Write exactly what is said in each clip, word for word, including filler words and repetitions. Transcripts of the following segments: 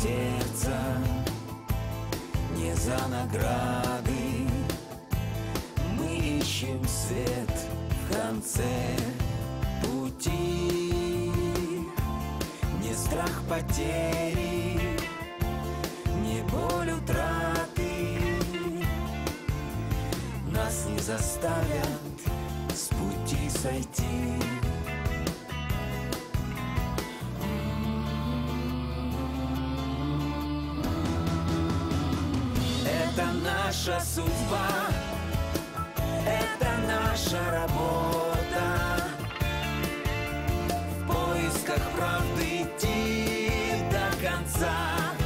сердца, не за награды. Мы ищем свет в конце пути. Не страх потери, не боль утраты нас не заставят с пути сойти. Это наша судьба, это наша работа. В поисках правды идти до конца.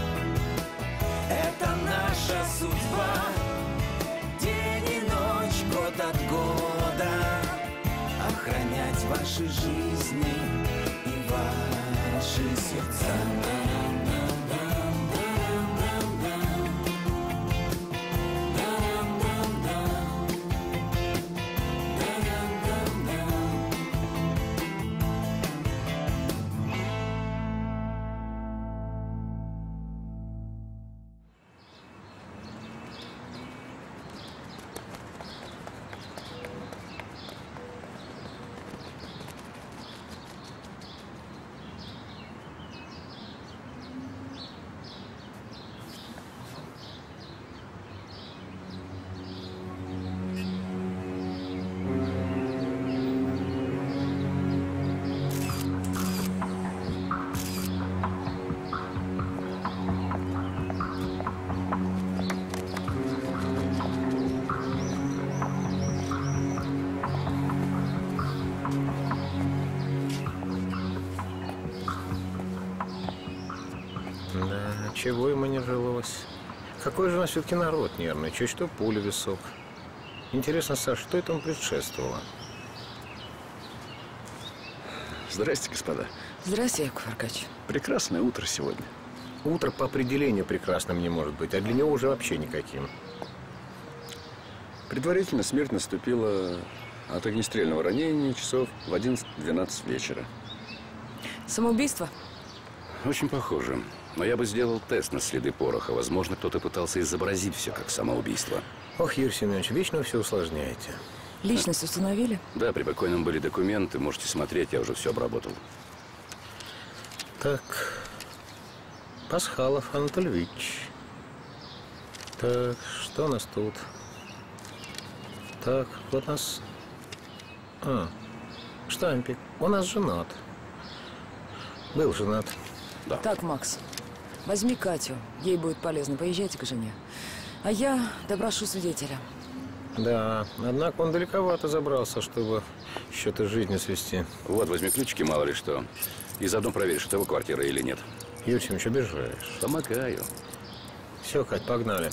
Это наша судьба, день и ночь, год от года. Охранять ваши жизни и ваши сердца. Чего ему не жилось? Какой же у нас все-таки народ нервный, чуть что пуля в висок. Интересно, Саш, что этому предшествовало? Здрасте, господа. Здрасте, Яков Аркадьевич. Прекрасное утро сегодня. Утро по определению прекрасным не может быть, а для него уже вообще никаким. Предварительно смерть наступила от огнестрельного ранения часов в одиннадцать-двенадцать вечера. Самоубийство? Очень похоже. Но я бы сделал тест на следы пороха. Возможно, кто-то пытался изобразить все как самоубийство. Ох, Юрий Семенович, вечно вы все усложняете. Личность установили? Да, при покойном были документы. Можете смотреть, я уже все обработал. Так, Пасхалов Анатольевич. Так, что у нас тут? Так, вот у нас... А, штампик. У нас женат. Был женат. Да. Так, Макс, возьми Катю. Ей будет полезно. Поезжайте к жене. А я допрошу свидетеля. Да, однако он далековато забрался, чтобы счеты жизни свести. Вот, возьми ключики, мало ли что. И заодно проверь, что это его квартира или нет. Юрий Семенович, обижаешь. Помогаю. Все, Кать, погнали.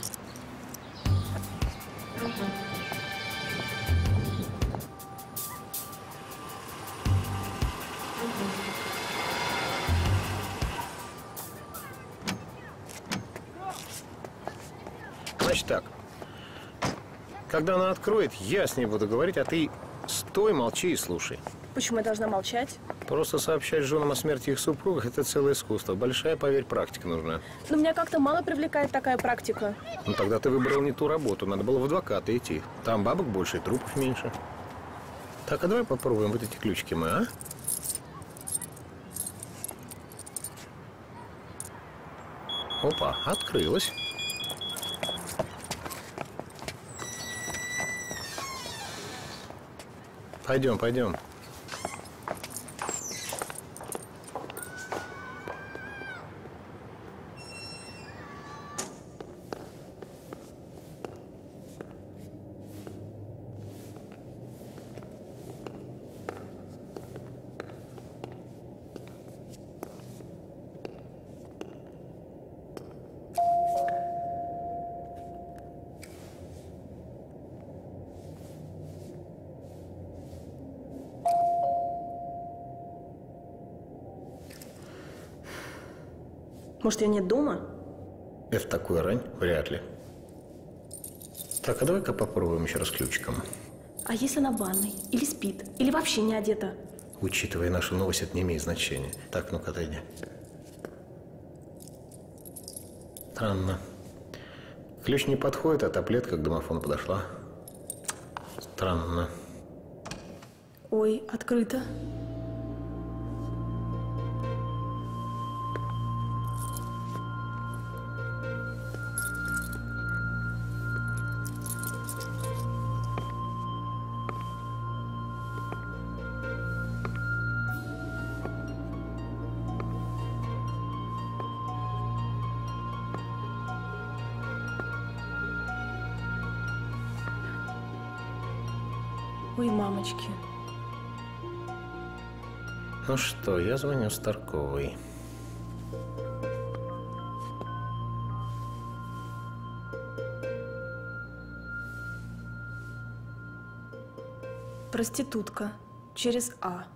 Значит так, когда она откроет, я с ней буду говорить, а ты стой, молчи и слушай. Почему я должна молчать? Просто сообщать женам о смерти их супругов – это целое искусство. Большая, поверь, практика нужна. Но меня как-то мало привлекает такая практика. Ну тогда ты выбрал не ту работу, надо было в адвоката идти. Там бабок больше и трупов меньше. Так, а давай попробуем вот эти ключики мы, а? Опа, открылась. Пойдем, пойдем. Может, я нет дома? Это такую рань? Вряд ли. Так, а давай-ка попробуем еще раз ключиком. А если она в ванной? Или спит? Или вообще не одета? Учитывая нашу новость, это не имеет значения. Так, ну-ка, отойди. Странно. Ключ не подходит, а таблетка к домофону подошла. Странно. Ой, открыто. Ой, мамочки. Ну что, я звоню Старковой. Проститутка. Через А.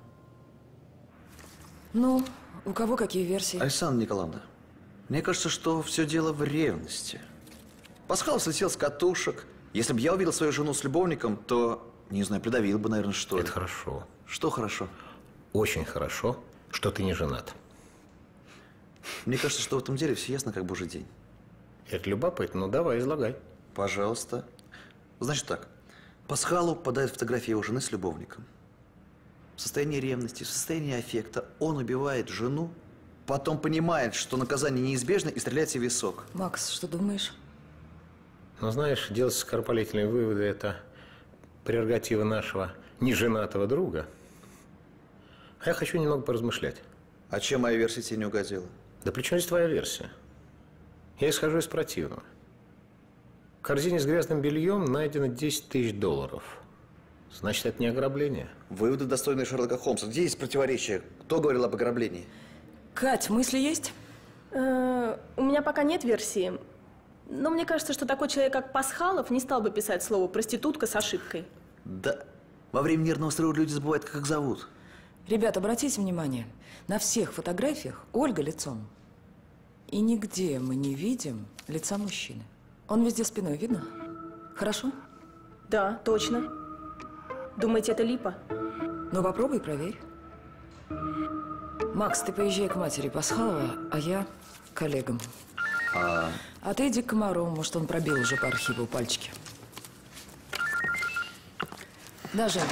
Ну, у кого какие версии? Александра Николаевна, мне кажется, что все дело в ревности. Пасхалов слетел с катушек. Если бы я увидел свою жену с любовником, то, не знаю, придавил бы, наверное, что ли. Это хорошо. Что хорошо? Очень хорошо, что ты не женат. Мне кажется, что в этом деле все ясно, как божий день. Это любопытно. Ну, давай, излагай. Пожалуйста. Значит так. Пасхалу попадает фотография его жены с любовником. В состоянии ревности, в состоянии аффекта он убивает жену, потом понимает, что наказание неизбежно, и стреляет себе в висок. Макс, что думаешь? Ну, знаешь, делать скоропалительные выводы – это прерогатива нашего неженатого друга. А я хочу немного поразмышлять. А чем моя версия тебе не угодила? Да при чем здесь твоя версия? Я исхожу из противного. В корзине с грязным бельем найдено десять тысяч долларов. Значит, это не ограбление. Выводы, достойные Шерлока Холмса. Где есть противоречие? Кто говорил об ограблении? Кать, мысли есть? Э, у меня пока нет версии. Но мне кажется, что такой человек, как Пасхалов, не стал бы писать слово «проститутка» с ошибкой. Да, во время нервного срыва люди забывают, как их зовут. Ребят, обратите внимание, на всех фотографиях Ольга лицом. И нигде мы не видим лица мужчины. Он везде спиной, видно? Хорошо? Да, точно. Думаете, это липа? Ну, попробуй, проверь. Макс, ты поезжай к матери Пасхалова, а я к коллегам. А... А ты иди к Комарову, может, он пробил уже по архиву пальчики. Да, Жень.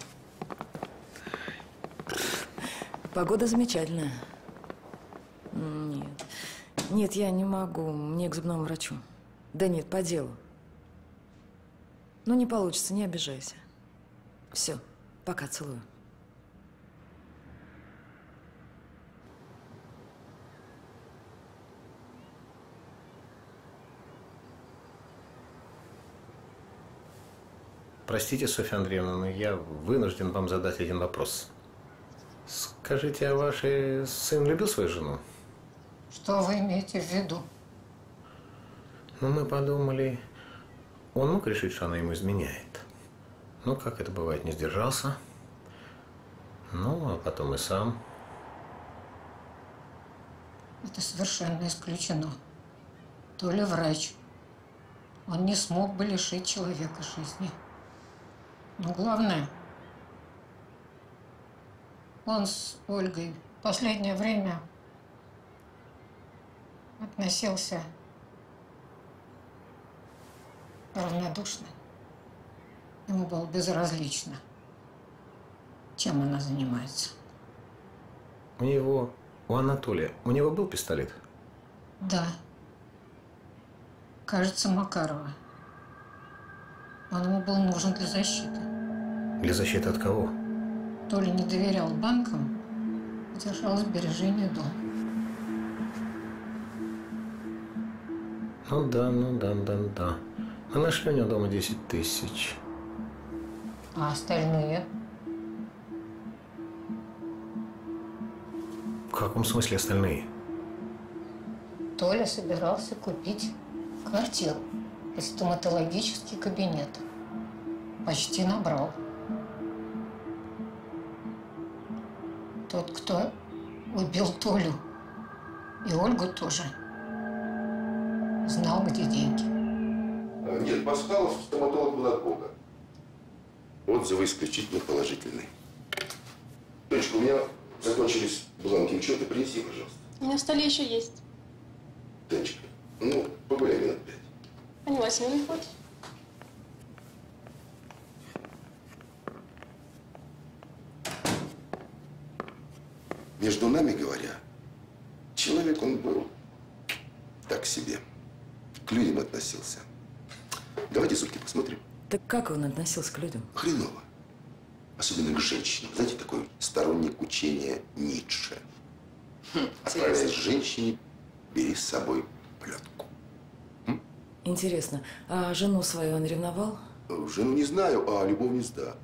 Погода замечательная. Нет. Нет, я не могу. Мне к зубному врачу. Да нет, по делу. Ну, не получится, не обижайся. Все, пока, целую. Простите, Софья Андреевна, но я вынужден вам задать один вопрос. Скажите, а ваш сын любил свою жену? Что вы имеете в виду? Ну, мы подумали, он мог решить, что она ему изменяет. Ну, как это бывает, не сдержался. Ну, а потом и сам. Это совершенно исключено. То ли врач. Он не смог бы лишить человека жизни. Но главное, он с Ольгой в последнее время относился равнодушно. Ему было безразлично, чем она занимается. У него, у Анатолия, у него был пистолет? Да. Кажется, Макарова. Он ему был нужен для защиты. Для защиты от кого? То ли не доверял банкам, держал сбережения дома. Ну да, ну да, да, да. Мы нашли у него дома десять тысяч. А остальные? В каком смысле остальные? Толя собирался купить квартиру и стоматологический кабинет. Почти набрал. Тот, кто убил Толю и Ольгу тоже, знал, где деньги. Нет, Пасхалов стоматолог был от Бога. Отзывы исключительно положительные. Дочка, у меня закончились бланки учета, принеси, пожалуйста. У меня в столе еще есть. Танечка, Ну, погуляй минут пять. Аня Васильевна хочет? Между нами говоря, человек он был так себе. К людям относился. Давайте сутки посмотрим. Так как он относился к людям? Хреново. Особенно к женщинам. Знаете, такой сторонник учения Ницше. Хм, Отправляясь к женщине, бери с собой плетку. М? Интересно, а жену свою он ревновал? Жену не знаю, а любовниц да.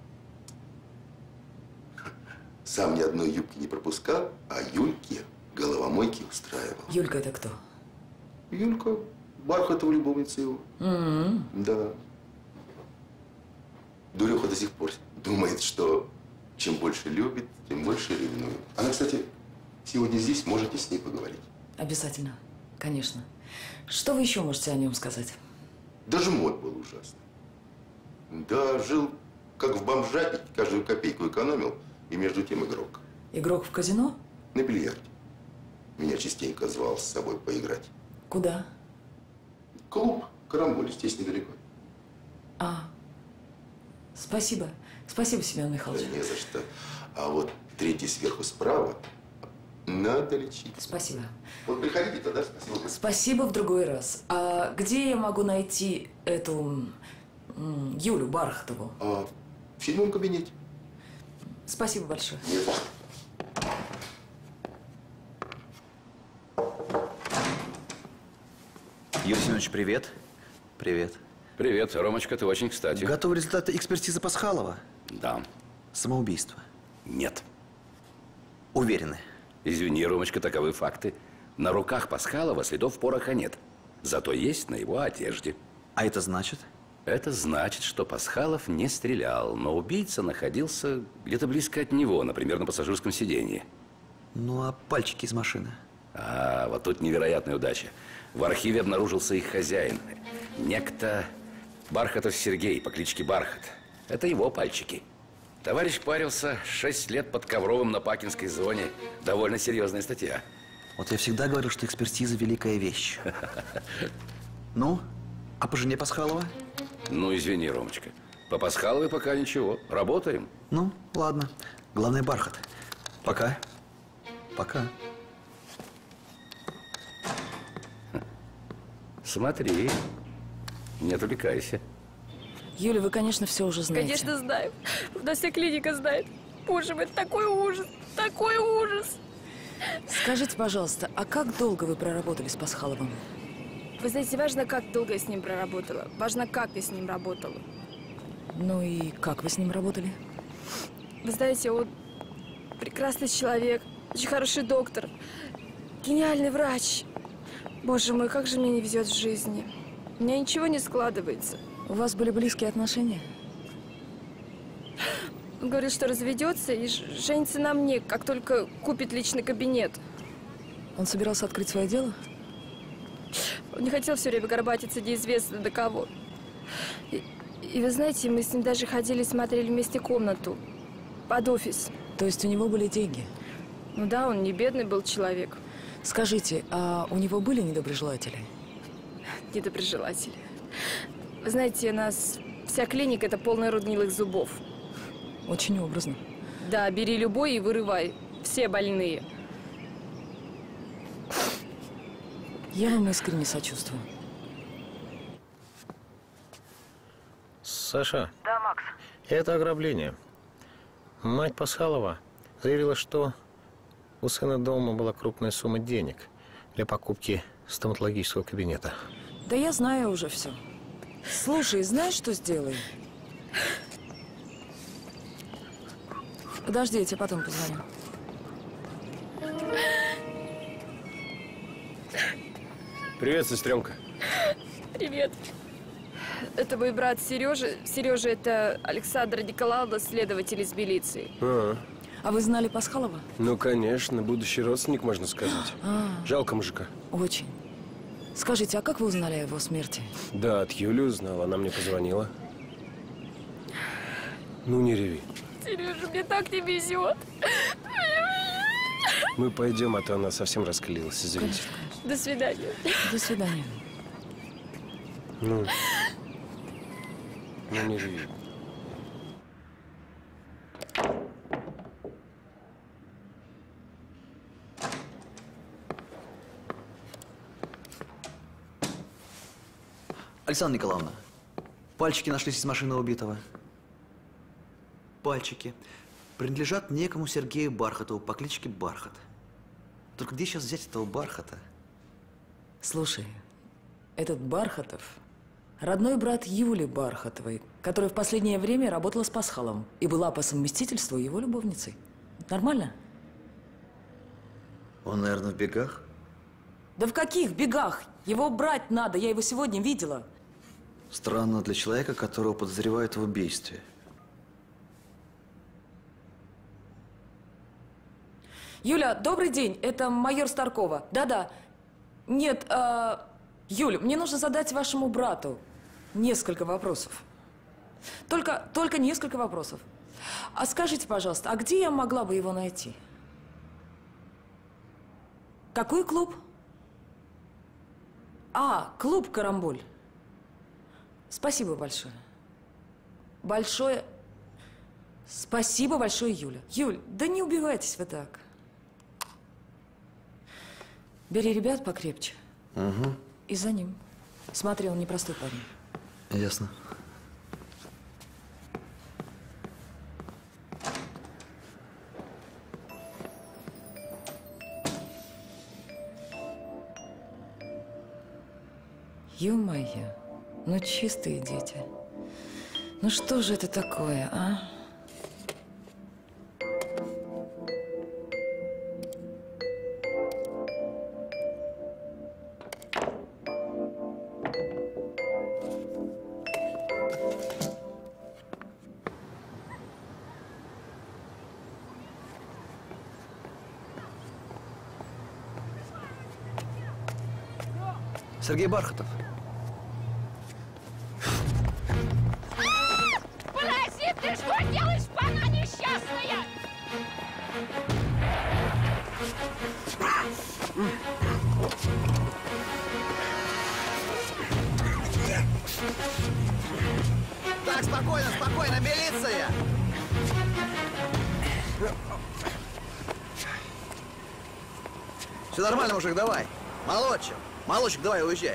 Сам ни одной юбки не пропускал, а Юльке головомойки устраивал. Юлька это кто? Юлька Бархатова, любовница его. Mm-hmm. Да. Дуреха до сих пор думает, что чем больше любит, тем больше ревнует. Она, кстати, сегодня здесь, можете с ней поговорить. Обязательно, конечно. Что вы еще можете о нем сказать? Даже мод был ужасный. Да, жил как в бомжатнике, каждую копейку экономил, и между тем игрок. Игрок в казино? На бильярде. Меня частенько звал с собой поиграть. Куда? Клуб «Карамболь», здесь недалеко. А, спасибо. Спасибо, Семен Михайлович. Да не за что. А вот третий сверху справа надо лечить. Спасибо. Вот приходите тогда, спасибо. Спасибо в другой раз. А где я могу найти эту м, Юлю Бархатову? А, в седьмом кабинете. Спасибо большое. Не за что. Юрий Семенович, привет. Привет. Привет, Ромочка, ты очень кстати. Готовы результаты экспертизы Пасхалова? Да. Самоубийство. Нет. Уверены? Извини, Ромочка, таковы факты. На руках Пасхалова следов пороха нет. Зато есть на его одежде. А это значит? Это значит, что Пасхалов не стрелял, но убийца находился где-то близко от него, например, на пассажирском сиденье. Ну, а пальчики из машины? А, вот тут невероятная удача. В архиве обнаружился их хозяин. Некто Бархатов Сергей по кличке Бархат. Это его пальчики. Товарищ парился шесть лет под Ковровым на Пакинской зоне. Довольно серьезная статья. Вот я всегда говорю, что экспертиза – великая вещь. Ну, а по жене Пасхалова? Ну, извини, Ромочка. По Пасхаловой пока ничего. Работаем. Ну, ладно. Главное, Бархат. Пока. Пока. Смотри, не отвлекайся. Юля, вы, конечно, все уже знаете. Конечно, знаю. У нас вся клиника знает. Боже мой, такой ужас, такой ужас. Скажите, пожалуйста, а как долго вы проработали с Пасхаловым? Вы знаете, важно, как долго я с ним проработала. Важно, как я с ним работала. Ну и как вы с ним работали? Вы знаете, он прекрасный человек, очень хороший доктор, гениальный врач. Боже мой, как же мне не везет в жизни. У меня ничего не складывается. У вас были близкие отношения? Он говорит, что разведется и женится на мне, как только купит личный кабинет. Он собирался открыть свое дело? Он не хотел все время горбатиться неизвестно до кого. И, и вы знаете, мы с ним даже ходили, смотрели вместе комнату под офис. То есть у него были деньги? Ну да, он не бедный был человек. Скажите, а у него были недоброжелатели? Недоброжелатели. Вы знаете, у нас вся клиника – это полный рот гнилых зубов. Очень образно. Да, бери любой и вырывай. Все больные. Я вам искренне сочувствую. Саша. Да, Макс. Это ограбление. Мать Пасхалова заявила, что у сына дома была крупная сумма денег для покупки стоматологического кабинета. Да я знаю уже все. Слушай, знаешь, что сделай? Подожди, я тебе потом позвоню. Привет, сестренка. Привет. Это мой брат Сережа. Сережа – это Александр Николаевна, следователь из милиции. А, А вы знали Пасхалова? ну, конечно, будущий родственник, можно сказать. А, Жалко мужика. очень. Скажите, а как вы узнали о его смерти? Да, от Юли узнал, она мне позвонила. Ну, не реви. Сережа, мне так не везет. Мы пойдем, а то она совсем расклеилась, извините. Конечно, конечно. До свидания. До свидания. Ну, ну не реви. Александра Николаевна, пальчики нашлись из машины убитого. Пальчики принадлежат некому Сергею Бархатову по кличке Бархат. Только где сейчас взять этого Бархата? Слушай, этот Бархатов – родной брат Юли Бархатовой, которая в последнее время работала с Пасхаловым и была по совместительству его любовницей. Нормально? Он, наверное, в бегах? Да в каких бегах? Его брать надо, я его сегодня видела. Странно для человека, которого подозревают в убийстве. Юля, добрый день, это майор Старкова. Да-да. Нет, а... Юля, мне нужно задать вашему брату несколько вопросов. Только, только несколько вопросов. А скажите, пожалуйста, а где я могла бы его найти? Какой клуб? А, клуб «Карамболь». Спасибо большое. Большое. Спасибо большое, Юля. Юль, да не убивайтесь вы так. Бери ребят покрепче. Угу. И за ним. Смотри, он непростой парень. Ясно. Ё-моё, ну чистые дети. Ну что же это такое, а? Сергей Бархатов. Паразит, ты что делаешь, пана несчастная? Так, спокойно, спокойно, милиция! Все нормально, мужик, давай. Молодчик, молодчик, давай, уезжай.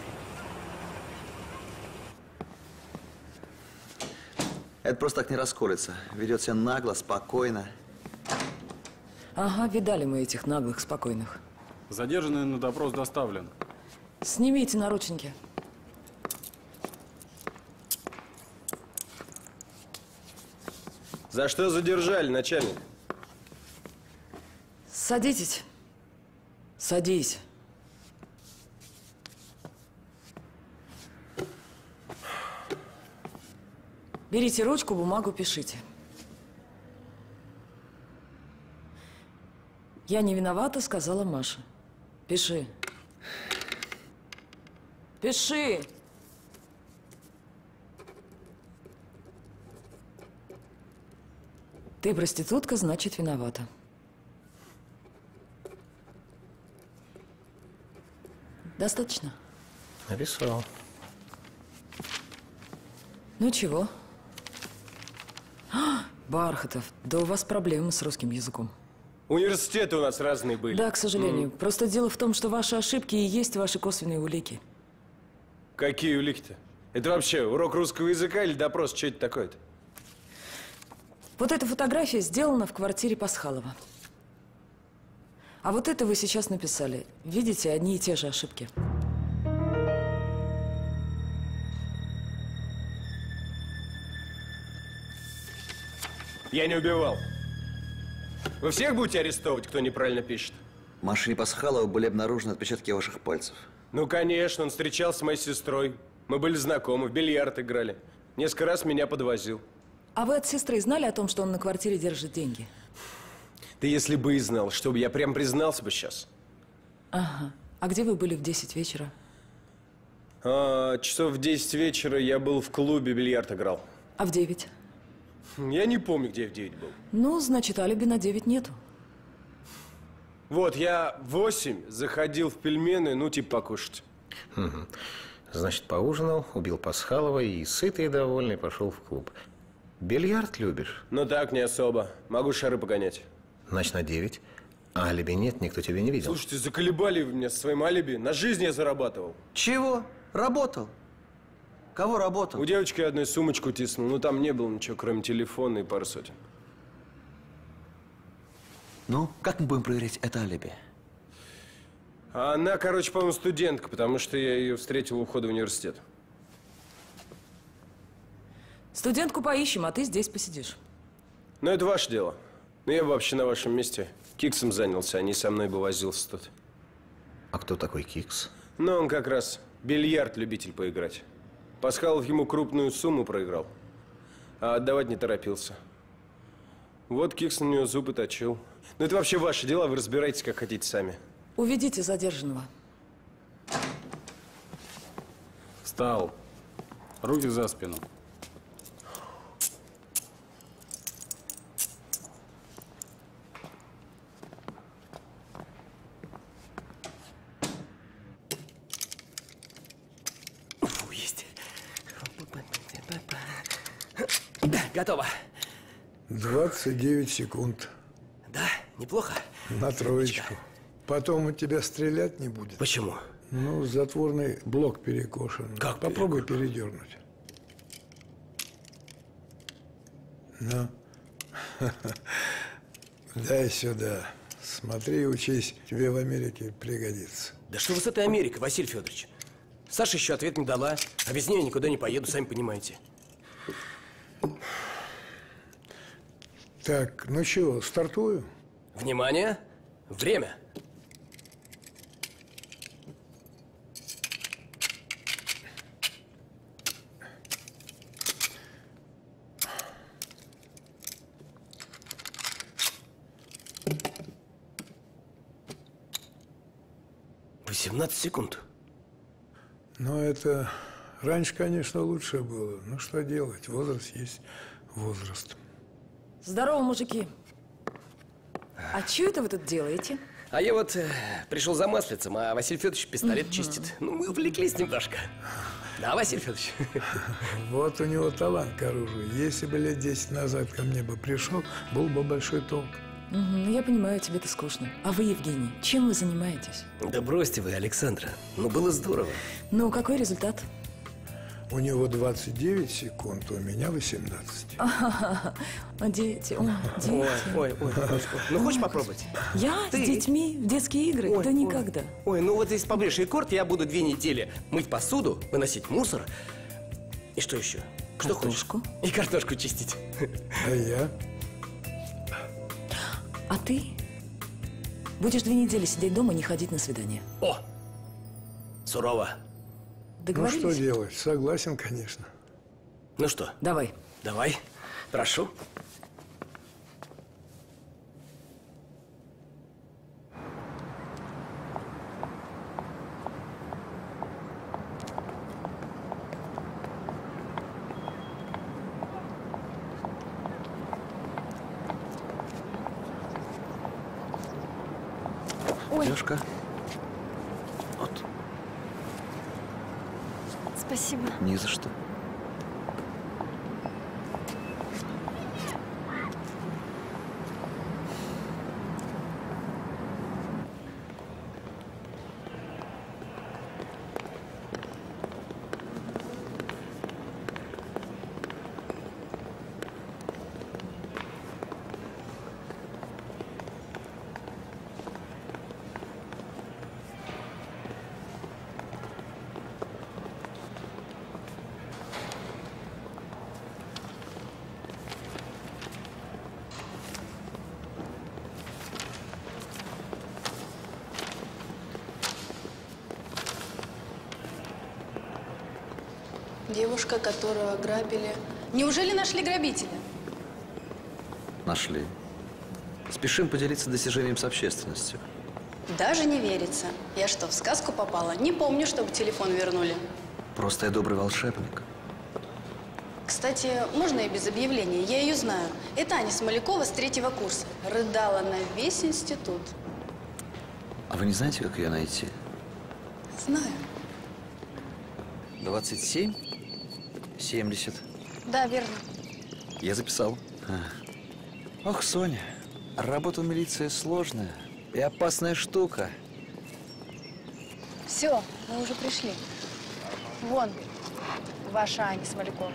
Это просто так не расколется. Ведет себя нагло, спокойно. Ага, видали мы этих наглых, спокойных. Задержанный на допрос доставлен. Снимите наручники. За что задержали, начальник? Садитесь. Садись. Берите ручку, бумагу, пишите. Я не виновата, сказала Маша. Пиши. Пиши. Ты проститутка, значит, виновата. Достаточно? Написал. Ну чего? А, Бархатов, да у вас проблемы с русским языком. Университеты у нас разные были. Да, к сожалению. Mm. Просто дело в том, что ваши ошибки и есть ваши косвенные улики. Какие улики-то? Это вообще урок русского языка или допрос? Что это такое-то? Вот эта фотография сделана в квартире Пасхалова. А вот это вы сейчас написали. Видите, одни и те же ошибки. Я не убивал. Вы всех будете арестовывать, кто неправильно пишет? В машине Пасхалова были обнаружены отпечатки ваших пальцев. Ну, конечно, он встречался с моей сестрой. Мы были знакомы, в бильярд играли. Несколько раз меня подвозил. А вы от сестры знали о том, что он на квартире держит деньги? Ты если бы и знал, чтобы я прям признался бы сейчас. Ага. А где вы были в десять вечера? А, часов в десять вечера я был в клубе, бильярд играл. А в девять? Я не помню, где я в девять был. Ну, значит, алиби на девять нету. Вот, я в восемь заходил в пельмены, ну, типа покушать. Угу. Значит, поужинал, убил Пасхалова и, сытый и довольный, пошел в клуб. Бильярд любишь? Ну так, не особо. Могу шары погонять. Значит, на девять. А алиби нет, никто тебя не видел. Слушайте, заколебали вы меня со своим алиби. На жизнь я зарабатывал. Чего? Работал? Кого работал? У девочки одной сумочку тиснул. Ну, там не было ничего, кроме телефона и пары сотен. Ну, как мы будем проверять это алиби? А она, короче, по-моему, студентка, потому что я ее встретил у ухода в университет. Студентку поищем, а ты здесь посидишь. Ну, это ваше дело. Ну, я бы вообще на вашем месте киксом занялся, а не со мной бы возился тут. А кто такой Кикс? Ну, он как раз бильярд-любитель поиграть. Пасхалов ему крупную сумму проиграл, а отдавать не торопился. Вот Кикс на него зубы точил. Ну, это вообще ваши дела, вы разбирайтесь, как хотите сами. Уведите задержанного. Встал. Руки за спину. Фу, есть. Да, готово. двадцать девять секунд. Да, неплохо. На троечку. Потом у тебя стрелять не будет. Почему? Ну, затворный блок перекошен. Как Попробуй передернуть. Ну. Дай сюда. Смотри и учись. Тебе в Америке пригодится. Да что вы с этой Америкой, Василий Федорович? Саша еще ответ не дала, а без нее никуда не поеду, сами понимаете. Так, ну чего, стартую? Внимание! Время! восемнадцать секунд. Ну, это раньше, конечно, лучше было. Ну, что делать? Возраст есть возраст. Здорово, мужики. А что это вы тут делаете? А я вот э, пришел за маслицем, а Василий Федорович пистолет чистит. Ну, мы увлеклись немножко. Да, Василий Федорович? Вот у него талант к оружию. Если бы лет десять назад ко мне бы пришел, был бы большой толк. Угу, ну, я понимаю, тебе-то скучно. А вы, Евгений, чем вы занимаетесь? Да бросьте вы, Александра. Ну, было здорово. Ну, какой результат? У него двадцать девять секунд, у меня восемнадцать. А, дети, о, дети. Ой, ой, ой, ой. Ну, хочешь попробовать? Я Ты... с детьми в детские игры? Ой, да ой. никогда. Ой, ну вот здесь поближе рекорд, я буду две недели мыть посуду, выносить мусор. И что еще? Что картошку. Хочешь? И картошку чистить. А я? А ты будешь две недели сидеть дома и не ходить на свидание. О! Сурово. Ну, что делать? Согласен, конечно. Ну что? Давай. Давай. Прошу. Ой. Лёшка. Вот. Спасибо. Не за что. Девушка, которую ограбили. Неужели нашли грабителя? Нашли. Спешим поделиться достижением с общественностью. Даже не верится. Я что, в сказку попала? Не помню, чтобы телефон вернули. Просто я добрый волшебник. Кстати, можно и без объявления? Я ее знаю. Это Аня Смолякова с третьего курса. Рыдала на весь институт. А вы не знаете, как ее найти? Знаю. двадцать семь семьдесят. Да, верно. Я записал. А. Ох, Соня, работа в милиции сложная и опасная штука. Все, мы уже пришли. Вон, ваша Аня Смолякова.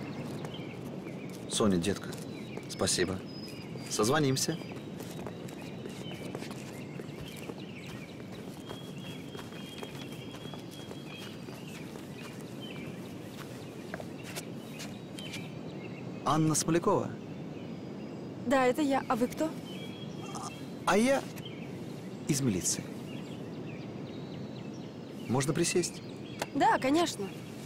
Соня, детка, спасибо. Созвонимся. Анна Смолякова? Да, это я. А вы кто? А я из милиции. Можно присесть? Да, конечно.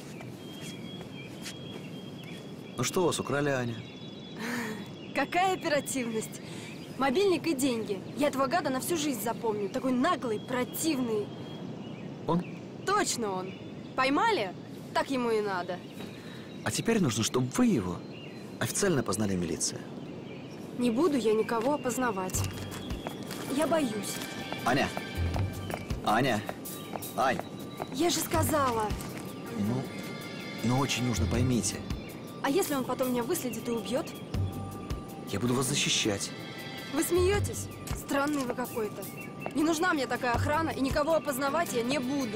Ну что у вас украли, Аня? Какая оперативность. Мобильник и деньги. Я этого гада на всю жизнь запомню. Такой наглый, противный. Он? Точно он. Поймали? Так ему и надо. А теперь нужно, чтобы вы его официально опознали в милиции. Не буду я никого опознавать. Я боюсь. Аня! Аня! Ань! Я же сказала. Ну, ну очень нужно, поймите. А если он потом меня выследит и убьет? Я буду вас защищать. Вы смеетесь? Странный вы какой-то. Не нужна мне такая охрана, и никого опознавать я не буду.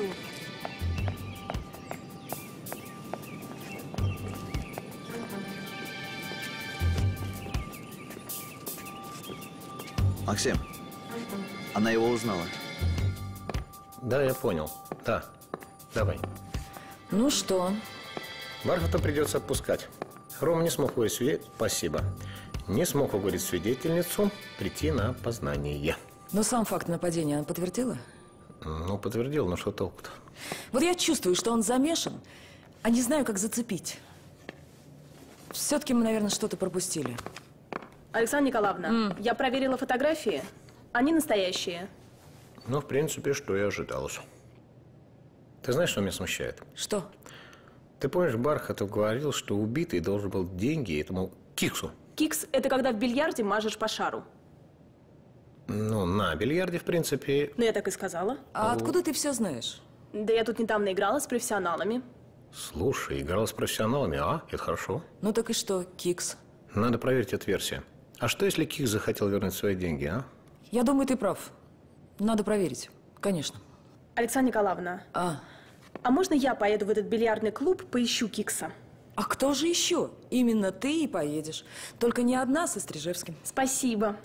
Максим, она его узнала. Да, я понял. Да, давай. Ну что? Бархата придется отпускать. Рома не смог уговорить свидетель... Спасибо. Не смог уговорить свидетельницу прийти на опознание. Но сам факт нападения она подтвердила? Ну, подтвердил, но что толку-то? Вот я чувствую, что он замешан, а не знаю, как зацепить. Все-таки мы, наверное, что-то пропустили. Александра Николаевна, mm. я проверила фотографии. Они настоящие. Ну, в принципе, что и ожидалось. Ты знаешь, что меня смущает? Что? Ты помнишь, Бархатов говорил, что убитый должен был деньги этому Киксу? Кикс – это когда в бильярде мажешь по шару. Ну, на бильярде, в принципе… Ну, я так и сказала. А О. откуда ты все знаешь? Да я тут недавно играла с профессионалами. Слушай, играла с профессионалами, а? Это хорошо. Ну, так и что, Кикс? Надо проверить эту версию. А что, если Кикс захотел вернуть свои деньги, а? Я думаю, ты прав. Надо проверить. Конечно. Александра Николаевна. А? А можно я поеду в этот бильярдный клуб, поищу Кикса? А кто же еще? Именно ты и поедешь. Только не одна со Стрижевским. Спасибо.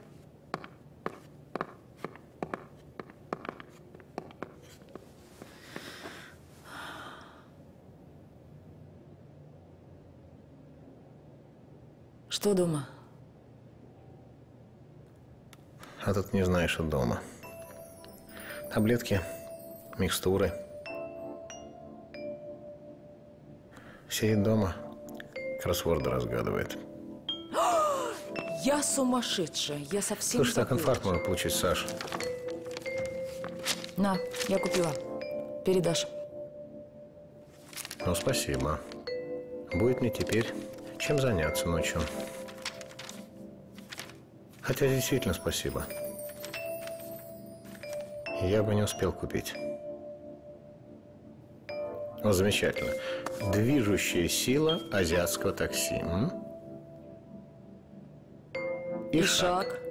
Что дома? А тут не знаешь, что дома. Таблетки, микстуры. Сидит дома, кроссворды разгадывает. Я сумасшедшая, я совсем Слушай, так инфаркт можно получить, Саш. На, я купила. Передашь. Ну, спасибо. Будет мне теперь чем заняться ночью. Хотя действительно спасибо. Я бы не успел купить. Ну, замечательно. Движущая сила азиатского такси. М? И, И шаг. шаг.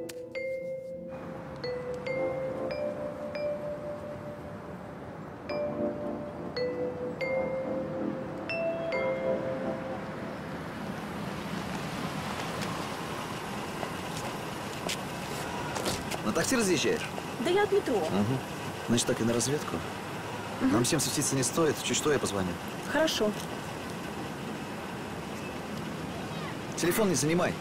На такси разъезжаешь? Да я от метро. Угу. Значит, так и на разведку. Угу. Нам всем светиться не стоит. Чуть что, я позвоню. Хорошо. Телефон не занимай.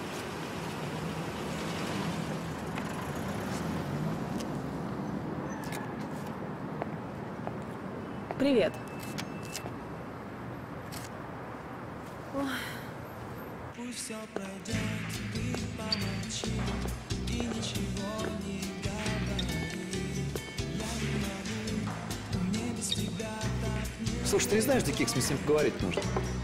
Привет. Ой. Пусть все пройдет, ты помолчи и ничего не говори. Я не могу, мне без тебя так не... Слушай, ты не знаешь, где Кикс? Мне с ним поговорить нужно.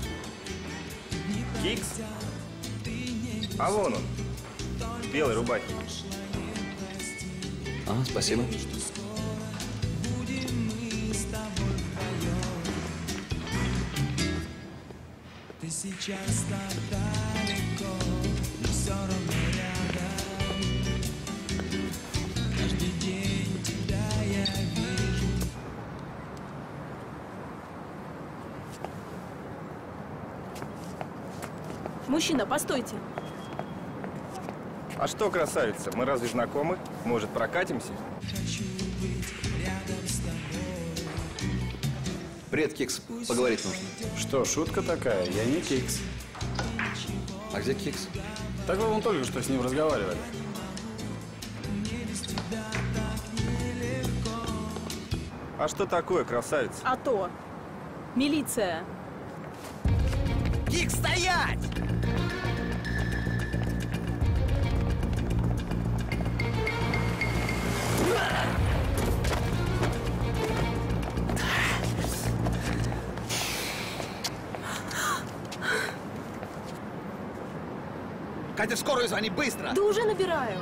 Кикс? А вон он, в белой рубахе. А, спасибо. Ты сейчас так далеко, но все равно рядом. Каждый день тебя я вижу. Мужчина, постойте. А что, красавица, мы разве знакомы? Может, прокатимся? Хочу быть рядом с тобой. Привет, Кикс. Поговорить нужно. Что, шутка такая? Я не Кикс. А где Кикс? Так вы вон только что с ним разговаривали. А что такое, красавица? А то. Милиция. Кикс, стоять! Катя, в скорую звони, быстро! Да уже набираю.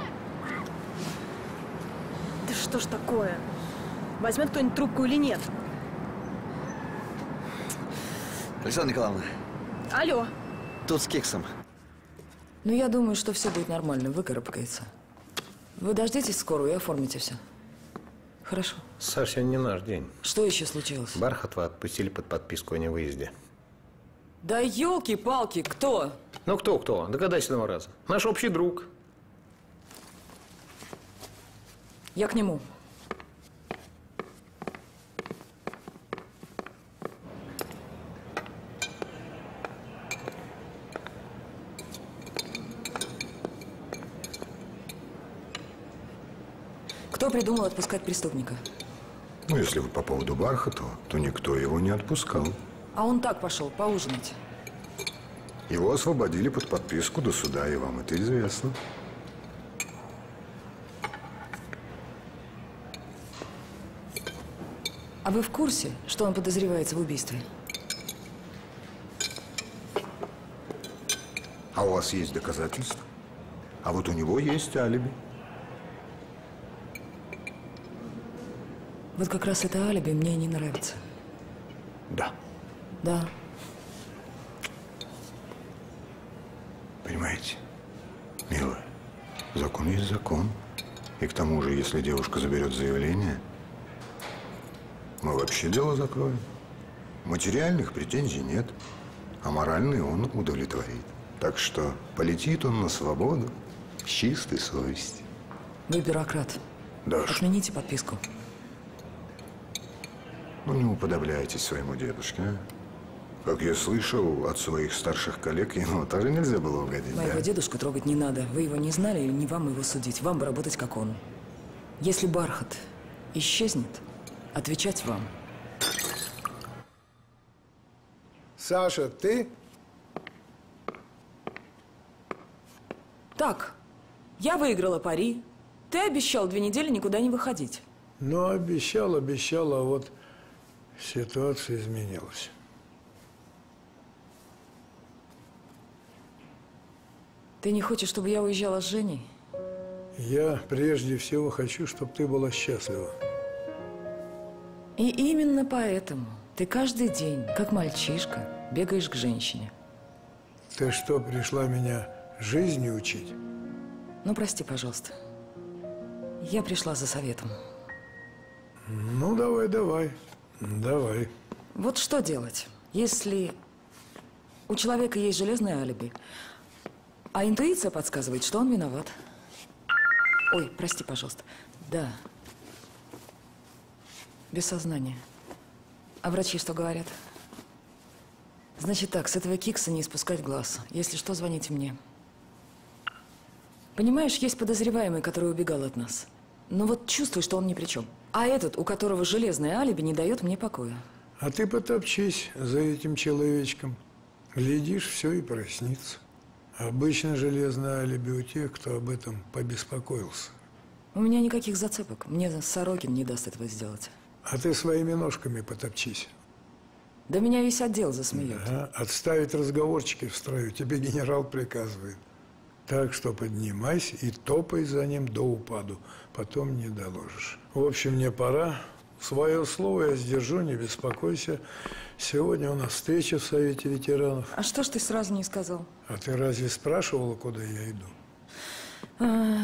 Да что ж такое? Возьмет кто-нибудь трубку или нет? Александра Николаевна, Алло. тут с Киксом. Ну, я думаю, что все будет нормально, выкарабкается. Вы дождитесь скорую и оформите все. Хорошо. Саш, сегодня не наш день. Что еще случилось? Бархатова отпустили под подписку о невыезде. Да елки-палки, кто? Ну, кто-кто? Догадайся одного раза. Наш общий друг. Я к нему. Кто придумал отпускать преступника? Ну, если вы по поводу Бархатова, то никто его не отпускал. А он так пошел, поужинать. Его освободили под подписку до суда, и вам это известно. А вы в курсе, что он подозревается в убийстве? А у вас есть доказательства? А вот у него есть алиби. Вот как раз это алиби мне не нравится. Да. Да. Понимаете, милая, закон есть закон. И к тому же, если девушка заберет заявление, мы вообще дело закроем. Материальных претензий нет, а моральные он удовлетворит. Так что полетит он на свободу с чистой совестью. Вы бюрократ. Да. Отмените подписку. Ну, не уподобляйтесь своему дедушке, а? Как я слышал от своих старших коллег, ему тоже нельзя было угодить, Моего да? дедушку трогать не надо. Вы его не знали, и не вам его судить. Вам бы работать, как он. Если Бархат исчезнет, отвечать вам. Саша, ты? Так, я выиграла пари. Ты обещал две недели никуда не выходить. Ну, обещал, обещал, а вот ситуация изменилась. Ты не хочешь, чтобы я уезжала с Женей? Я прежде всего хочу, чтобы ты была счастлива. И именно поэтому ты каждый день, как мальчишка, бегаешь к женщине. Ты что, пришла меня жизни учить? Ну, прости, пожалуйста. Я пришла за советом. Ну, давай, давай, давай. Вот что делать, если у человека есть железное алиби, а интуиция подсказывает, что он виноват? Ой, прости, пожалуйста. Да. Без сознания. А врачи что говорят? Значит так, с этого кикса не спускать глаз. Если что, звоните мне. Понимаешь, есть подозреваемый, который убегал от нас. Но вот чувствую, что он ни при чем. А этот, у которого железное алиби, не дает мне покоя. А ты потопчись за этим человечком. Глядишь, все и проснится. Обычно железное алиби у тех, кто об этом побеспокоился. У меня никаких зацепок. Мне Сорокин не даст этого сделать. А ты своими ножками потопчись. Да меня весь отдел засмеет. Да, отставить разговорчики в строю тебе генерал приказывает. Так что поднимайся и топай за ним до упаду. Потом не доложишь. В общем, мне пора. Свое слово я сдержу, не беспокойся. Сегодня у нас встреча в Совете ветеранов. А что ж ты сразу не сказал? А ты разве спрашивала, куда я иду? А...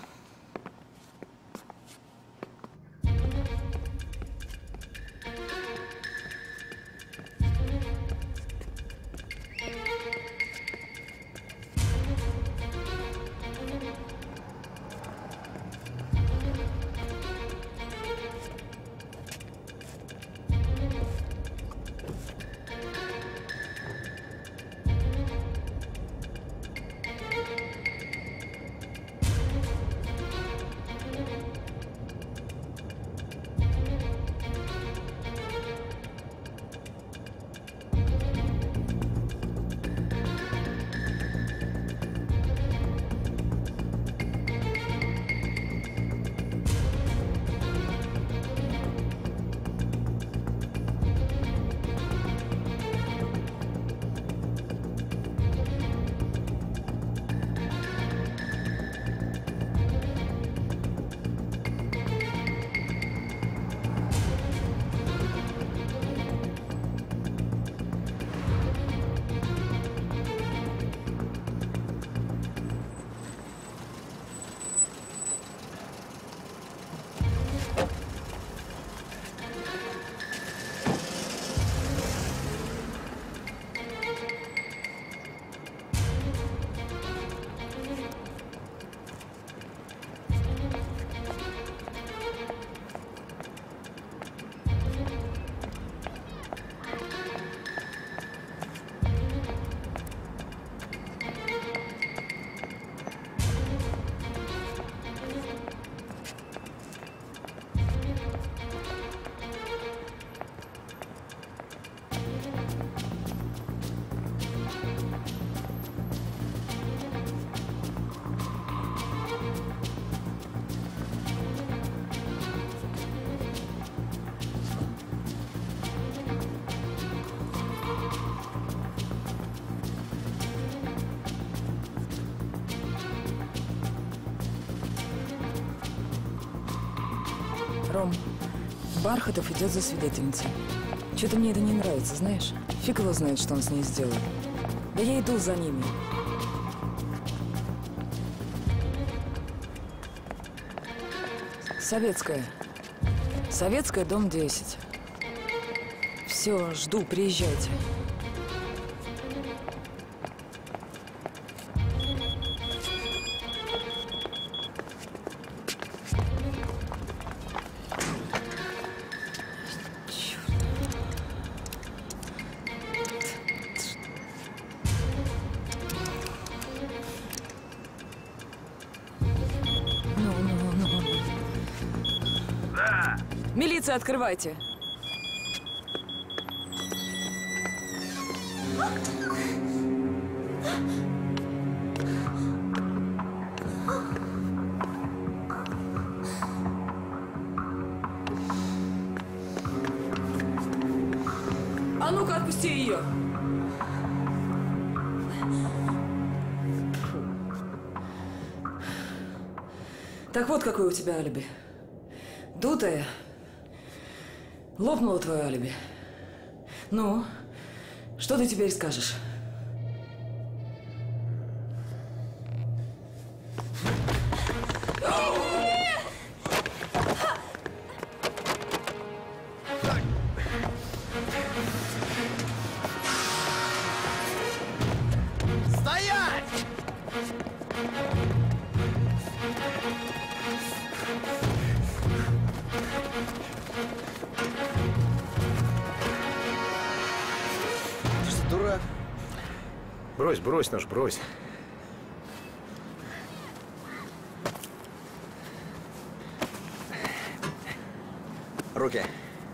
Ром, Бархатов идет за свидетельницей. Что-то мне это не нравится, знаешь? Фиг его знает, что он с ней сделал. Да я иду за ними. Советская. Советская, дом десять. Все, жду, приезжайте. Милиция, открывайте. А ну-ка, отпусти ее. Так вот, какое у тебя алиби. Дутая. Лопнуло твое алиби. Ну, что ты теперь скажешь? Брось, брось, наш, брось. Руки.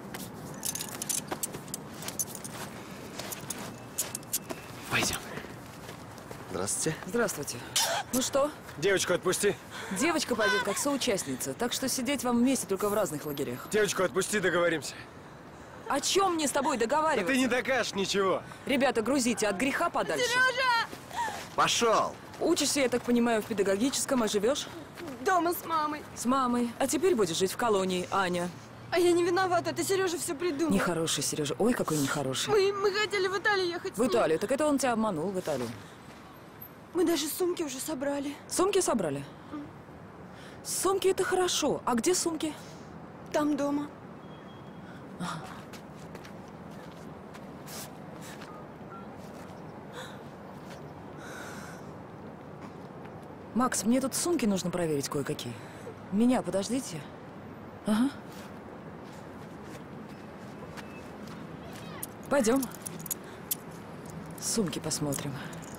Пойдем. Здравствуйте. Здравствуйте. Ну что? Девочку отпусти. Девочка пойдет как соучастница, так что сидеть вам вместе, только в разных лагерях. Девочку отпусти, договоримся. О чем мне с тобой договариваться? Да ты не докажешь ничего. Ребята, грузите, от греха подальше. Сережа! Пошел! Учишься, я так понимаю, в педагогическом, а живешь? Дома с мамой. С мамой. А теперь будешь жить в колонии, Аня. А я не виновата, это Сережа все придумал. Нехороший, Сережа. Ой, какой нехороший. Мы, мы хотели в Италию ехать. В Италию? Так это он тебя обманул, в Италию. Мы даже сумки уже собрали. Сумки собрали? Сумки – это хорошо. А где сумки? Там дома. Ага. Макс, мне тут сумки нужно проверить кое-какие. Меня подождите. Ага. Пойдем. Сумки посмотрим.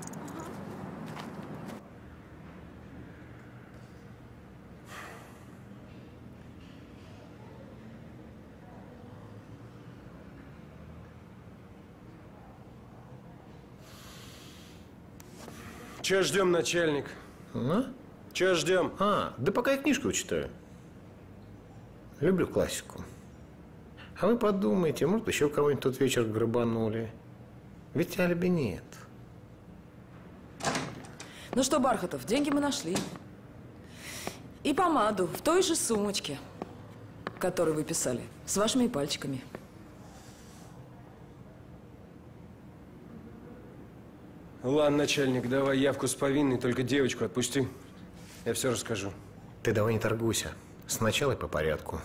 Че ждем, начальник? А? Че ждем? А, да пока я книжку читаю. Люблю классику. А вы подумайте, может, еще кого-нибудь тот вечер грабанули. Ведь алиби нет. Ну что, Бархатов, деньги мы нашли. И помаду в той же сумочке, которую вы писали, с вашими пальчиками. Ладно, начальник, давай явку с повинной, только девочку отпусти. Я все расскажу. Ты давай не торгуйся. Сначала и по порядку.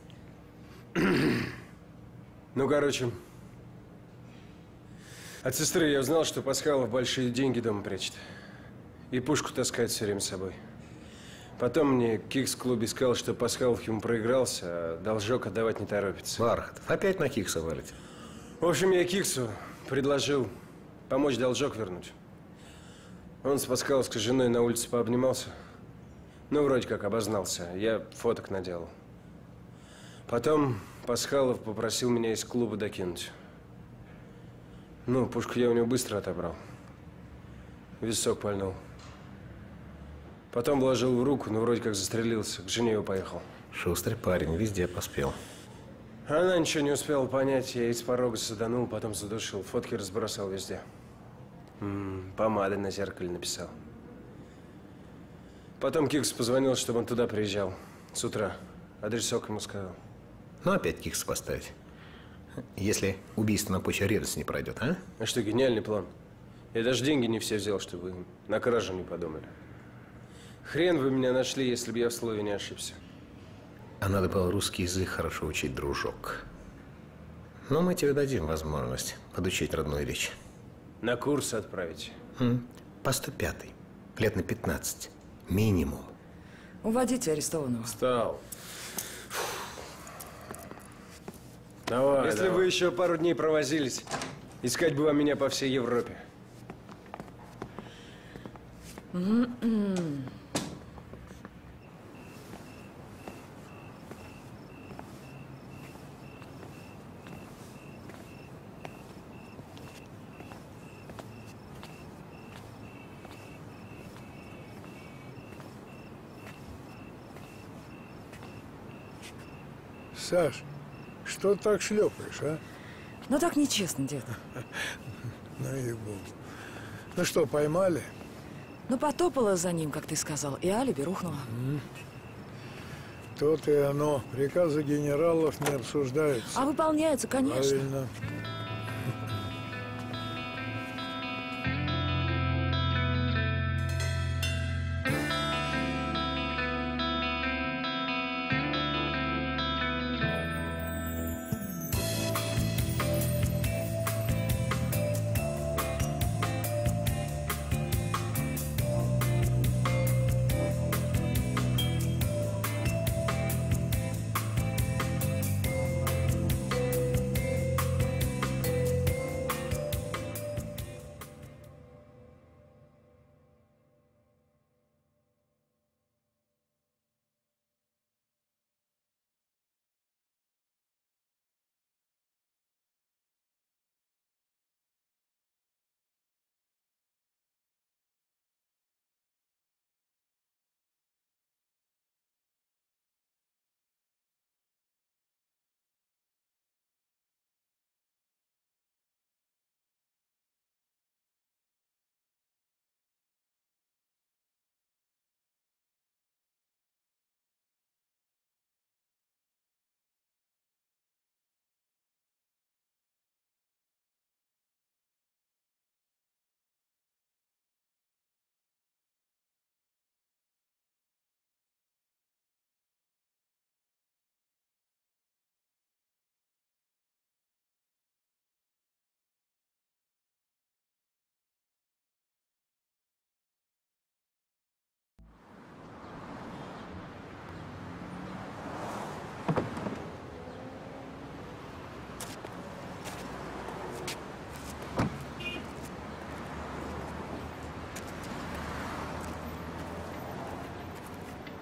Ну, короче, от сестры я узнал, что Пасхалов большие деньги дома прячет. И пушку таскает все время с собой. Потом мне Кикс в клубе сказал, что Пасхалов ему проигрался, а должок отдавать не торопится. Бархатов, опять на Кикса валите. В общем, я Киксу предложил помочь должок вернуть. Он с Пасхаловской женой на улице пообнимался. Ну, вроде как обознался. Я фоток наделал. Потом Пасхалов попросил меня из клуба докинуть. Ну, пушку я у него быстро отобрал. Висок пальнул. Потом вложил в руку, но вроде как застрелился. К жене его поехал. Шустрый парень, везде поспел. Она ничего не успела понять. Я из порога саданул, потом задушил. Фотки разбросал везде. М-м, помады на зеркале написал. Потом Кикс позвонил, чтобы он туда приезжал. С утра. Адресок ему сказал. Ну, опять Кикса поставить. Если убийство на почве ревности не пройдет, а? А что, гениальный план? Я даже деньги не все взял, чтобы вы на кражу не подумали. Хрен вы меня нашли, если бы я в слове не ошибся. А надо было русский язык хорошо учить, дружок. Но мы тебе дадим возможность подучить родную речь. На курс отправить? М, по сто пятый. Лет на пятнадцать. Минимум. Уводите арестованного. Встал. Давай, Если давай. вы еще пару дней провозились, искать бы вам меня по всей Европе. Mm-mm. Саш, что так шлепаешь, а? Ну так нечестно, дед. Ну и богу. Ну что, поймали? Ну потопала за ним, как ты сказал, и алиби рухнуло. Mm. То-то и оно. Приказы генералов не обсуждаются. А выполняются, конечно. Правильно.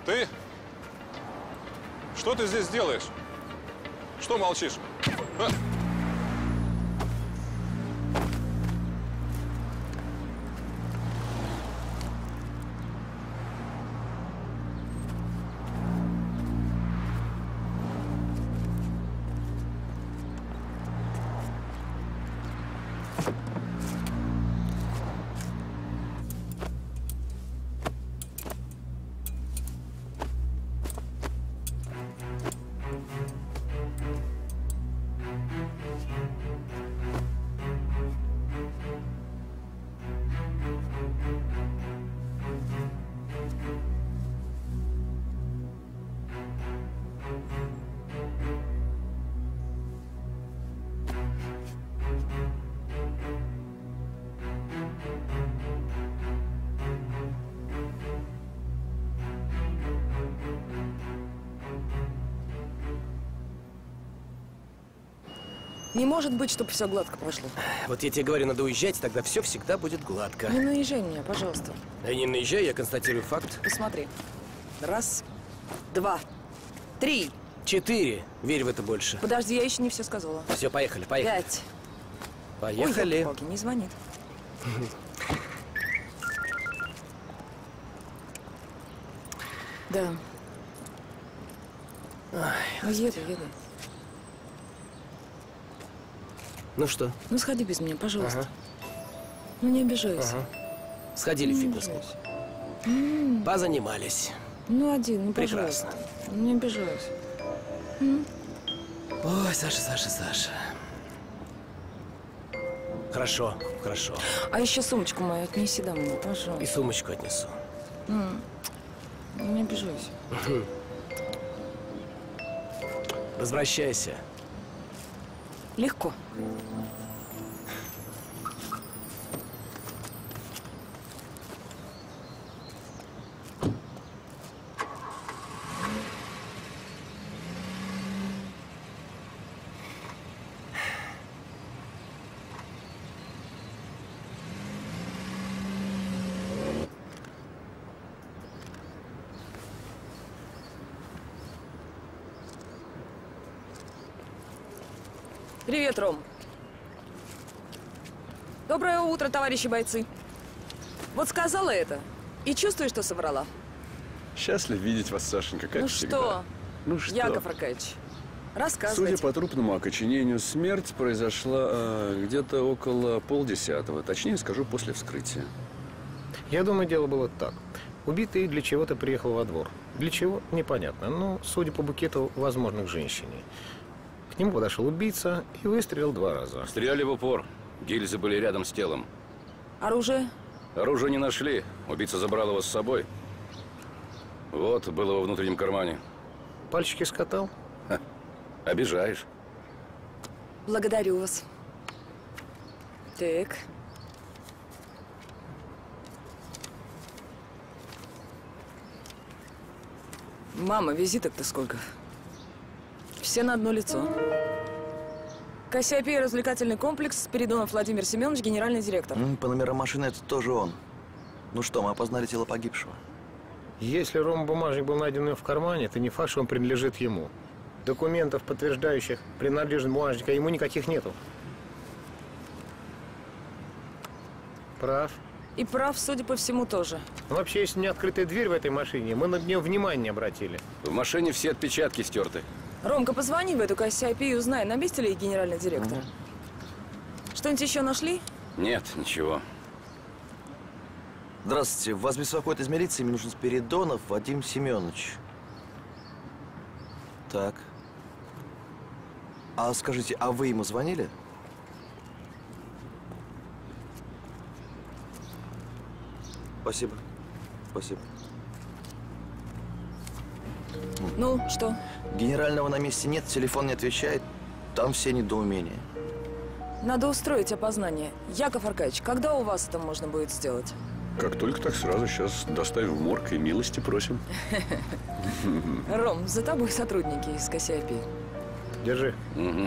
Ты? Что ты здесь делаешь? Что молчишь? А? Не может быть, чтобы все гладко прошло. Вот я тебе говорю, надо уезжать, тогда все всегда будет гладко. Не наезжай на меня, пожалуйста. Да не наезжай, я констатирую факт. Посмотри. Раз, два, три. Четыре. Верь в это больше. Подожди, я еще не все сказала. Все, поехали, поехали. Пять. Поехали. Ой, елки-палки, не звонит. Да. Ну, еду, еду. Ну что? Ну, сходи без меня, пожалуйста. Ага. Ну, не обижайся. Ага. Сходили в фитнес-клуб. М. Позанимались. Ну, один, ну, Прекрасно. пожалуйста. Ну, не обижайся. М. Ой, Саша, Саша, Саша. Хорошо, хорошо. А еще сумочку мою отнеси домой, пожалуйста. И сумочку отнесу. М. Ну, не обижайся. Возвращайся. Легко. Привет, Ром. Доброе утро, товарищи бойцы. Вот сказала это и чувствую, что соврала. Счастлив видеть вас, Сашенька, как ну всегда. что, Ну что? Яков Аркадьевич, Судя рассказывайте. по трупному окоченению, смерть произошла э, где-то около полдесятого. Точнее скажу, после вскрытия. Я думаю, дело было так. Убитый для чего-то приехал во двор. Для чего? Непонятно. Но, судя по букету возможных женщине. К нему подошел убийца и выстрелил два раза. Стреляли в упор. Гильзы были рядом с телом. Оружие? Оружие не нашли. Убийца забрал его с собой. Вот, было во внутреннем кармане. Пальчики скатал? Ха, обижаешь. Благодарю вас. Так. Мама, визиток-то сколько? Все на одно лицо. Кассиопея развлекательный комплекс, Спиридонов Владимир Семенович, генеральный директор. М, По номерам машины это тоже он. Ну что, мы опознали тело погибшего. Если Рома бумажник был найден у него в кармане, то не факт, что он принадлежит ему. Документов, подтверждающих принадлежность бумажника, ему никаких нету. Прав. И прав, судя по всему, тоже. Ну, вообще, если не открытая дверь в этой машине, мы на нее внимания не обратили. В машине все отпечатки стерты. Ромка, позвони в эту Кассиопею и узнай, на месте ли генеральный директор. Угу. Что-нибудь еще нашли? Нет, ничего. Здравствуйте, вас беспокоит из милиции, мне нужен Спиридонов Вадим Семенович. Так. А скажите, а вы ему звонили? Спасибо. Спасибо. Ну, что? Генерального на месте нет, телефон не отвечает. Там все недоумения. Надо устроить опознание. Яков Аркадьевич, когда у вас это можно будет сделать? Как только, так сразу. Сейчас доставим в морг и милости просим. Ром, за тобой сотрудники из Кассиопеи. Держи. Угу.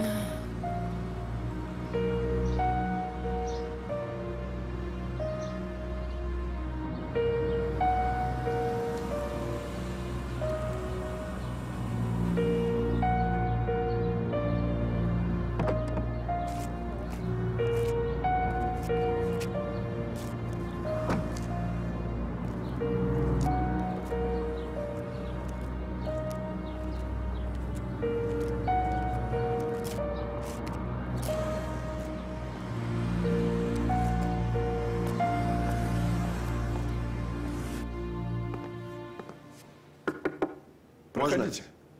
Проходите.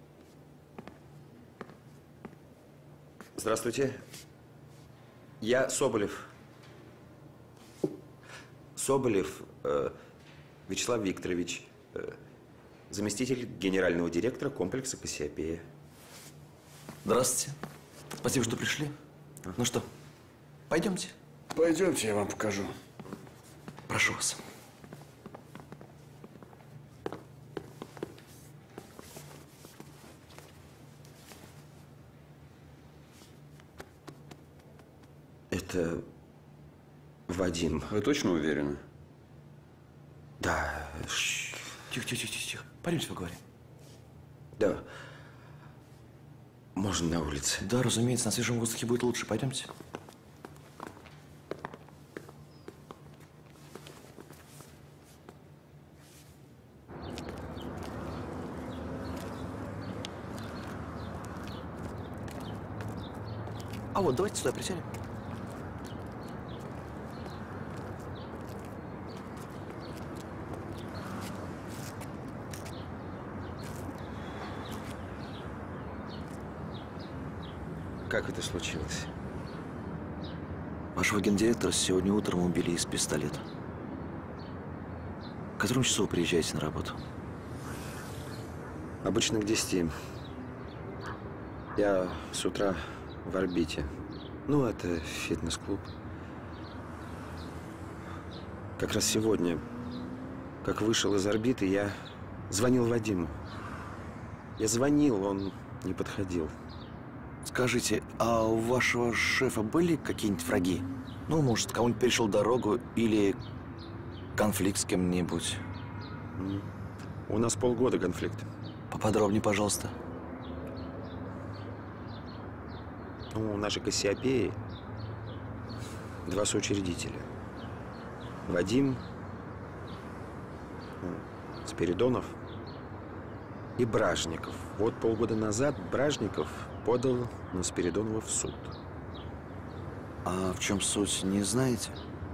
Здравствуйте. Я Соболев. Соболев э, Вячеслав Викторович, э, заместитель генерального директора комплекса «Кассиопея». Здравствуйте. Спасибо, что пришли. Ну что, пойдемте? Пойдемте, я вам покажу. Прошу вас. Это Вадим. Вы точно уверены? Да. Тихо, тихо, тихо, тихо. Пойдемте поговорим. Да. Можно на улице? Да, разумеется, на свежем воздухе будет лучше. Пойдемте. А вот, давайте сюда присядем. Как это случилось? Вашего гендиректора сегодня утром убили из пистолета. В котором часу вы приезжаете на работу? Обычно к десяти. Я с утра в орбите. Ну, это фитнес-клуб. Как раз сегодня, как вышел из орбиты, я звонил Вадиму. Я звонил, он не подходил. Скажите, а у вашего шефа были какие-нибудь враги? Ну, может, кому-нибудь перешел дорогу или конфликт с кем-нибудь? У нас полгода конфликт. Поподробнее, пожалуйста. Ну, у нашей Кассиопеи два соучредителя. Вадим, Спиридонов и Бражников. Вот полгода назад Бражников подал на Спиридонова в суд. А в чем суть, не знаете?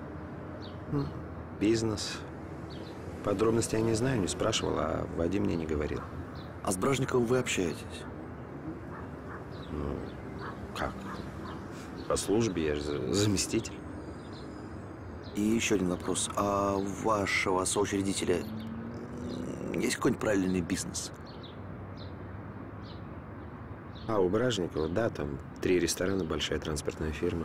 Бизнес. Подробностей я не знаю, не спрашивал, а Вадим мне не говорил. А с Бражниковым вы общаетесь? Ну, как? По службе, я же заместитель. И еще один вопрос. А у вашего соучредителя есть какой-нибудь правильный бизнес? А, у Бражникова, да, там три ресторана, большая транспортная фирма.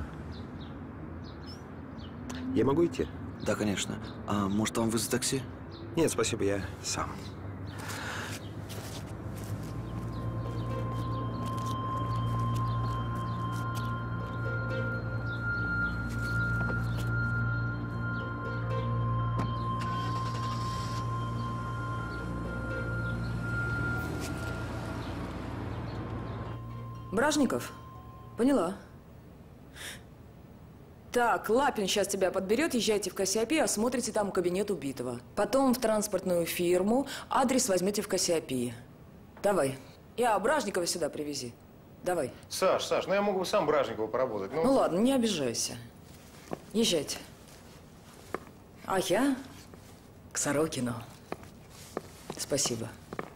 Я могу идти? Да, конечно. А может, вам вызвать такси? Нет, спасибо, я сам. Бражников? Поняла. Так, Лапин сейчас тебя подберет, езжайте в Кассиопею, осмотрите там кабинет убитого. Потом в транспортную фирму, адрес возьмете в Кассиопии. Давай. Я Бражникова сюда привези. Давай. Саш, Саш, ну я могу сам Бражникова поработать. Ну, ну ладно, не обижайся. Езжайте. А я к Сорокину. Спасибо.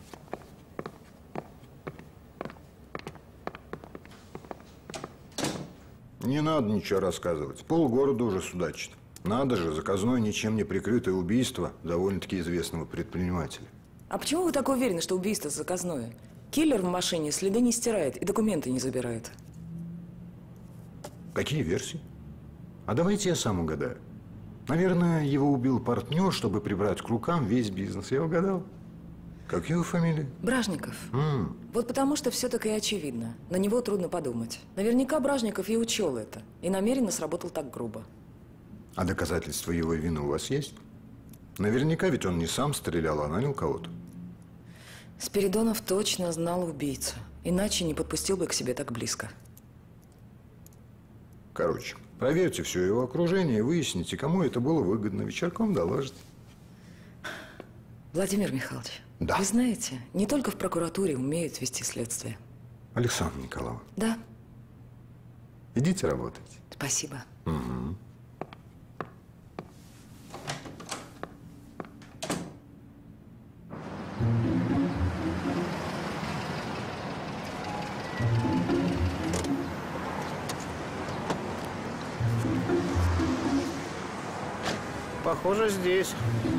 Не надо ничего рассказывать. Полгорода уже судачит. Надо же, заказное, ничем не прикрытое убийство довольно-таки известного предпринимателя. А почему вы так уверены, что убийство заказное? Киллер в машине следы не стирает и документы не забирает. Какие версии? А давайте я сам угадаю. Наверное, его убил партнер, чтобы прибрать к рукам весь бизнес. Я угадал. Как его фамилия? Бражников. М. Вот потому что все так и очевидно. На него трудно подумать. Наверняка Бражников и учел это. И намеренно сработал так грубо. А доказательства его вины у вас есть? Наверняка ведь он не сам стрелял, а нанял кого-то. Спиридонов точно знал убийцу. Иначе не подпустил бы к себе так близко. Короче, проверьте все его окружение и выясните, кому это было выгодно. Вечерком доложите. Владимир Михайлович, да. Вы знаете, не только в прокуратуре умеют вести следствие. Александра Николаевна. Да. Идите работать. Спасибо. Угу. похоже, здесь.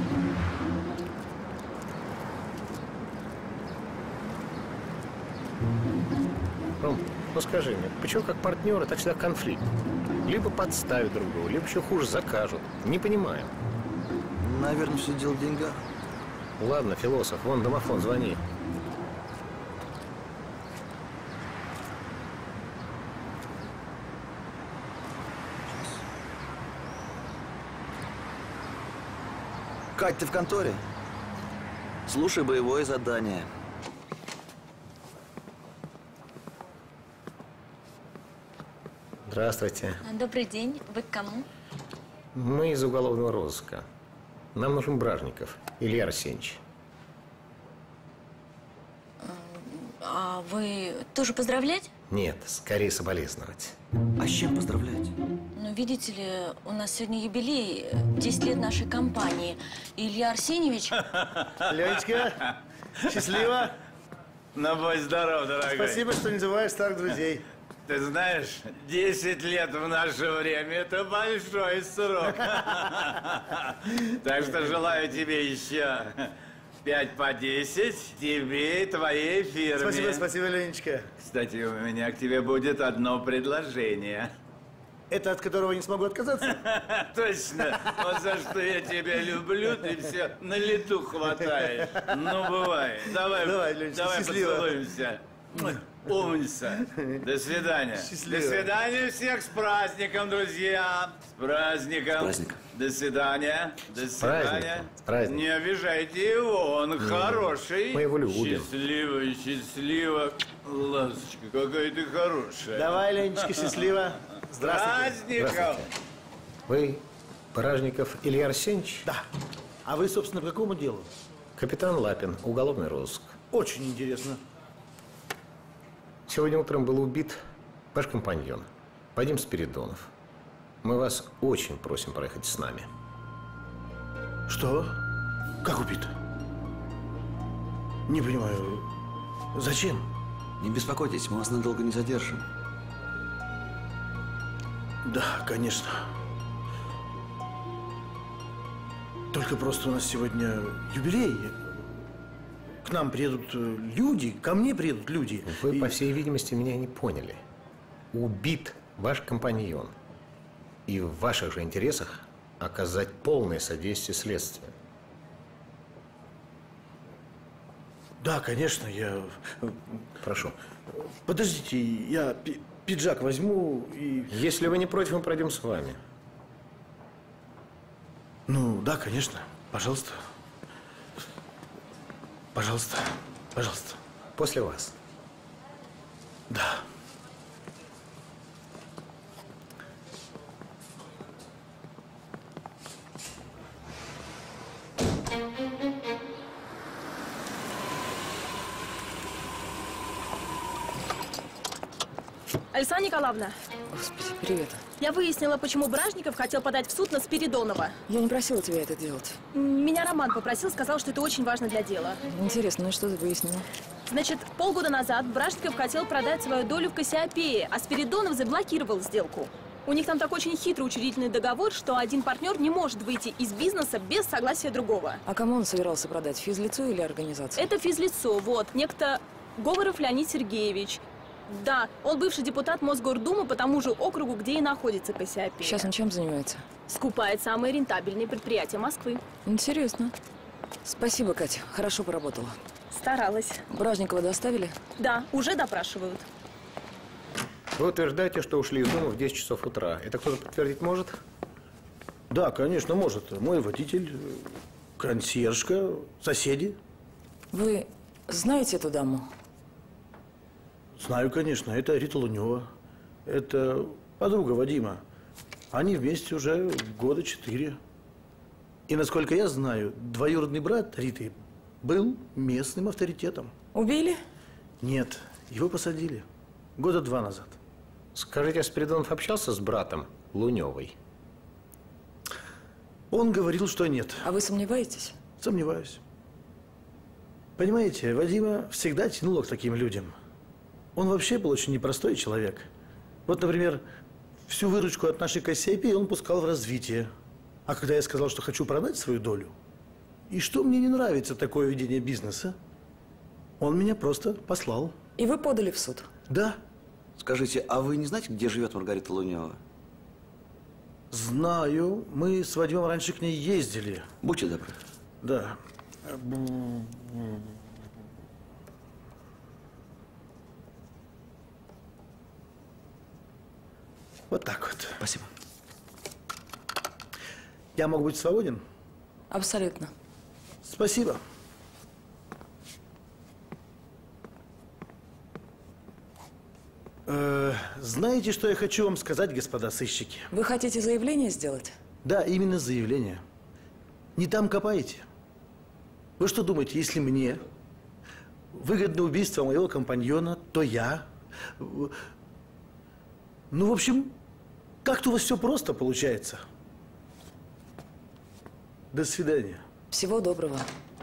Ром, ну скажи мне, почему как партнеры так всегда конфликт? Либо подставят друг друга, либо еще хуже закажут. Не понимаю. Наверное, все дело в деньгах. Ладно, философ, вон домофон, звони. Кать, ты в конторе? Слушай боевое задание. Здравствуйте. Добрый день. Вы к кому? Мы из уголовного розыска. Нам нужен Бражников Илья Арсеньевич. А вы тоже поздравлять? Нет, скорее соболезновать. А с чем поздравлять? Ну, видите ли, у нас сегодня юбилей, десять лет нашей компании. И Илья Арсеньевич… Ленечка, счастливо. Ну, будь здоров, дорогой. Спасибо, что не забываешь старых друзей. Ты знаешь, десять лет в наше время – это большой срок. Так что желаю тебе еще пять по десять тебе и твоей фирме. Спасибо, спасибо, Ленечка. Кстати, у меня к тебе будет одно предложение. Это от которого не смогу отказаться? Точно. Вот за что я тебя люблю, ты все на лету хватаешь. Ну, бывай. Давай, давай, Ленечка, давай счастливо. поцелуемся. Умница. До свидания. Счастливо. До свидания всех с праздником, друзья. С праздником. С праздником. До свидания. До свидания. праздником. С праздником. Не обижайте его, он Не, хороший. мы его любим. Счастливо, счастливо. Ласочка, какая ты хорошая. Давай, Ленечка, счастливо. Здравствуйте. Праздников. Вы Бражников Илья Арсеньевич? Да. А вы, собственно, по какому делу? Капитан Лапин, уголовный розыск. Очень интересно. Сегодня утром был убит ваш компаньон, Вадим Спиридонов. Мы вас очень просим проехать с нами. Что? Как убит? Не понимаю. Зачем? Не беспокойтесь, мы вас надолго не задержим. Да, конечно. Только просто у нас сегодня юбилей. К нам приедут люди, ко мне приедут люди. Вы, И- по всей видимости, меня не поняли. Убит ваш компаньон. И в ваших же интересах оказать полное содействие следствию. Да, конечно, я… Прошу. Подождите, я пи- пиджак возьму и… Если вы не против, мы пройдем с вами. Ну, да, конечно. Пожалуйста. Пожалуйста. Пожалуйста. После вас. Да. Александра Николаевна, Господи, привет. я выяснила, почему Бражников хотел подать в суд на Спиридонова. Я не просила тебя это делать. М, Меня Роман попросил, сказал, что это очень важно для дела. Интересно, ну и что ты выяснила? Значит, полгода назад Бражников хотел продать свою долю в Кассиопее, а Спиридонов заблокировал сделку. У них там такой очень хитрый учредительный договор, что один партнер не может выйти из бизнеса без согласия другого. А кому он собирался продать? Физлицу или организацию? Это физлицо, вот, некто Говоров Леонид Сергеевич. Да, он бывший депутат Мосгордумы по тому же округу, где и находится Кассиопея. Сейчас он чем занимается? Скупает самые рентабельные предприятия Москвы. Интересно. Спасибо, Катя. Хорошо поработала. Старалась. Бражникова доставили? Да, уже допрашивают. Вы утверждаете, что ушли из дома в десять часов утра. Это кто-то подтвердить может? Да, конечно, может. Мой водитель, консьержка, соседи. Вы знаете эту даму? Знаю, конечно. Это Рита Лунева. Это подруга Вадима. Они вместе уже года четыре. И, насколько я знаю, двоюродный брат Риты был местным авторитетом. Убили? Нет, его посадили. Года два назад. Скажите, а Спиридонов общался с братом Луневой? Он говорил, что нет. А вы сомневаетесь? Сомневаюсь. Понимаете, Вадима всегда тянуло к таким людям. Он вообще был очень непростой человек. Вот, например, всю выручку от нашей Кассиопеи он пускал в развитие. А когда я сказал, что хочу продать свою долю, и что мне не нравится такое ведение бизнеса, он меня просто послал. И вы подали в суд? Да. Скажите, а вы не знаете, где живет Маргарита Лунева? Знаю. Мы с Вадимом раньше к ней ездили. Будьте добры. Да. Вот так вот. Спасибо. Я могу быть свободен? Абсолютно. Спасибо. Э, знаете, что я хочу вам сказать, господа сыщики? Вы хотите заявление сделать? Да, именно заявление. Не там копаете. Вы что думаете, если мне выгодно убийство моего компаньона, то я… Ну, в общем, как-то у вас все просто получается. До свидания. Всего доброго.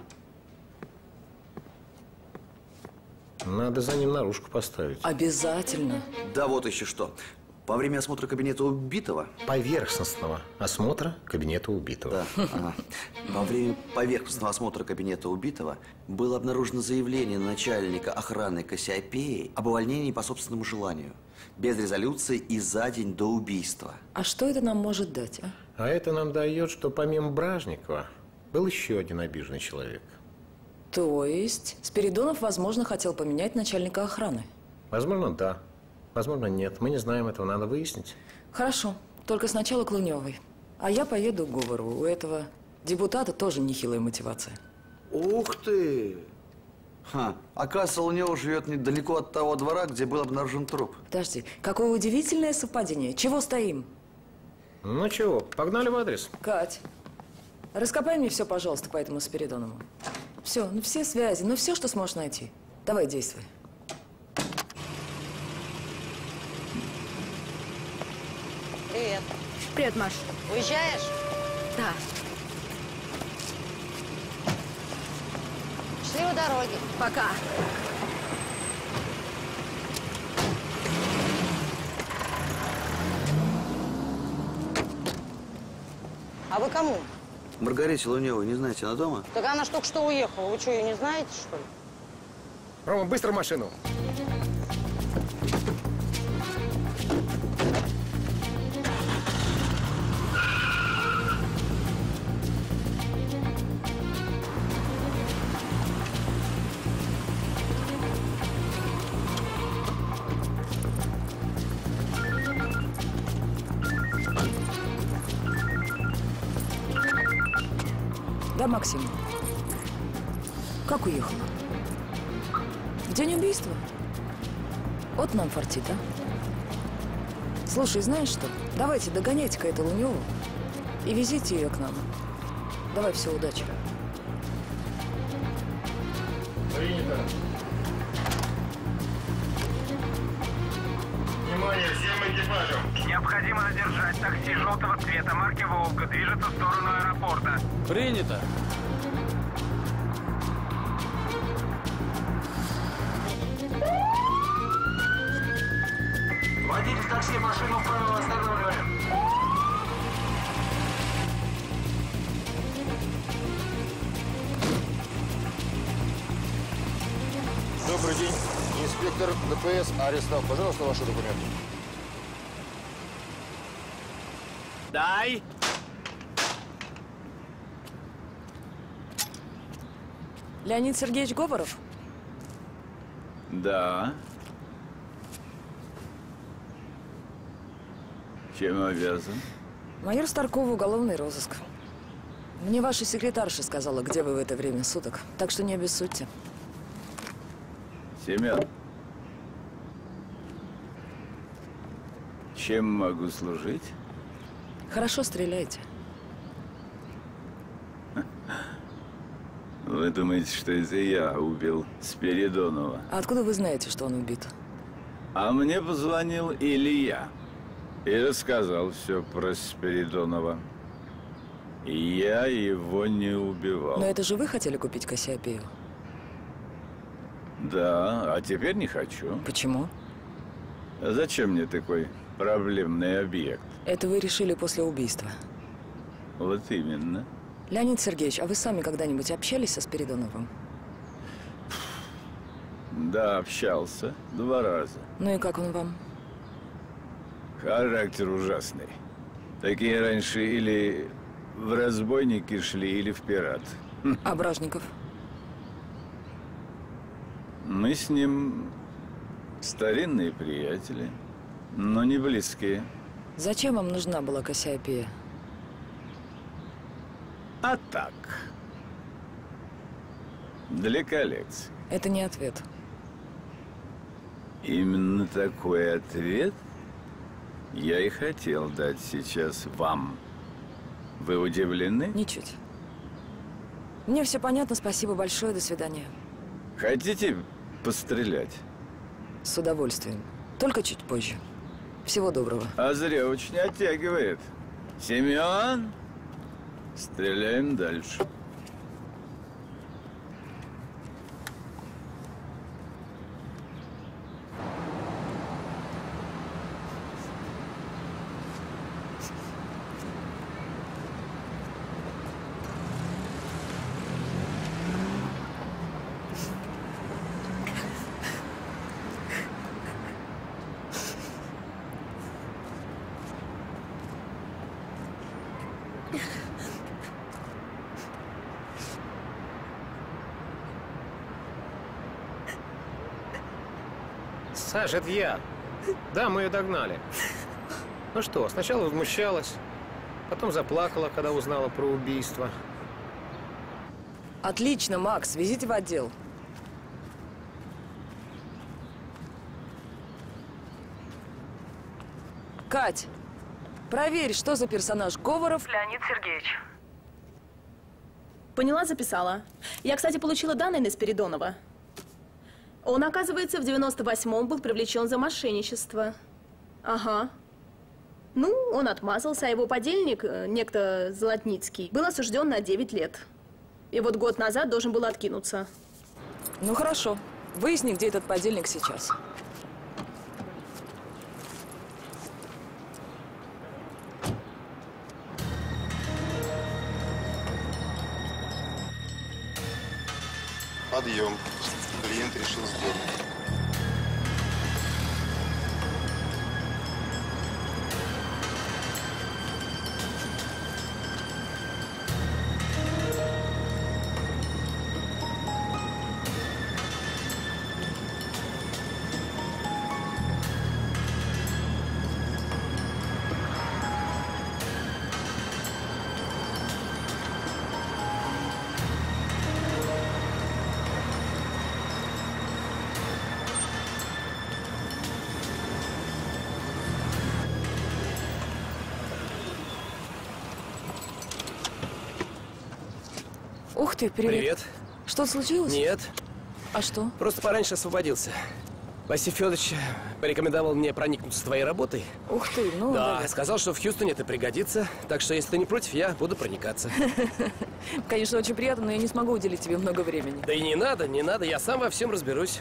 Надо за ним наружку поставить. Обязательно. Да вот еще что. Во время осмотра кабинета убитого… Поверхностного осмотра кабинета убитого. Да. Ага. Во время поверхностного осмотра кабинета убитого было обнаружено заявление начальника охраны Кассиопеи об увольнении по собственному желанию. Без резолюции и за день до убийства. А что это нам может дать, а? А это нам дает, что помимо Бражникова был еще один обиженный человек. То есть Спиридонов, возможно, хотел поменять начальника охраны? Возможно, да. Возможно, нет. Мы не знаем этого, надо выяснить. Хорошо. Только сначала к Луневой. А я поеду к Говорову. У этого депутата тоже нехилая мотивация. Ух ты! Ха. Оказывается, Лунева живет недалеко от того двора, где был обнаружен труп. Подожди, какое удивительное совпадение. Чего стоим? Ну чего, погнали в адрес. Кать, раскопай мне все, пожалуйста, по этому Спиридонову. Все, ну все связи, ну все, что сможешь найти. Давай, действуй. Привет. Привет, Маш. Уезжаешь? Да. Счастливой дороги. Пока. А вы кому? Маргарите Луневой, не знаете, она дома? Так она ж только что уехала. Вы что, ее не знаете, что ли? Рома, быстро в машину. Да, Максим? Как уехала? В день убийства? Вот нам фартит, а? Слушай, знаешь что? Давайте догоняйте-ка эту Луневу и везите ее к нам. Давай, все, удачи. Принято. Внимание всем экипажам. Необходимо задержать такси желтого цвета марки «Волга». Движется в сторону аэропорта. Принято. Водитель такси, машину вправо останавливаем. Добрый день. Инспектор ДПС Арестов. Пожалуйста, ваши документы. Дай. Леонид Сергеевич Говоров? Да. Чем обязан? Майор Старкова, уголовный розыск. Мне ваша секретарша сказала, где вы в это время суток. Так что не обессудьте. Семен. Чем могу служить? Хорошо стреляйте. Вы думаете, что это я убил Спиридонова? А откуда вы знаете, что он убит? А мне позвонил Илья и рассказал все про Спиридонова. И я его не убивал. Но это же вы хотели купить Кассиопею? Да, а теперь не хочу. Почему? А зачем мне такой проблемный объект? Это вы решили после убийства. Вот именно. Леонид Сергеевич, а вы сами когда-нибудь общались со Спиридоновым? Да, общался. Два раза. Ну и как он вам? Характер ужасный. Такие раньше или в разбойники шли, или в пират. А Бражников? Мы с ним старинные приятели, но не близкие. Зачем вам нужна была Кассиопея? А так. Для коллекции. Это не ответ. Именно такой ответ я и хотел дать сейчас вам. Вы удивлены? Ничуть. Мне все понятно, спасибо большое, до свидания. Хотите пострелять? С удовольствием. Только чуть позже. Всего доброго. А зря очень оттягивает. Семен, стреляем дальше. Саш, это я. Да, мы ее догнали. Ну что, сначала возмущалась, потом заплакала, когда узнала про убийство. Отлично, Макс, везите в отдел. Кать, проверь, что за персонаж Говоров Леонид Сергеевич. Поняла, записала. Я, кстати, получила данные на Спиридонова. Он, оказывается, в девяносто восьмом был привлечен за мошенничество. Ага. Ну, он отмазался, а его подельник, некто Золотницкий, был осужден на девять лет. И вот год назад должен был откинуться. Ну хорошо. Выясни, где этот подельник сейчас. Подъем. Клиент решил сделать. Ух ты, привет. Привет. Что случилось? Нет. А что? Просто пораньше освободился. Василий Федорович порекомендовал мне проникнуться твоей работой. Ух ты, ну да. да. Сказал, что в Хьюстоне это пригодится. Так что, если ты не против, я буду проникаться. Конечно, очень приятно, но я не смогу уделить тебе много времени. Да и не надо, не надо. Я сам во всем разберусь.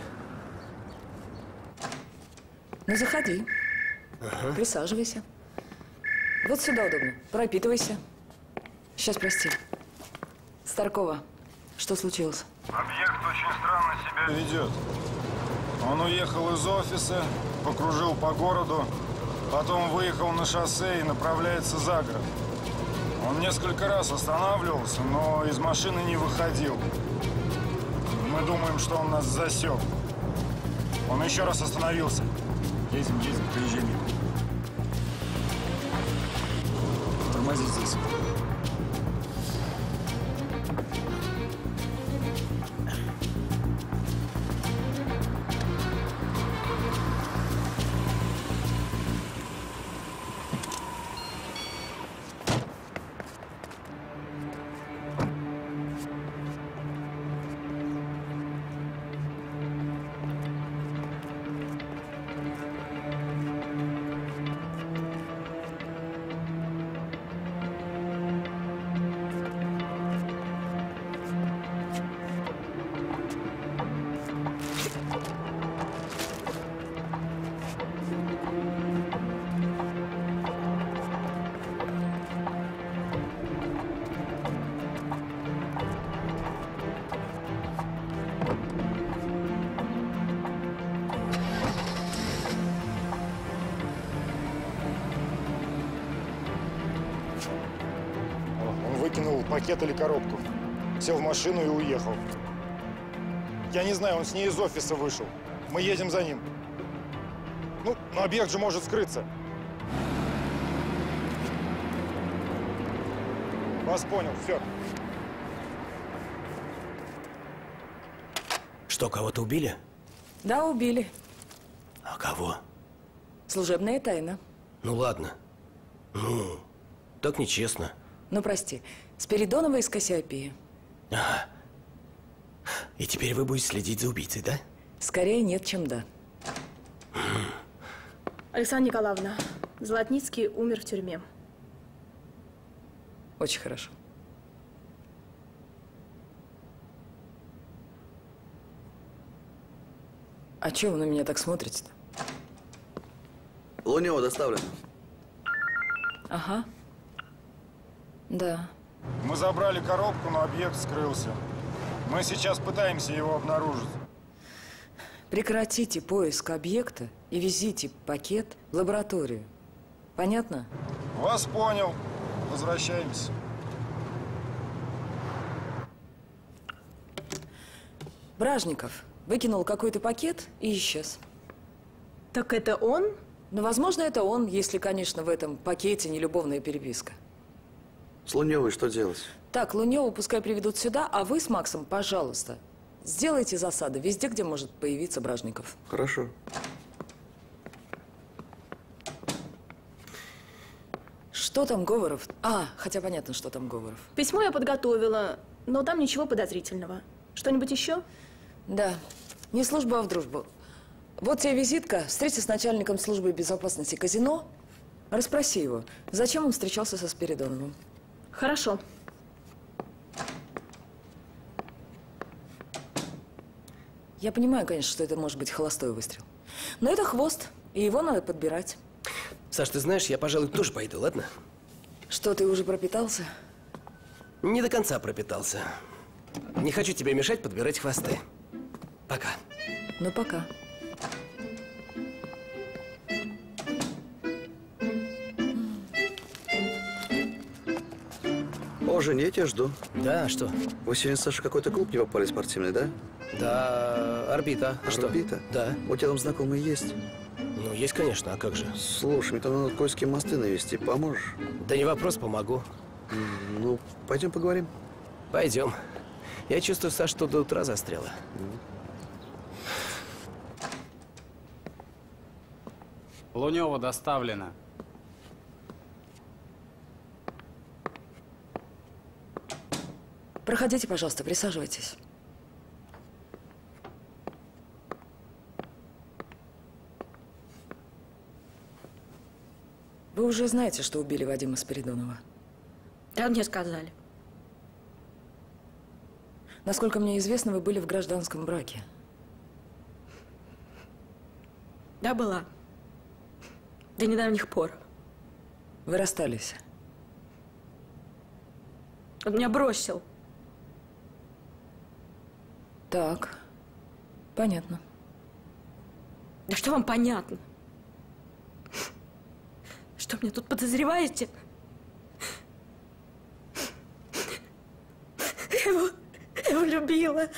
Ну, заходи. Ага. Присаживайся. Вот сюда удобно. Пропитывайся. Сейчас, прости. Старкова, что случилось? Объект очень странно себя ведет. Он уехал из офиса, покружил по городу, потом выехал на шоссе и направляется за город. Он несколько раз останавливался, но из машины не выходил. Мы думаем, что он нас засек. Он еще раз остановился. Едем, едем, приезжай мимо. Тормози здесь. выкинул пакет или коробку. Сел в машину и уехал. Я не знаю, он с ней из офиса вышел. Мы едем за ним. Ну, но объект же может скрыться. Вас понял, все. Что, кого-то убили? Да, убили. А кого? Служебная тайна. Ну ладно. Ну, так нечестно. Ну, прости. Спиридонова из Кассиопеи. Ага. И теперь вы будете следить за убийцей, да? Скорее нет, чем да. Александра Николаевна, Золотницкий умер в тюрьме. Очень хорошо. А чего вы на меня так смотрите-то? Лунева доставлено. Ага. Да. Мы забрали коробку, но объект скрылся. Мы сейчас пытаемся его обнаружить. Прекратите поиск объекта и везите пакет в лабораторию. Понятно? Вас понял. Возвращаемся. Бражников выкинул какой-то пакет и исчез. Так это он? Ну, возможно, это он, если, конечно, в этом пакете не любовная переписка. С Луневой что делать? Так, Луневу пускай приведут сюда, а вы с Максом, пожалуйста, сделайте засады везде, где может появиться Бражников. Хорошо. Что там Говоров? А, хотя понятно, что там Говоров. Письмо я подготовила, но там ничего подозрительного. Что-нибудь еще? Да, не служба, а в дружбу. Вот тебе визитка. Встретись с начальником службы безопасности казино. Расспроси его, зачем он встречался со Спиридоновым. Хорошо. Я понимаю, конечно, что это может быть холостой выстрел. Но это хвост, и его надо подбирать. Саш, ты знаешь, я, пожалуй, тоже пойду, ладно? Что, ты уже пропитался? Не до конца пропитался. Не хочу тебе мешать подбирать хвосты. Пока. Ну, пока. О, Женя, я тебя жду. Да, а что? Вы сегодня, Саша, какой-то клуб не попали спортивный, да? Да, орбита. А что? Орбита? Да. У тебя там знакомые есть? Ну, есть, конечно, а как же? Слушай, мне там надо кое-с-кем мосты навести. Поможешь? Да не вопрос, помогу. Ну, пойдем поговорим. Пойдем. Я чувствую, Саша, что до утра застряла. Лунева доставлено. Проходите, пожалуйста, присаживайтесь. Вы уже знаете, что убили Вадима Спиридонова? Да, мне сказали. Насколько мне известно, вы были в гражданском браке. Да, была. До недавних пор. Вы расстались? Он меня бросил. Так, понятно. Да что вам понятно? Что меня тут подозреваете? Я его, я его любила.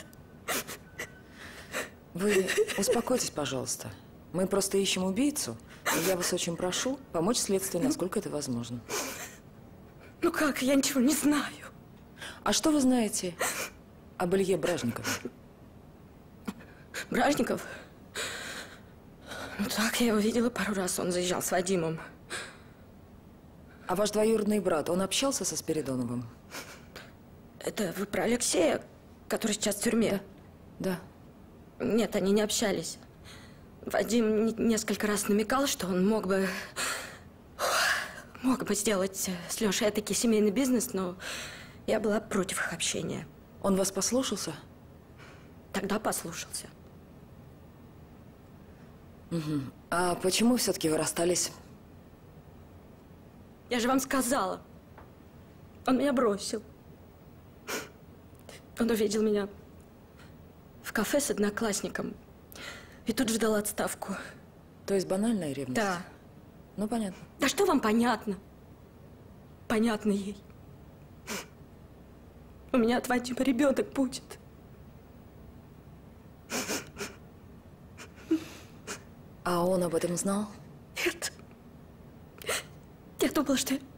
Вы успокойтесь, пожалуйста. Мы просто ищем убийцу, и я вас очень прошу помочь следствию, насколько это возможно. Ну как, я ничего не знаю. А что вы знаете об Илье Бражникове? Бражников? Ну так, я его видела пару раз, он заезжал с Вадимом. А ваш двоюродный брат, он общался со Спиридоновым? Это вы про Алексея, который сейчас в тюрьме? Да. Нет, они не общались. Вадим несколько раз намекал, что он мог бы... Мог бы сделать с Лешей таки семейный бизнес, но я была против их общения. Он вас послушался? Тогда послушался. Угу. А почему все-таки вы расстались? Я же вам сказала. Он меня бросил. Он увидел меня в кафе с одноклассником и тут ждал отставку. То есть банальная ревность? Да. Ну, понятно. Да что вам понятно? Понятно ей. У меня от Вадима ребенок будет. А он об этом знал? Нет. Я думала, что я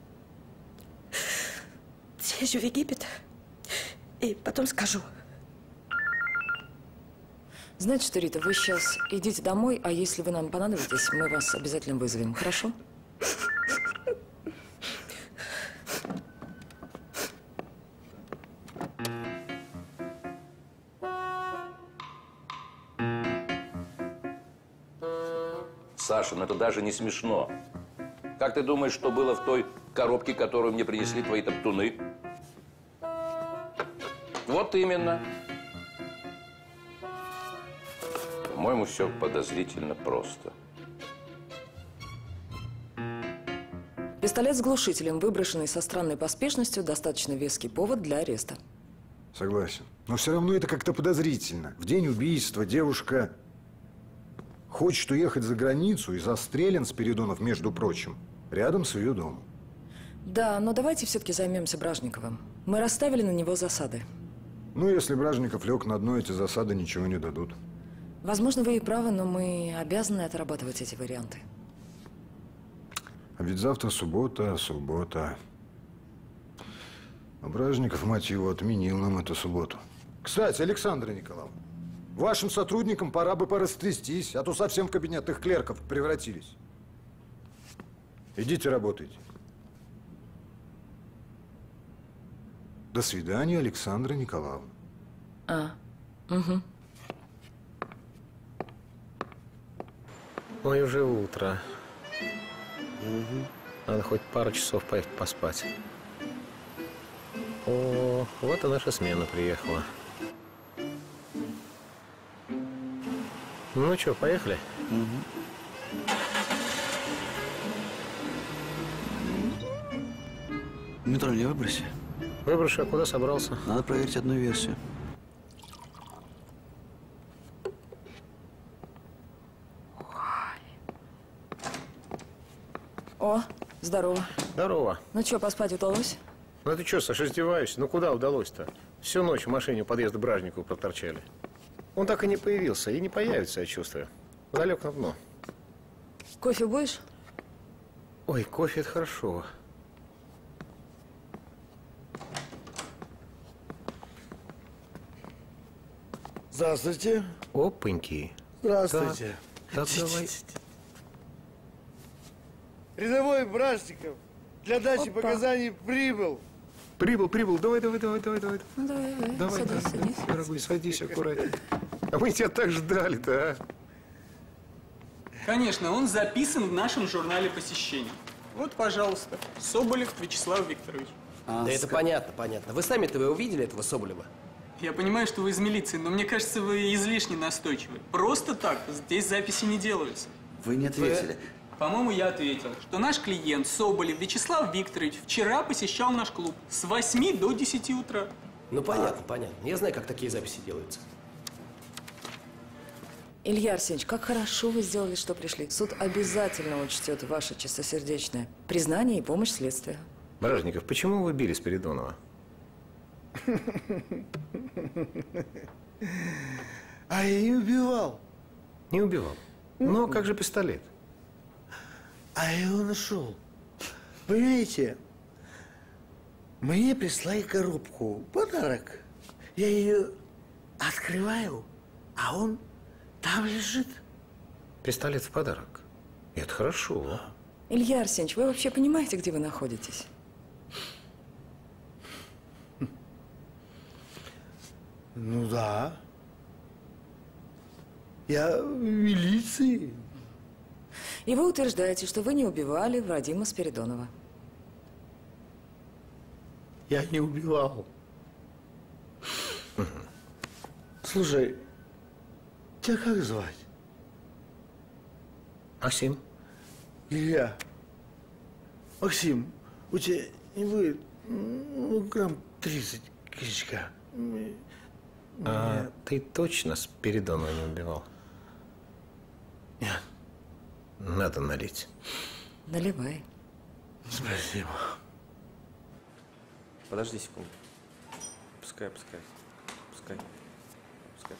съезжу в Египет и потом скажу. Знаете что, Рита, вы сейчас идите домой, а если вы нам понадобитесь, мы вас обязательно вызовем, хорошо? Саша, ну это даже не смешно. Как ты думаешь, что было в той коробке, которую мне принесли твои топтуны? Вот именно. По-моему, все подозрительно просто. Пистолет с глушителем, выброшенный со странной поспешностью, достаточно веский повод для ареста. Согласен. Но все равно это как-то подозрительно. В день убийства девушка хочет уехать за границу и застрелен Спиридонов, между прочим, рядом с ее домом. Да, но давайте все-таки займемся Бражниковым. Мы расставили на него засады. Ну, если Бражников лег на дно, эти засады ничего не дадут. Возможно, вы и правы, но мы обязаны отрабатывать эти варианты. А ведь завтра суббота, суббота. А Бражников, мать его, отменил нам эту субботу. Кстати, Александра Николаевна, вашим сотрудникам пора бы порастрястись, а то совсем в кабинетных клерков превратились. Идите работайте. До свидания, Александра Николаевна. А, угу. Ой, уже утро. Угу. Надо хоть пару часов поехать поспать. О, вот и наша смена приехала. Ну что, поехали? Угу. Метро не выброси. Выброшу, а куда собрался? Надо проверить одну версию. О, здорово. Здорово. Ну что, поспать удалось? Ну ты что, Саша, издеваешься? Ну куда удалось-то? Всю ночь в машине у подъезда Бражникову проторчали. Он так и не появился, и не появится, я чувствую. Залег на дно. Кофе будешь? Ой, кофе – это хорошо. Здравствуйте. Опаньки. Здравствуйте. Так, так давай. Рядовой Бражников для дачи Опа. показаний прибыл. Прибыл, прибыл. Давай, давай, давай, давай, давай. Ну, давай, давай, Давай, садись, да, садись. дорогой, садись аккуратнее. А мы тебя так ждали-то, а? Конечно, он записан в нашем журнале посещений. Вот, пожалуйста, Соболев Вячеслав Викторович. А, да это понятно, понятно. Вы сами-то вы увидели этого Соболева? Я понимаю, что вы из милиции, но мне кажется, вы излишне настойчивы. Просто так здесь записи не делаются. Вы не ответили. Вы, по-моему, я ответил, что наш клиент Соболев Вячеслав Викторович вчера посещал наш клуб с восьми до десяти утра. Ну, понятно, понятно. Я знаю, как такие записи делаются. Илья Арсеньевич, как хорошо вы сделали, что пришли. Суд обязательно учтет ваше чистосердечное признание и помощь следствию. Бражников, почему вы били Спиридонова? А я не убивал. Не убивал. Но как же пистолет? А я его нашел. Понимаете, мне прислали коробку, подарок. Я ее открываю, а он там лежит. Пистолет в подарок. Это хорошо. Илья Арсеньевич, вы вообще понимаете, где вы находитесь? Ну да. Я в милиции. И вы утверждаете, что вы не убивали Вадима Спиридонова. Я не убивал. Слушай, тебя как звать? Максим. Илья. Максим, у тебя не будет, ну, грамм тридцать коньячка. А ты точно Спиридонова не убивал? Нет. Надо налить. Наливай. Спасибо. Подожди секунду. Пускай, пускай. Пускай. Пускай.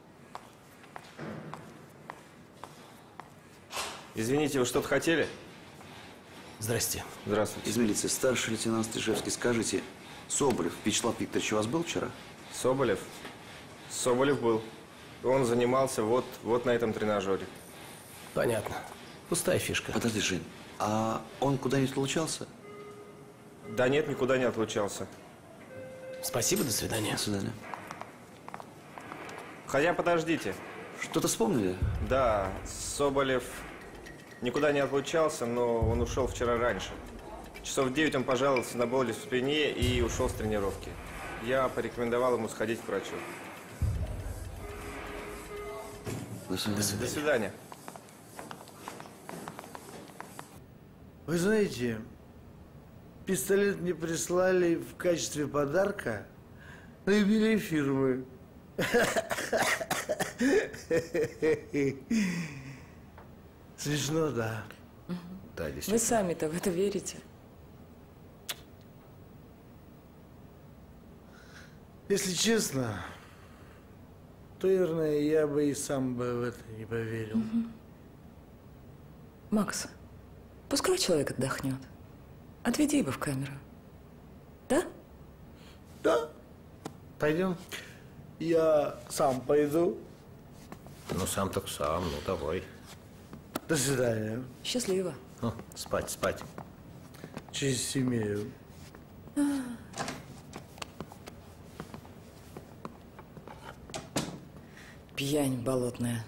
Извините, вы что-то хотели? Здрасте. Здравствуйте. Из милиции старший лейтенант Стежевский. Скажите, Соболев Вячеслав Викторович у вас был вчера? Соболев? Соболев был. Он занимался вот, вот на этом тренажере. Понятно. Пустая фишка. Подожди, Жень, а он куда-нибудь отлучался? Да нет, никуда не отлучался. Спасибо, до свидания. До свидания. Хотя подождите. Что-то вспомнили? Да, Соболев никуда не отлучался, но он ушел вчера раньше. Часов в девять он пожаловался на боли в спине и ушел с тренировки. Я порекомендовал ему сходить к врачу. До свидания. До свидания. До свидания. Вы знаете, пистолет мне прислали в качестве подарка на юбилей фирмы. Смешно, да. Да, Вы сами-то в это верите? Если честно, то, наверное, я бы и сам бы в это не поверил. Угу. Макс, пускай человек отдохнет. Отведи его в камеру. Да? Да. Пойдем. Я сам пойду. Ну, сам так сам, ну, давай. До свидания. Счастливо. Ну, спать, спать. Честь семью. Пьянь болотная.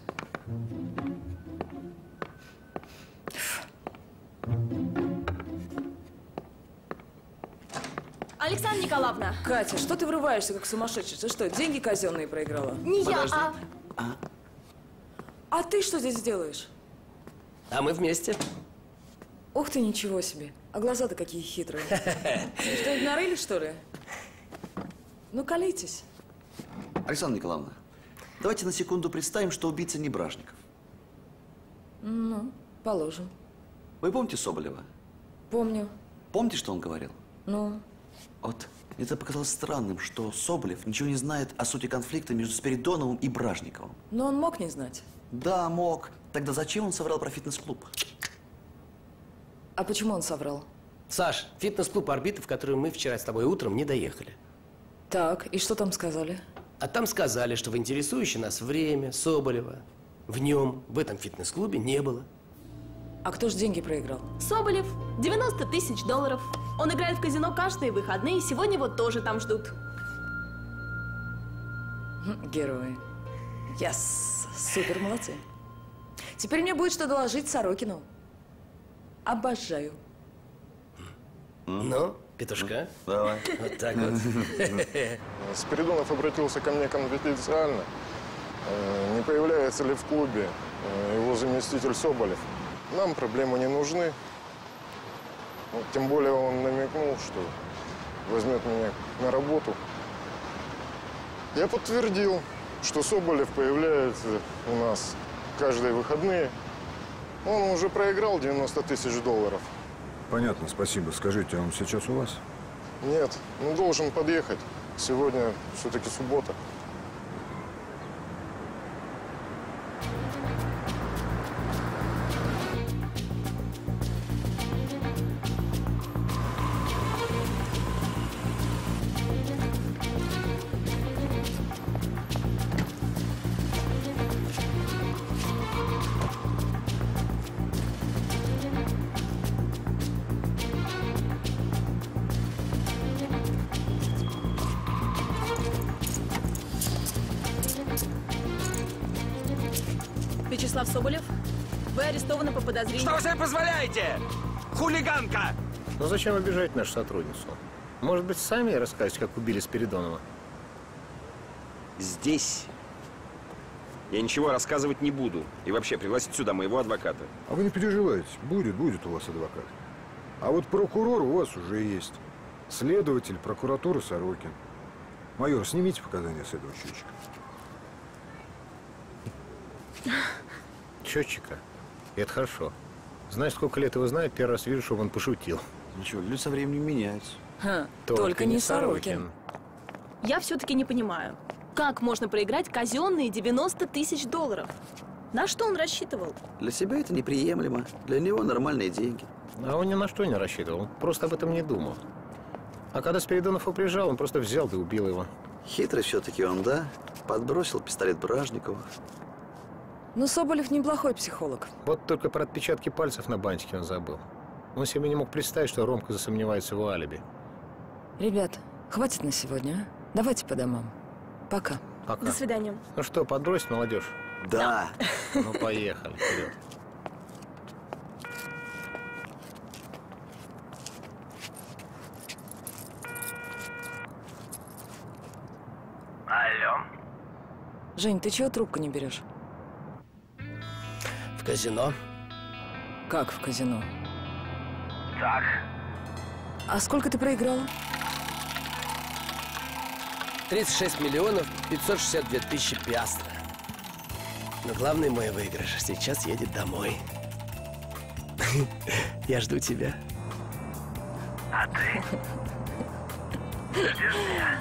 Александра Николаевна! Катя, что ты врываешься, как сумасшедшая? Ты что, деньги казенные проиграла? Не Подожди. я, а... А ты что здесь делаешь? А мы вместе. Ух ты, ничего себе. А глаза-то какие хитрые. Что-нибудь нарыли, что ли? Ну, колитесь. Александра Николаевна, давайте на секунду представим, что убийца не Бражников. Ну, положим. Вы помните Соболева? Помню. Помните, что он говорил? Ну? Вот. Мне это показалось странным, что Соболев ничего не знает о сути конфликта между Спиридоновым и Бражниковым. Но он мог не знать. Да, мог. Тогда зачем он соврал про фитнес-клуб? А почему он соврал? Саш, фитнес-клуб «Орбита», в который мы вчера с тобой утром не доехали. Так, и что там сказали? А там сказали, что в интересующее нас время Соболева в нем, в этом фитнес-клубе, не было. А кто же деньги проиграл? Соболев. девяносто тысяч долларов. Он играет в казино каждые выходные, и сегодня его тоже там ждут. Герои. Яс. Супер, молодцы. Теперь мне будет что доложить Сорокину. Обожаю. Ну, петушка? Давай. Вот так вот. Спиридонов обратился ко мне конфиденциально. Не появляется ли в клубе его заместитель Соболев? Нам проблемы не нужны. Тем более он намекнул, что возьмет меня на работу. Я подтвердил, что Соболев появляется у нас каждые выходные. Он уже проиграл девяносто тысяч долларов. Понятно, спасибо. Скажите, он сейчас у вас? Нет, ну должен подъехать. Сегодня все-таки суббота. Вячеслав Соболев, вы арестованы по подозрению... Что вы себе позволяете? Хулиганка! Ну зачем обижать нашу сотрудницу? Может быть, сами расскажете, как убили Спиридонова? Здесь я ничего рассказывать не буду. И вообще, пригласить сюда моего адвоката. А вы не переживайте, будет, будет у вас адвокат. А вот прокурор у вас уже есть. Следователь прокуратуры Сорокин. Майор, снимите показания с этого счетчика. Счетчика? Это хорошо. Знаешь, сколько лет его знает, первый раз вижу, чтобы он пошутил. Ничего, люди со временем меняются. Ха, только, только не Сорокин. Я все-таки не понимаю, как можно проиграть казенные девяносто тысяч долларов? На что он рассчитывал? Для себя это неприемлемо. Для него нормальные деньги. А он ни на что не рассчитывал. Он просто об этом не думал. А когда Спиридонов его прижал, он просто взял да убил его. Хитрый все-таки он, да? Подбросил пистолет Бражникову. Ну, Соболев неплохой психолог. Вот только про отпечатки пальцев на бантике он забыл. Он себе не мог представить, что Ромка засомневается в его алиби. Ребят, хватит на сегодня, а? Давайте по домам. Пока. Пока. До свидания. Ну что, подбросить молодежь? Да. Ну, поехали, вперед. Алло. Жень, ты чего трубку не берешь? В казино. Как в казино? Так. А сколько ты проиграл? тридцать шесть миллионов пятьсот шестьдесят две тысячи пиастра. Но главный мой выигрыш сейчас едет домой. Я жду тебя. А ты? Ждешь меня?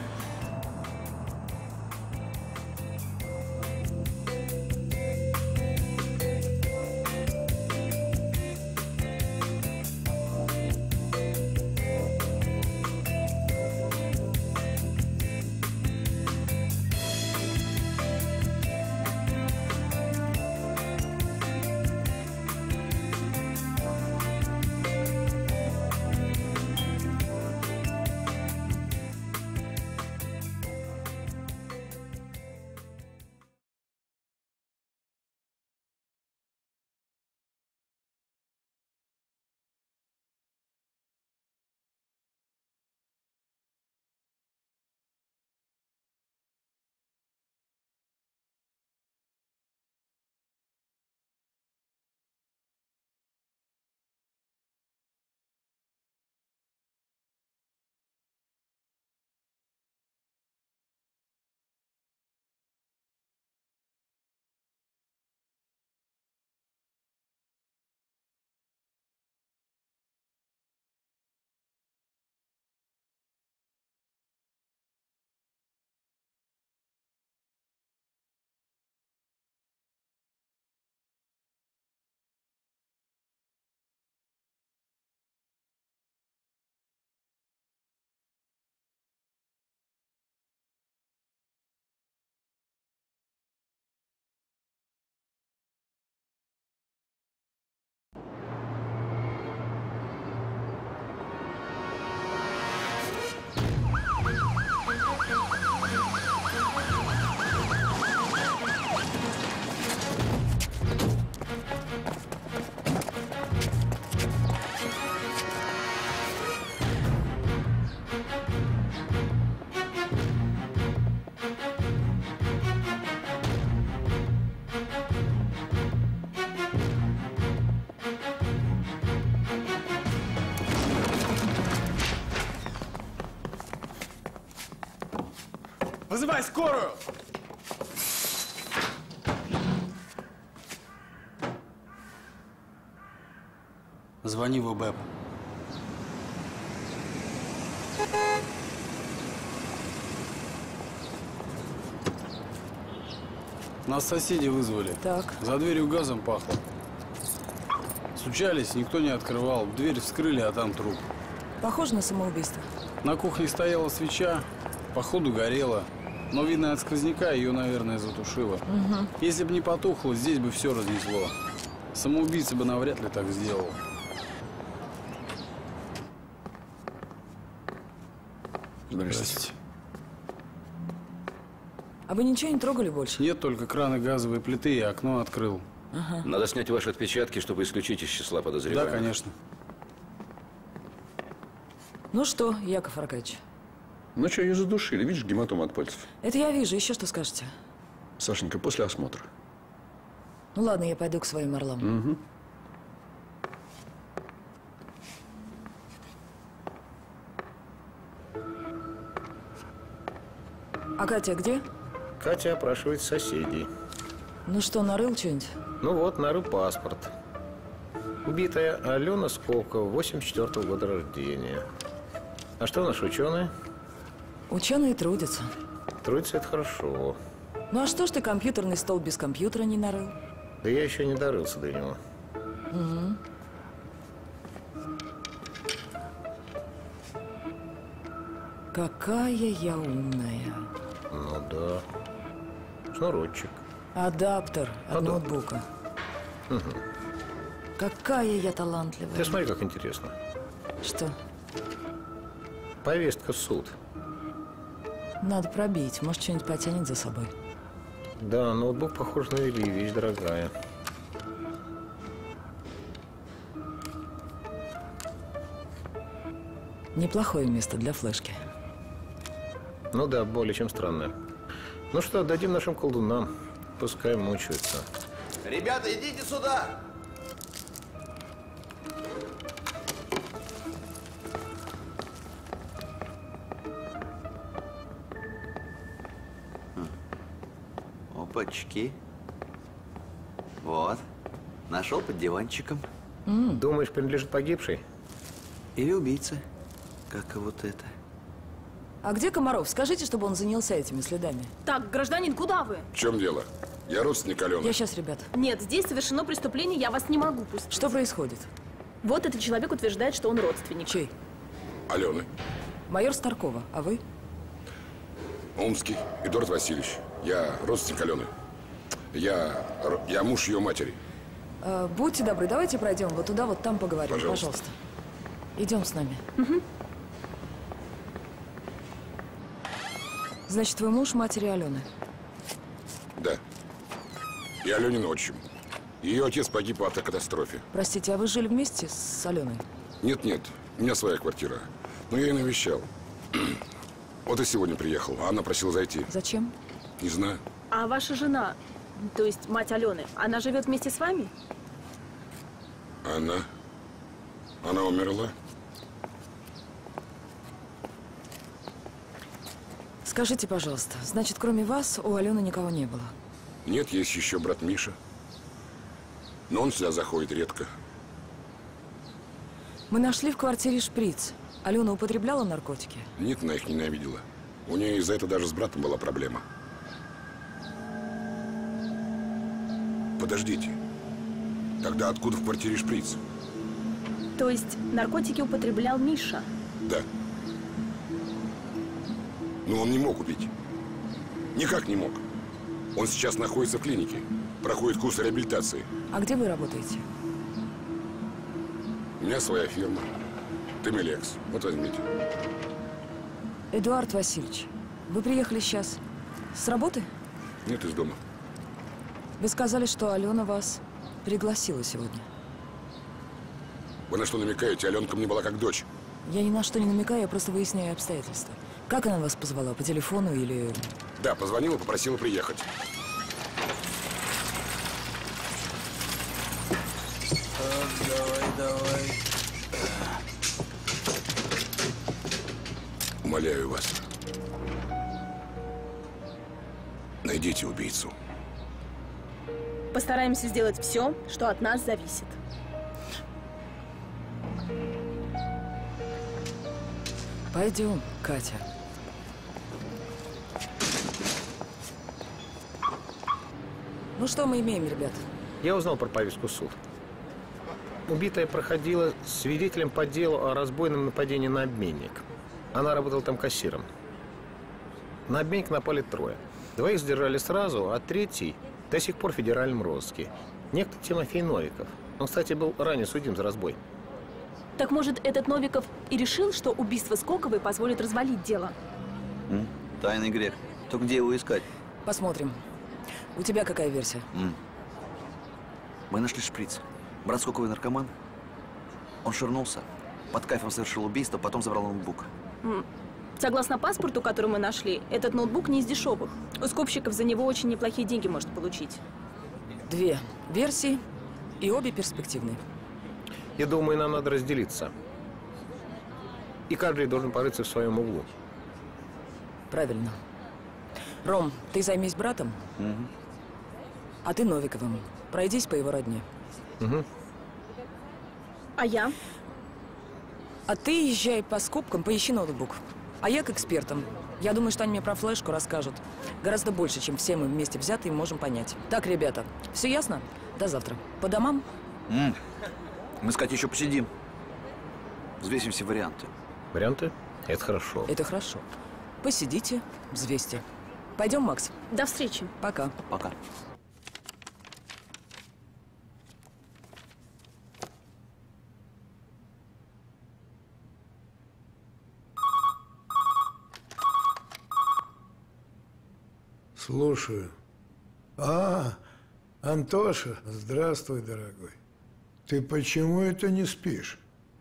Вызывай скорую! Звони в ОБЭП. Нас соседи вызвали. Так. За дверью газом пахло. Стучались, никто не открывал. Дверь вскрыли, а там труп. Похоже на самоубийство. На кухне стояла свеча, походу горела. Но, видно, от сквозняка ее, наверное, затушило. Угу. Если бы не потухло, здесь бы все разнесло. Самоубийца бы навряд ли так сделал. Здравствуйте. А вы ничего не трогали больше? Нет, только краны газовой плиты и окно открыл. Ага. Надо снять ваши отпечатки, чтобы исключить из числа подозреваемых. Да, конечно. Ну что, Яков Аркадьевич? Ну что, ее задушили. Видишь, гематома от пальцев. Это я вижу. Еще что скажете? Сашенька, после осмотра. Ну ладно, я пойду к своим орлам. Угу. А Катя где? Катя опрашивает соседей. Ну что, нарыл что-нибудь? Ну вот, нарыл паспорт. Убитая Алена Сколково, восемьдесят четвёртого года рождения. А что наши ученые? Ученые трудятся. Трудиться – это хорошо. Ну а что ж ты компьютерный стол без компьютера не нарыл? Да я еще не дорылся до него. Угу. Какая я умная. Ну да. Шнурочек. Адаптер от Адаптер. ноутбука. Угу. Какая я талантливая. Ты смотри, как интересно. Что? Повестка в суд. Надо пробить. Может, что-нибудь потянет за собой. Да, ноутбук, похож, навели. Вещь дорогая. Неплохое место для флешки. Ну да, более чем странное. Ну что, отдадим нашим колдунам. Пускай мучаются. Ребята, идите сюда! Опачки. Вот. Нашел под диванчиком. Mm. Думаешь, принадлежит погибшей? Или убийце, как и вот это. А где Комаров? Скажите, чтобы он занялся этими следами. Так, гражданин, куда вы? В чем дело? Я родственник Алены. Я сейчас, ребят. Нет, здесь совершено преступление, я вас не могу пустить. Что происходит? Вот этот человек утверждает, что он родственник. Чей? Алены. Майор Старкова. А вы? Омский. Эдуард Васильевич. Я родственник Алены. Я, я муж ее матери. А, будьте добры, давайте пройдем вот туда, вот там поговорим. Пожалуйста. Пожалуйста. Идем с нами. Угу. Значит, вы муж матери Алены? Да. И Аленин отчим. Ее отец погиб в автокатастрофе. Простите, а вы жили вместе с Аленой? Нет-нет, у меня своя квартира. Но я ее навещал. Вот и сегодня приехал, а она просила зайти. Зачем? Не знаю. А ваша жена, то есть мать Алены, она живет вместе с вами? Она? Она умерла? Скажите, пожалуйста, значит, кроме вас у Алены никого не было? Нет, есть еще брат Миша. Но он сюда заходит редко. Мы нашли в квартире шприц. Алена употребляла наркотики? Нет, она их ненавидела. У нее из-за этого даже с братом была проблема. Подождите. Тогда откуда в квартире шприц? То есть наркотики употреблял Миша? Да. Но он не мог убить. Никак не мог. Он сейчас находится в клинике. Проходит курс реабилитации. А где вы работаете? У меня своя фирма. Темелекс. Вот возьмите. Эдуард Васильевич, вы приехали сейчас с работы? Нет, из дома. Вы сказали, что Алена вас пригласила сегодня. Вы на что намекаете? Аленка мне была как дочь. Я ни на что не намекаю, я просто выясняю обстоятельства. Как она вас позвала? По телефону или… Да, позвонила, попросила приехать. Так, давай, давай. Умоляю вас. Найдите убийцу. Постараемся сделать все, что от нас зависит. Пойдем, Катя. Ну что мы имеем, ребят? Я узнал про повестку в суд. Убитая проходила свидетелем по делу о разбойном нападении на обменник. Она работала там кассиром. На обменник напали трое. Двоих задержали сразу, а третий до сих пор в федеральном розыске. Некто Тимофей Новиков. Он, кстати, был ранее судим за разбой. Так может, этот Новиков и решил, что убийство Скоковой позволит развалить дело? М? Тайный грех. То где его искать? Посмотрим. У тебя какая версия? М. Мы нашли шприц. Брат Скоковой наркоман. Он ширнулся, под кайфом совершил убийство, потом забрал ноутбук. М. Согласно паспорту, который мы нашли, этот ноутбук не из дешевых. У скупщиков за него очень неплохие деньги может получить. Две версии, и обе перспективные. Я думаю, нам надо разделиться. И каждый должен порыться в своем углу. Правильно. Ром, ты займись братом, Угу. а ты Новиковым. Пройдись по его родне. Угу. А я? А ты езжай по скупкам, поищи ноутбук. А я к экспертам. Я думаю, что они мне про флешку расскажут. Гораздо больше, чем все мы вместе взятые можем понять. Так, ребята, все ясно? До завтра. По домам? М-м. Мы с Катей еще посидим. Взвесим все варианты. Варианты? Это хорошо. Это хорошо. Посидите, взвесьте. Пойдем, Макс. До встречи. Пока. Пока. Слушаю. А, Антоша, здравствуй, дорогой. Ты почему это не спишь?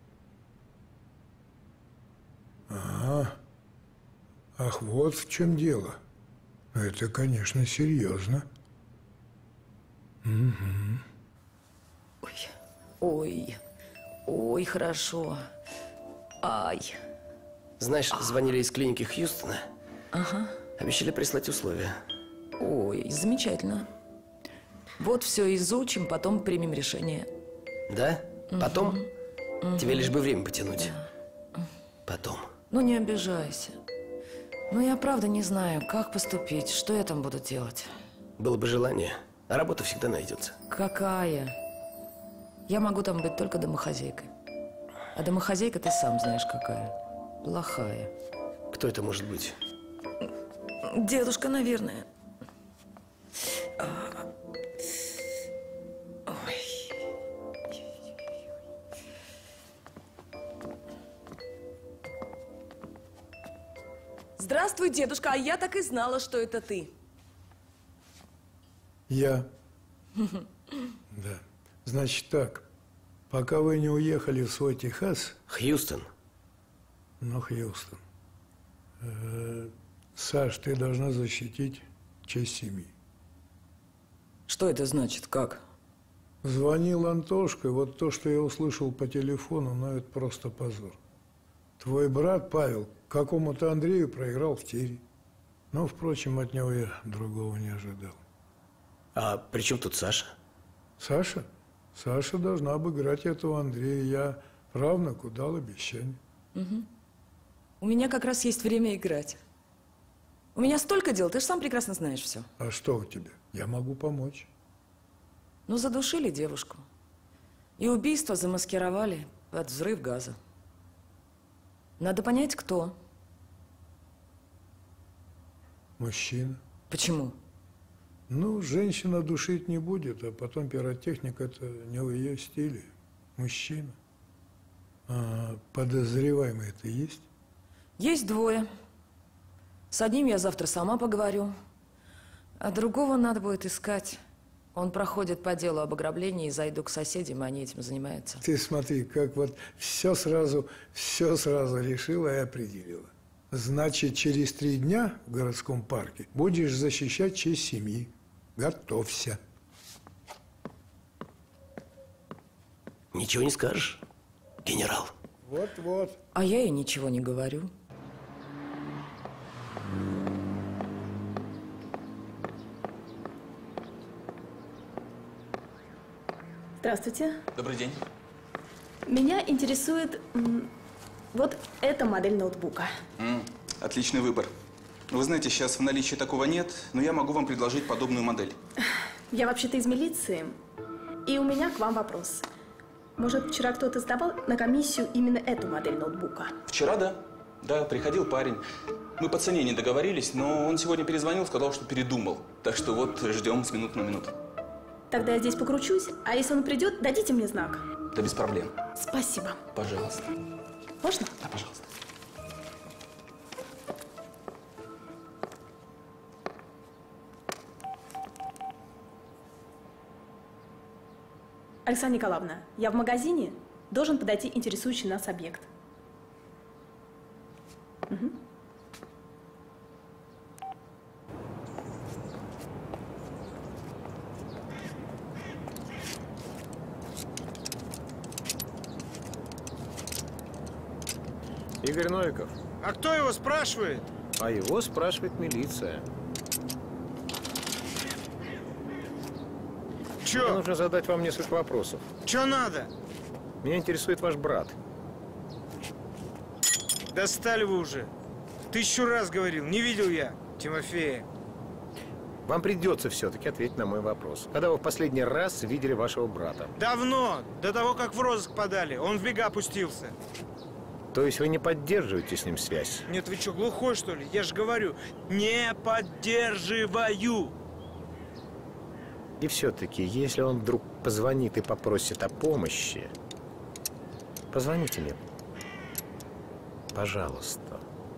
Ага. Ах, вот в чем дело. Это, конечно, серьезно. Угу. Ой, ой, ой, хорошо. Ай. Знаешь, звонили из клиники Хьюстона. Ага. Обещали прислать условия. Ой, замечательно. Вот все изучим, потом примем решение. Да? Потом? Угу. Тебе лишь бы время потянуть. Да. Потом. Ну, не обижайся. Ну, я правда не знаю, как поступить, что я там буду делать. Было бы желание, а работа всегда найдется. Какая? Я могу там быть только домохозяйкой. А домохозяйка ты сам знаешь какая. Плохая. Кто это может быть? Дедушка, наверное. Ой. Здравствуй, дедушка, а я так и знала, что это ты. Я? Да. Значит так, пока вы не уехали в свой Техас… Хьюстон. Ну, Хьюстон. Э, Саш, ты должна защитить честь семьи. Что это значит? Как? Звонил Антошка, и вот то, что я услышал по телефону, ну, это просто позор. Твой брат Павел какому-то Андрею проиграл в тире. Но, впрочем, от него я другого не ожидал. А при чем тут Саша? Саша? Саша должна обыграть этого Андрея. Я правнуку дал обещание. Угу. У меня как раз есть время играть. У меня столько дел, ты же сам прекрасно знаешь все. А что у тебя? Я могу помочь. Ну, задушили девушку. И убийство замаскировали под взрыв газа. Надо понять, кто. Мужчина. Почему? Ну, женщина душить не будет, а потом пиротехник – это не в ее стиле. Мужчина. А подозреваемый это есть? Есть двое. С одним я завтра сама поговорю, а другого надо будет искать. Он проходит по делу об ограблении, зайду к соседям, и они этим занимаются. Ты смотри, как вот все сразу, все сразу решила и определила. Значит, через три дня в городском парке будешь защищать честь семьи. Готовься. Ничего не скажешь, генерал? Вот-вот. А я ей ничего не говорю. Здравствуйте. Добрый день. Меня интересует м, вот эта модель ноутбука. М, отличный выбор. Вы знаете, сейчас в наличии такого нет, но я могу вам предложить подобную модель. Я вообще-то из милиции, и у меня к вам вопрос. Может, вчера кто-то сдавал на комиссию именно эту модель ноутбука? Вчера, да. Да, приходил парень. Мы по цене не договорились, но он сегодня перезвонил, сказал, что передумал. Так что вот ждем с минуты на минуту. Тогда я здесь покручусь, а если он придет, дадите мне знак. Да без проблем. Спасибо. Пожалуйста. Можно? Да, пожалуйста. Александра Николаевна, я в магазине, должен подойти интересующий нас объект. Угу. Игорь Новиков. А кто его спрашивает? А его спрашивает милиция. Чё? Мне нужно задать вам несколько вопросов. Чё надо? Меня интересует ваш брат. Достали вы уже. тысячу раз говорил, не видел я Тимофея. Вам придется все-таки ответить на мой вопрос. Когда вы в последний раз видели вашего брата? Давно, до того, как в розыск подали. Он в бега опустился. То есть вы не поддерживаете с ним связь? Нет, вы что, глухой, что ли? Я же говорю, не поддерживаю. И все-таки, если он вдруг позвонит и попросит о помощи, позвоните мне. Пожалуйста.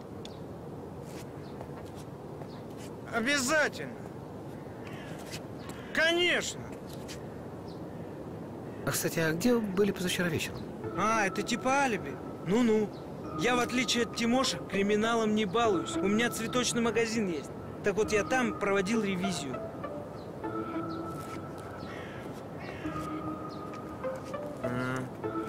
Обязательно. Конечно. А, кстати, а где вы были позавчера вечером? А, это типа алиби? Ну-ну. Я, в отличие от Тимоши, криминалом не балуюсь. У меня цветочный магазин есть. Так вот, я там проводил ревизию. А.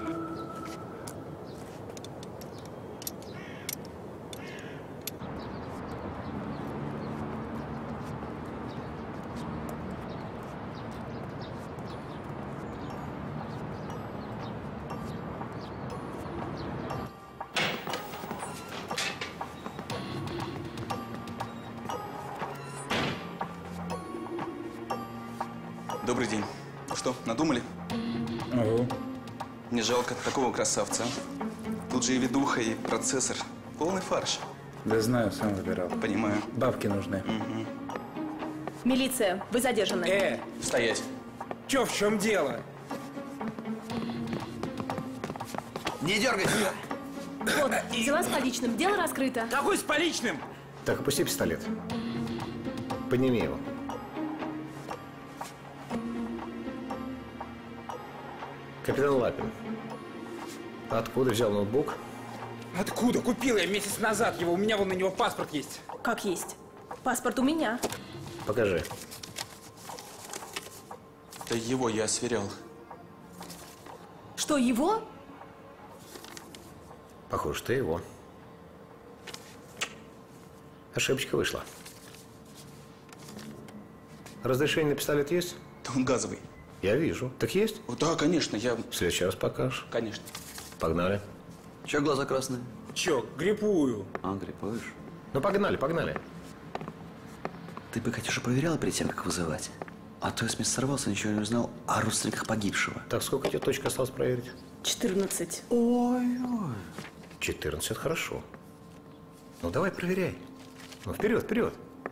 Добрый день. Что, надумали? Ого. Не жалко такого красавца. Тут же и ведуха, и процессор. Полный фарш. Да знаю, сам выбирал. Понимаю. Бабки нужны. Угу. Милиция, вы задержаны. Э! Стоять. Чё, в чем дело? Не дергайся! Вот, взяла с поличным. Дело раскрыто. Какой с поличным? Так, опусти пистолет. Подними его. Капитан Лапин, откуда взял ноутбук? Откуда? Купил я месяц назад его. У меня вон на него паспорт есть. Как есть? Паспорт у меня. Покажи. Да его я сверял. Что, его? Похоже, что его. Ошибочка вышла. Разрешение на пистолет есть? Да он газовый. Я вижу. Так есть? О, да, конечно, я... В следующий раз покажешь. Конечно. Погнали. Че глаза красные? Че, гриппую. А, гриппуешь? Ну, погнали, погнали. Ты бы, Катюша, проверяла перед тем, как вызывать? А то я с места сорвался, ничего не узнал о родственниках погибшего. Так, сколько тебе точек осталось проверить? четырнадцать. Ой-ой. четырнадцать, это хорошо. Ну, давай, проверяй. Ну, вперед, вперед.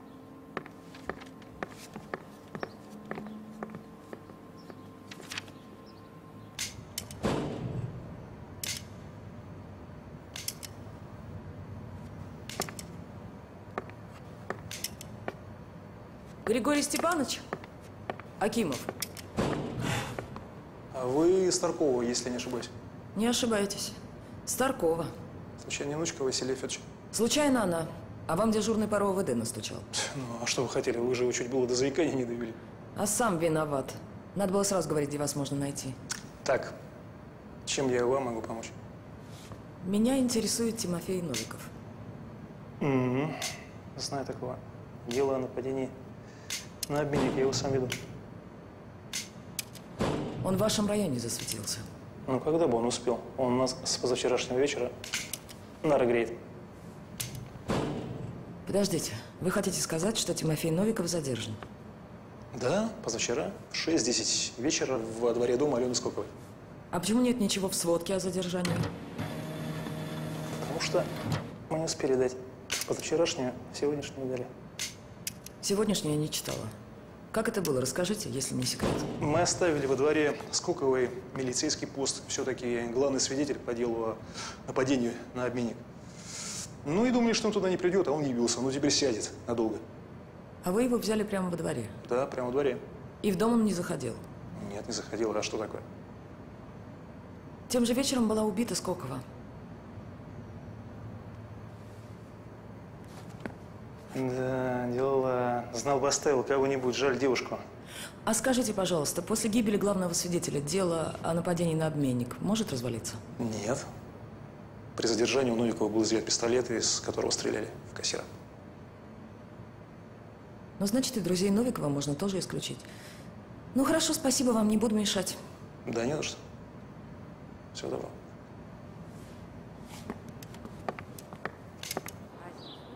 Григорий Степанович? Акимов. А вы Старкова, если не ошибаюсь? Не ошибаетесь. Старкова. Случайно не внучка Василия Федоровича? Случайно она. А вам дежурный по РОВД настучал. Ну, а что вы хотели? Вы же его чуть было до заикания не довели. А сам виноват. Надо было сразу говорить, где вас можно найти. Так, чем я вам могу помочь? Меня интересует Тимофей Новиков. Угу. Знаю такого. Дело о нападении на обменник, я его сам веду. Он в вашем районе засветился. Ну, когда бы он успел? Он у нас с позавчерашнего вечера нары греет. Подождите, вы хотите сказать, что Тимофей Новиков задержан? Да, позавчера, в шесть-десять вечера во дворе дома Алены Скоковой. А почему нет ничего в сводке о задержании? Потому что мы не успели дать позавчерашнюю, сегодняшнюю дали. Сегодняшнюю я не читала. Как это было? Расскажите, если не секрет. Мы оставили во дворе Скоковой милицейский пост. Все-таки главный свидетель по делу о нападении на обменник. Ну и думали, что он туда не придет, а он явился. Ну теперь сядет надолго. А вы его взяли прямо во дворе? Да, прямо во дворе. И в дом он не заходил? Нет, не заходил. А что такое? Тем же вечером была убита Скокова. Да, дело. Знал бы, оставил кого-нибудь. Жаль девушку. А скажите, пожалуйста, после гибели главного свидетеля дело о нападении на обменник может развалиться? Нет. При задержании у Новикова был изъят пистолет, из которого стреляли в кассира. Ну, значит, и друзей Новикова можно тоже исключить. Ну, хорошо, спасибо вам, не буду мешать. Да не за что. Всего доброго.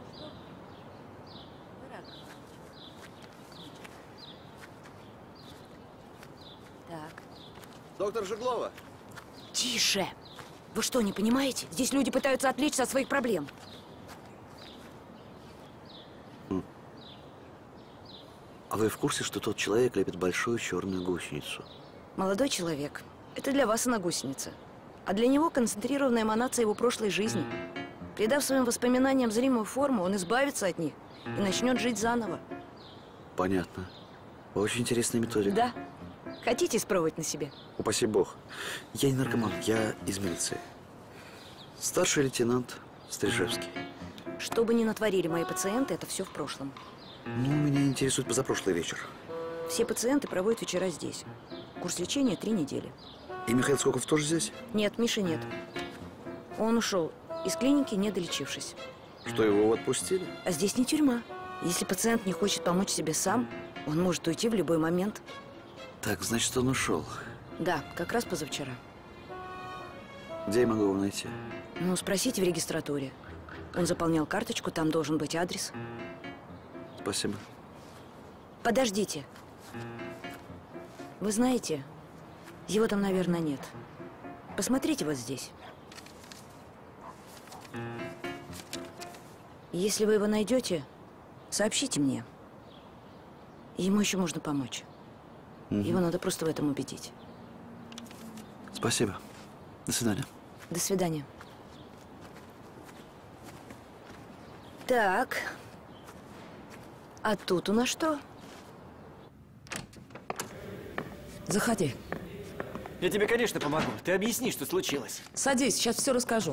Доктор Жеглова. Тише! Вы что, не понимаете? Здесь люди пытаются отвлечься от своих проблем. А вы в курсе, что тот человек лепит большую черную гусеницу? Молодой человек, это для вас она гусеница. А для него концентрированная эманация его прошлой жизни. Придав своим воспоминаниям зримую форму, он избавится от них и начнет жить заново. Понятно. Очень интересная методика. Да. Хотите испробовать на себе? Упаси бог. Я не наркоман, я из милиции. Старший лейтенант Стрижевский. Что бы ни натворили мои пациенты, это все в прошлом. Ну, меня интересует позапрошлый вечер. Все пациенты проводят вечера здесь. Курс лечения три недели. И Михаил Скоков тоже здесь? Нет, Миши нет. Он ушел из клиники, не долечившись. Что, его отпустили? А здесь не тюрьма. Если пациент не хочет помочь себе сам, он может уйти в любой момент. Так, значит, он ушел. Да, как раз позавчера. Где я могу его найти? Ну, спросите в регистратуре. Он заполнял карточку, там должен быть адрес. Спасибо. Подождите. Вы знаете, его там, наверное, нет. Посмотрите вот здесь. Если вы его найдете, сообщите мне. Ему еще можно помочь. Угу. Его надо просто в этом убедить. Спасибо. До свидания. До свидания. Так. А тут у нас что? Заходи. Я тебе, конечно, помогу. Ты объясни, что случилось. Садись, сейчас все расскажу.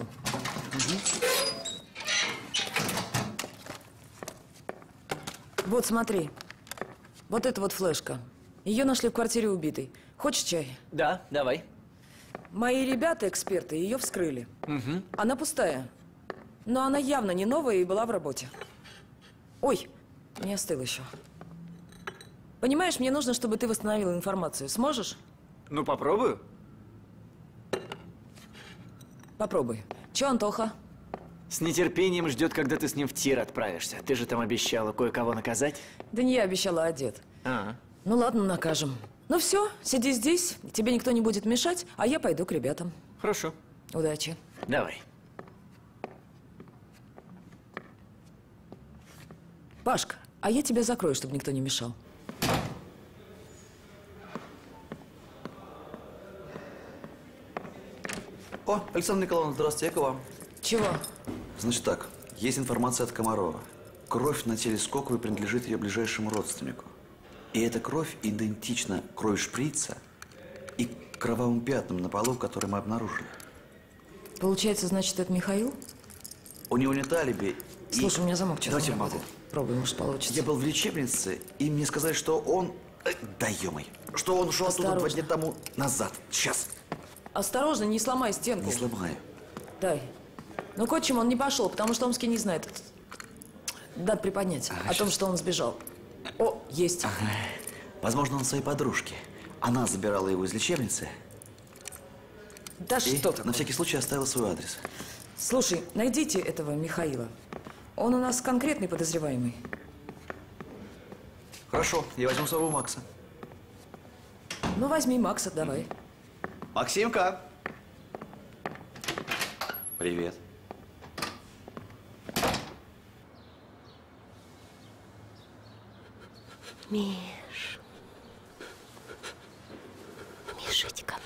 Вот, смотри. Вот это вот флешка. Ее нашли в квартире убитой. Хочешь чай? Да, давай. Мои ребята, эксперты, ее вскрыли. Угу. Она пустая. Но она явно не новая и была в работе. Ой, не остыл еще. Понимаешь, мне нужно, чтобы ты восстановил информацию. Сможешь? Ну, попробую. Попробуй. Че, Антоха? С нетерпением ждет, когда ты с ним в тир отправишься. Ты же там обещала кое-кого наказать. Да не я обещала, а дед. А. Ну ладно, накажем. Ну все, сиди здесь, тебе никто не будет мешать, а я пойду к ребятам. Хорошо. Удачи. Давай. Пашка, а я тебя закрою, чтобы никто не мешал. О, Александр Николаевна, здравствуйте, я к вам. Чего? Значит так, есть информация от Комарова. Кровь на теле Скоковой принадлежит ее ближайшему родственнику. И эта кровь идентична крови шприца и кровавым пятнам на полу, которые мы обнаружили. Получается, значит, это Михаил? У него нет алиби. Слушай, и... у меня замок сейчас Давайте не работает. Пробуем, может, получится. Я был в лечебнице, и мне сказали, что он... Э, да ё-моё. Что он ушел оттуда два дня тому назад. Сейчас. Осторожно, не сломай стенку. Не сломаю. Дай. Ну, к отчиму он не пошел, потому что Омский не знает. Дат приподнять Ага, о том, сейчас. что он сбежал. О, есть. Ага. Возможно, он своей подружке. Она забирала его из лечебницы. Да и что такое? на всякий случай оставила свой адрес. Слушай, найдите этого Михаила. Он у нас конкретный подозреваемый. Хорошо, я возьму с собой Макса. Ну, возьми Макса, давай. Максимка! Привет. Миш. Миш, иди ко мне.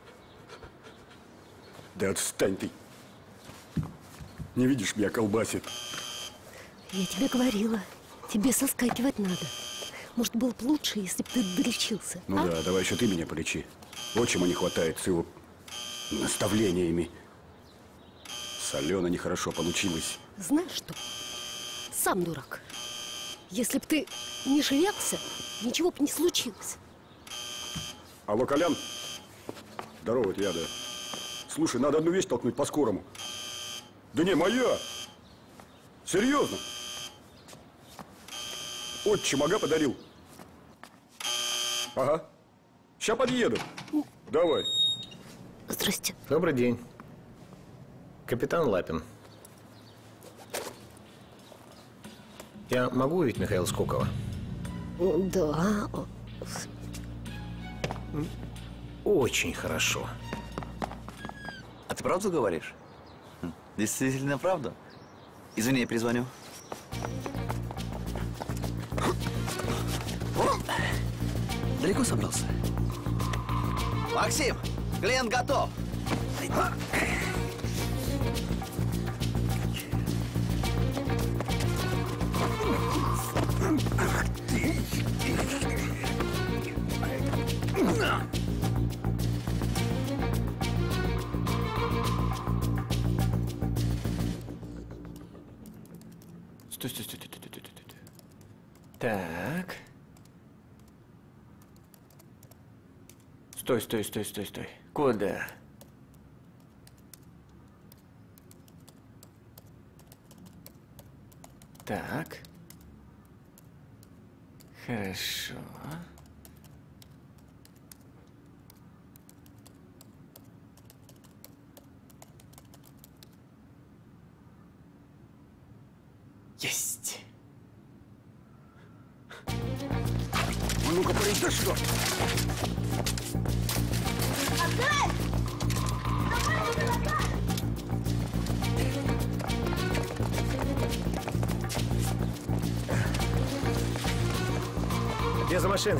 Да отстань ты. Не видишь, меня колбасит. Я тебе говорила, тебе соскакивать надо. Может, было бы лучше, если бы ты долечился. Ну а? да, давай еще ты меня полечи. Отчима не хватает с его наставлениями. С Аленой нехорошо получилось. Знаешь что? Сам дурак. Если бы ты не жилялся, ничего бы не случилось. Алло, Колян. Здорово, это я, да. Слушай, надо одну вещь толкнуть по-скорому. Да не, моя. Серьезно. Отчим, ага, подарил. Ага. Сейчас подъеду. Давай. Здрасте. Добрый день. Капитан Лапин. Я могу увидеть Михаила Скокова? Да. очень хорошо. А ты правду говоришь? Хм, действительно правду? Извини, я перезвоню. Далеко собрался? Максим, клиент готов. Стой, стой, стой, стой, стой, стой, стой. Так. Стой, стой, стой, стой, стой. Куда? Так. Хорошо. Есть. Ну-ка, парень, да что? Где за машиной?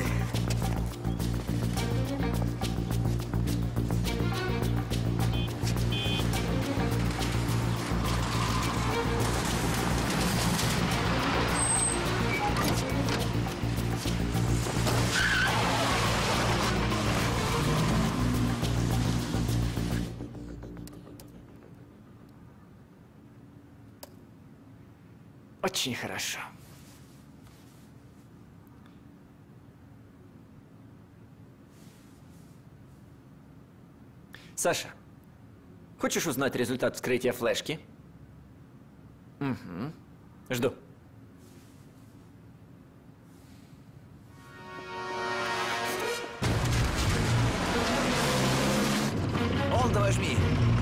Очень хорошо. Саша, хочешь узнать результат вскрытия флешки? Угу. Жду. Он, давай жми.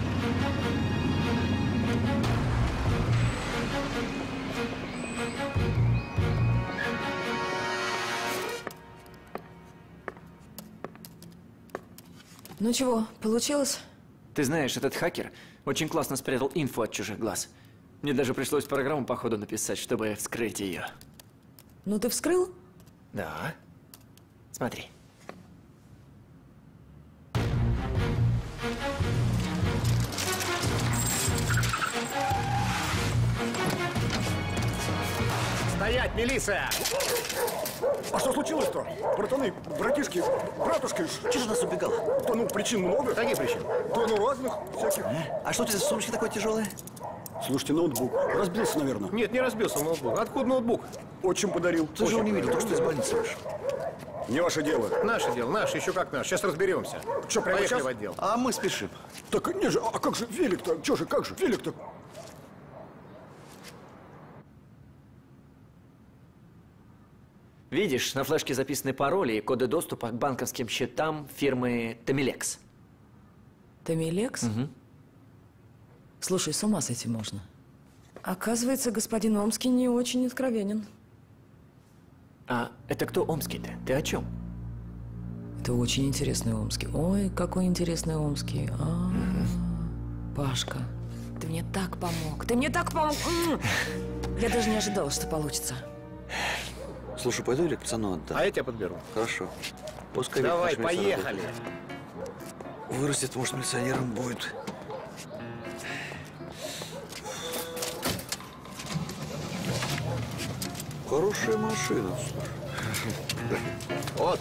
Ну чего, получилось? Ты знаешь, этот хакер очень классно спрятал инфу от чужих глаз. Мне даже пришлось программу по ходу написать, чтобы вскрыть ее. Ну ты вскрыл? Да. Смотри. Стоять, милиция! А что случилось-то? Братаны, братишки, братушки. Чего же нас убегал? Да ну, причин много. Какие причины? Да ну, разных всяких. А, а что у тебя за сумочка такое тяжелое? Слушайте, ноутбук. Разбился, наверное. Нет, не разбился ноутбук. Откуда ноутбук? Отчим подарил. Ты же его не видел, только что из больницы вышел. Не ваше дело. Наше дело, наше, еще как наше. Сейчас разберемся. Что, прямо Поехали сейчас? в отдел. А мы спешим. Так не же, а как же велик-то? Че же, как же, велик-то? Видишь, на флешке записаны пароли и коды доступа к банковским счетам фирмы Томилекс. Томилекс? Угу. Слушай, с ума сойти можно. Оказывается, господин Омский не очень откровенен. А это кто Омский-то? Ты о чем? Это очень интересный Омский. Ой, какой интересный Омский. А -а -а. Пашка, ты мне так помог. Ты мне так помог. Я даже не ожидала, что получится. Слушай, пойду или к пацану отдам? А я тебя подберу. Хорошо. Пускай Давай, поехали. Вырастет, может, милиционером будет. Хорошая машина, слушай. Вот.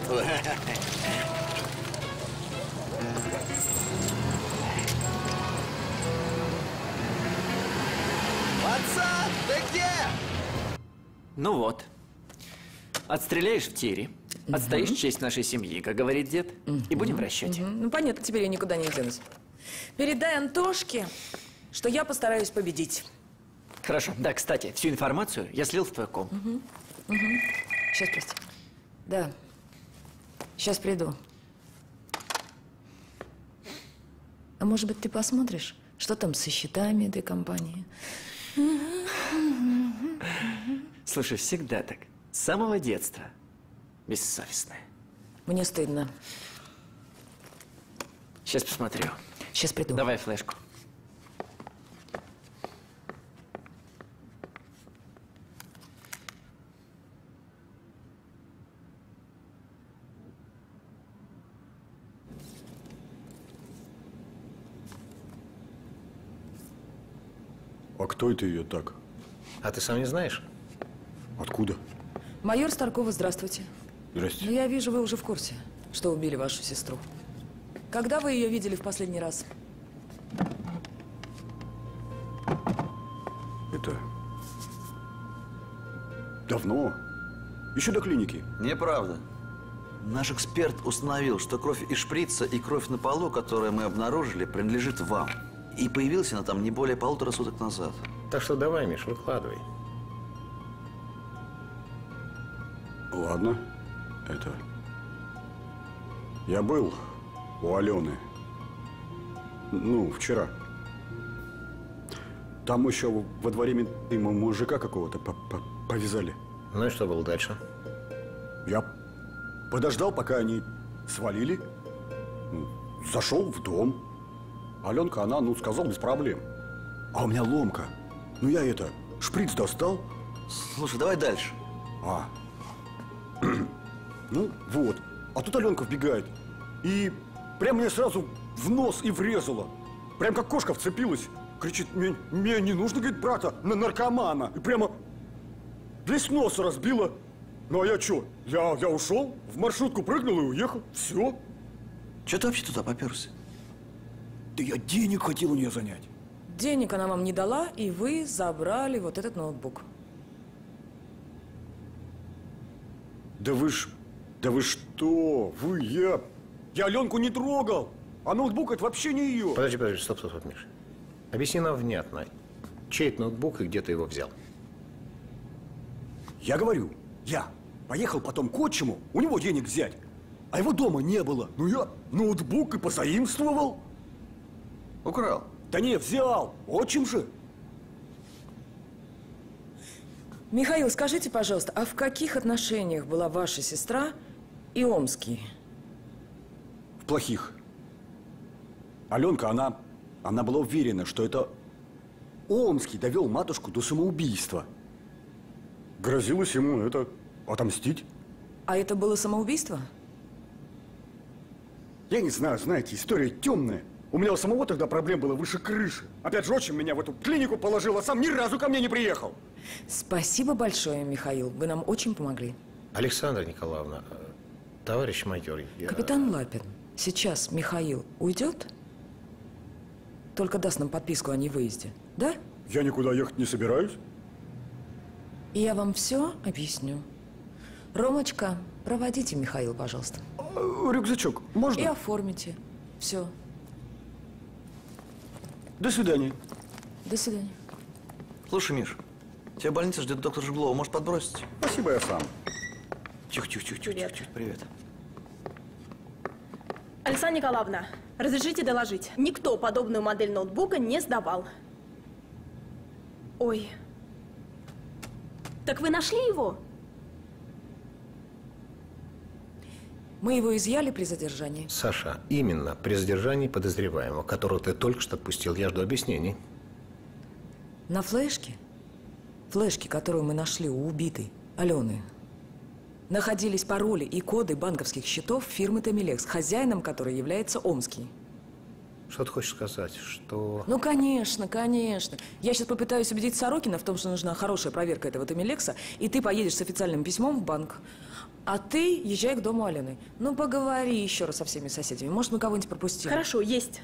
Пацан, ты где? Ну вот. Отстреляешь в тире, отстоишь честь нашей семьи, как говорит дед, и будем в расчете. Ну, понятно, теперь я никуда не денусь. Передай Антошке, что я постараюсь победить. Хорошо. Да, кстати, всю информацию я слил в твой ком. Угу. Угу. Сейчас, прости. Да. Сейчас приду. А может быть, ты посмотришь, что там со счетами этой компании? Слушай, всегда так. С самого детства. Бессовестная. Мне стыдно. Сейчас посмотрю. Сейчас приду. Давай флешку. А кто это ее так? А ты сам не знаешь? Откуда? Майор Старкова, здравствуйте. Здрасте. Ну, я вижу, вы уже в курсе, что убили вашу сестру. Когда вы ее видели в последний раз? Это... Давно. Еще до клиники. Неправда. Наш эксперт установил, что кровь из шприца и кровь на полу, которую мы обнаружили, принадлежит вам. И появилась она там не более полутора суток назад. Так что давай, Миш, выкладывай. Ладно. Это... Я был у Алены. Ну, вчера. Там еще во дворе менты мужика какого-то повязали. Ну и что было дальше? Я подождал, пока они свалили. Зашел в дом. Аленка, она, ну, сказал, без проблем. А у меня ломка. Ну, я это, шприц достал. Слушай, давай дальше. А. Ну, вот. А тут Аленка вбегает. И прям мне сразу в нос и врезала. Прям как кошка вцепилась. Кричит, мне, мне не нужно, говорит, брата, на наркомана. И прямо весь нос разбила. Ну, а я что? Я, я ушел, в маршрутку прыгнул и уехал. Все. Че ты вообще туда поперся? Да я денег хотел у нее занять. Денег она вам не дала, и вы забрали вот этот ноутбук. Да вы ж... Да вы что? Вы, я... Я Аленку не трогал. А ноутбук это вообще не ее. Подожди, подожди, стоп, стоп, стоп, Миша. Объясни нам внятно, чей это ноутбук и где ты его взял? Я говорю, я поехал потом к отчиму, у него денег взять, а его дома не было. Ну я ноутбук и позаимствовал. Украл? Да не, взял. Отчим же. Михаил, скажите, пожалуйста, а в каких отношениях была ваша сестра и Омский? В плохих. Аленка, она, она была уверена, что это Омский довел матушку до самоубийства. Грозилось ему это отомстить. А это было самоубийство? Я не знаю, знаете, история темная. У меня у самого тогда проблем было выше крыши. Опять же, отчим меня в эту клинику положил, а сам ни разу ко мне не приехал. Спасибо большое, Михаил. Вы нам очень помогли. Александра Николаевна, товарищ майор, я... Капитан Лапин, сейчас Михаил уйдет? Только даст нам подписку о невыезде, да? Я никуда ехать не собираюсь. И я вам все объясню. Ромочка, проводите Михаила, пожалуйста. А, рюкзачок можно? И оформите. Все. До свидания. До свидания. Слушай, Миш, тебя в больнице ждет доктор Жглова. Может, подбросить? Спасибо, я сам. Тихо, тихо, тихо, тихо, тихо. Привет. Александра Николаевна, разрешите доложить. Никто подобную модель ноутбука не сдавал. Ой. Так вы нашли его? Мы его изъяли при задержании. Саша, именно при задержании подозреваемого, которого ты только что отпустил, я жду объяснений. На флешке, флешке, которую мы нашли у убитой Алены, находились пароли и коды банковских счетов фирмы Томилекс, хозяином которой является Омский. Что ты хочешь сказать? Что… Ну, конечно, конечно. Я сейчас попытаюсь убедить Сорокина в том, что нужна хорошая проверка этого Томилекса, и ты поедешь с официальным письмом в банк. А ты езжай к дому Алены. Ну, поговори еще раз со всеми соседями. Может, мы кого-нибудь пропустили. Хорошо, есть.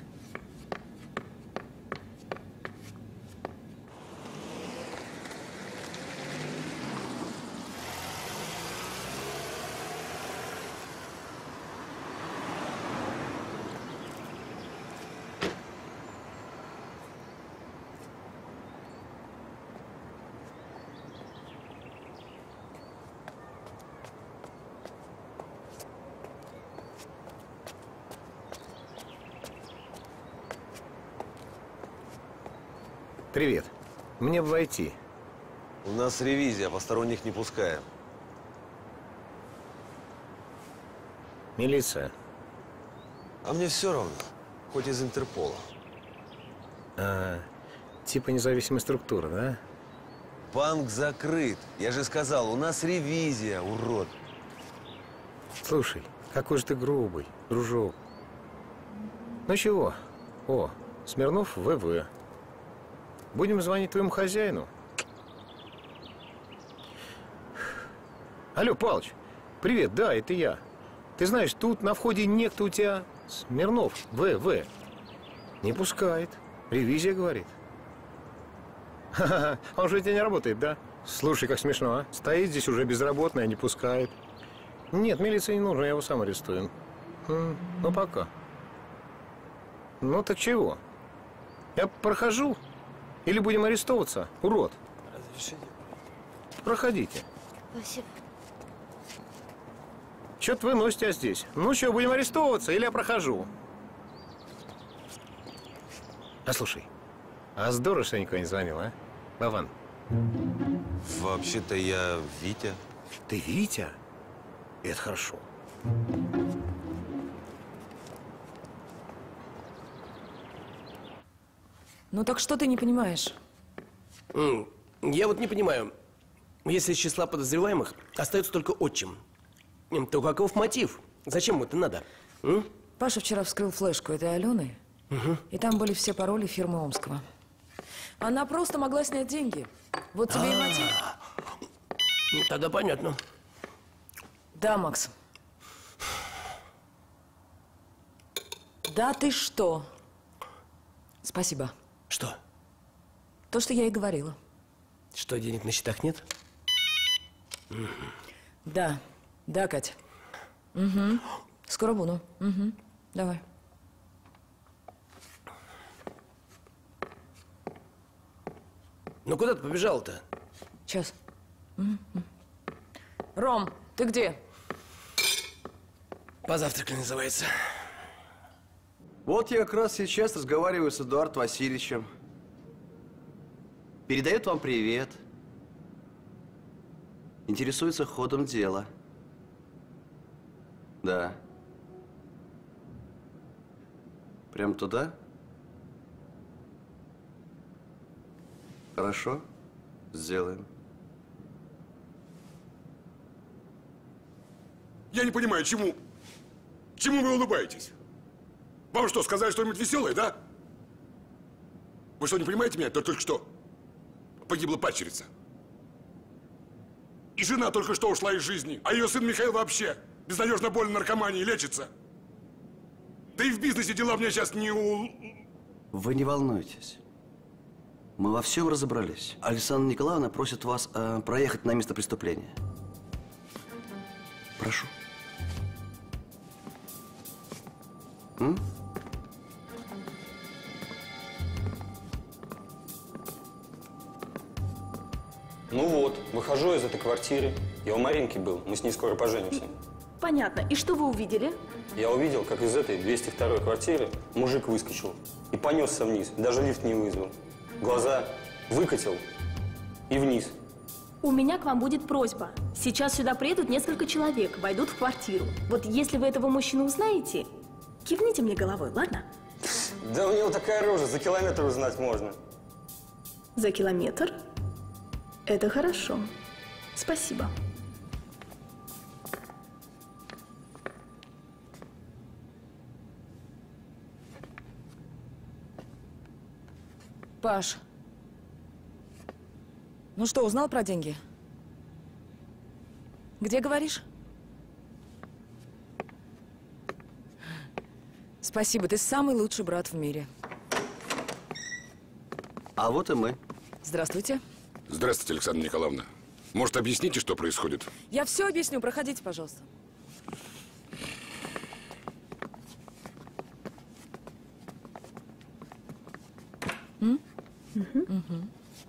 Привет. Мне бы войти. У нас ревизия, посторонних не пускаем. Милиция. А мне все равно. хоть из Интерпола. А, типа независимая структура, да? Банк закрыт. Я же сказал, у нас ревизия, урод. Слушай, какой же ты грубый, дружок. Ну чего? О, Смирнов ВВ. Будем звонить твоему хозяину. Алло, Палыч, привет, да, это я. Ты знаешь, тут на входе некто у тебя Смирнов ВВ. Не пускает. Ревизия, говорит. Ха-ха, он же у тебя не работает, да? Слушай, как смешно, а? Стоит здесь уже безработный, а не пускает. Нет, милиции не нужно, я его сам арестую. М, ну, пока. Ну, так чего? Я прохожу? Или будем арестовываться? Урод. Проходите. Спасибо. Чё-то вы носите здесь. Ну что, будем арестовываться или я прохожу? А слушай, а здорово, что я никуда не звонил, а? Вован. Вообще-то я Витя. Ты Витя? Это хорошо. Ну так что ты не понимаешь? М, Я вот не понимаю. Если из числа подозреваемых остается только отчим, м, то каков мотив? Зачем ему это надо? М? Паша вчера вскрыл флешку этой Алены, Мгм. и там были все пароли фирмы Омского. Она просто могла снять деньги. Вот тебе и мотив. Ну, тогда понятно. Да, Макс. Да ты что? Спасибо. Что? То, что я и говорила. Что, денег на счетах нет? Мгм. Да, да, Кать. Угу. Скоро буду. Угу. Давай. Ну куда ты побежал-то? Сейчас. Мгм. Ром, ты где? Позавтракали, называется. Вот я как раз сейчас разговариваю с Эдуардом Васильевичем. Передает вам привет. Интересуется ходом дела. Да. Прям туда? Хорошо. Сделаем. Я не понимаю, чему? Чему вы улыбаетесь? Вам что, сказали что-нибудь веселое, да? Вы что, не понимаете меня? То только что погибла падчерица. И жена только что ушла из жизни. А ее сын Михаил вообще безнадежно болен наркоманией, лечится. Да и в бизнесе дела у меня сейчас не у... Вы не волнуйтесь. Мы во всем разобрались. Александра Николаевна просит вас э, проехать на место преступления. Прошу. М? Ну вот, выхожу из этой квартиры. Я у Маринки был, мы с ней скоро поженимся. Понятно. И что вы увидели? Я увидел, как из этой двести второй квартиры мужик выскочил и понесся вниз, даже лифт не вызвал. Глаза выкатил и вниз. У меня к вам будет просьба. Сейчас сюда приедут несколько человек, войдут в квартиру. Вот если вы этого мужчину узнаете, кивните мне головой, ладно? Да у него такая рожа, за километр узнать можно. За километр? Это хорошо. Спасибо. Паш, ну что, узнал про деньги? Где говоришь? Спасибо, ты самый лучший брат в мире. А вот и мы. Здравствуйте. Здравствуйте, Александра Николаевна. Может, объясните, что происходит? Я все объясню, проходите, пожалуйста. М? Мгм.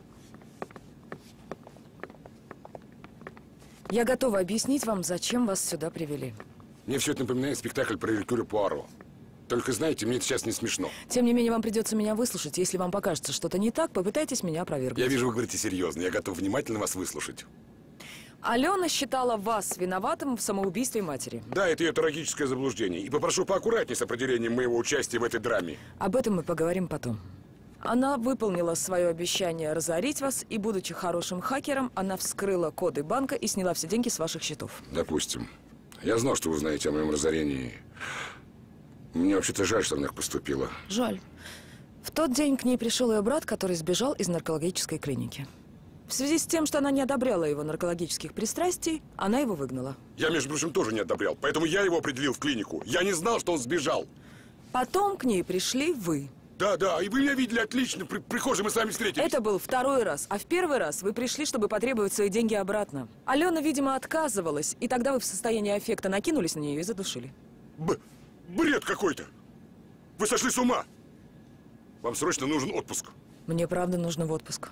Я готова объяснить вам, зачем вас сюда привели. Мне все это напоминает спектакль про Эркюля Пуаро. Только, знаете, мне это сейчас не смешно. Тем не менее, вам придется меня выслушать. Если вам покажется что-то не так, попытайтесь меня опровергнуть. Я вижу, вы говорите серьезно. Я готов внимательно вас выслушать. Алена считала вас виноватым в самоубийстве матери. Да, это ее трагическое заблуждение. И попрошу поаккуратнее с определением моего участия в этой драме. Об этом мы поговорим потом. Она выполнила свое обещание разорить вас, и, будучи хорошим хакером, она вскрыла коды банка и сняла все деньги с ваших счетов. Допустим. Я знал, что вы узнаете о моем разорении. Мне вообще-то жаль, что она так поступила. Жаль. В тот день к ней пришел ее брат, который сбежал из наркологической клиники. В связи с тем, что она не одобряла его наркологических пристрастий, она его выгнала. Я, между прочим, тоже не одобрял, поэтому я его определил в клинику. Я не знал, что он сбежал. Потом к ней пришли вы. Да, да, и вы меня видели отлично, при прихожей мы с вами встретились. Это был второй раз, а в первый раз вы пришли, чтобы потребовать свои деньги обратно. Алена, видимо, отказывалась, и тогда вы в состоянии аффекта накинулись на нее и задушили. Б бред какой-то! Вы сошли с ума! Вам срочно нужен отпуск. Мне правда нужно в отпуск.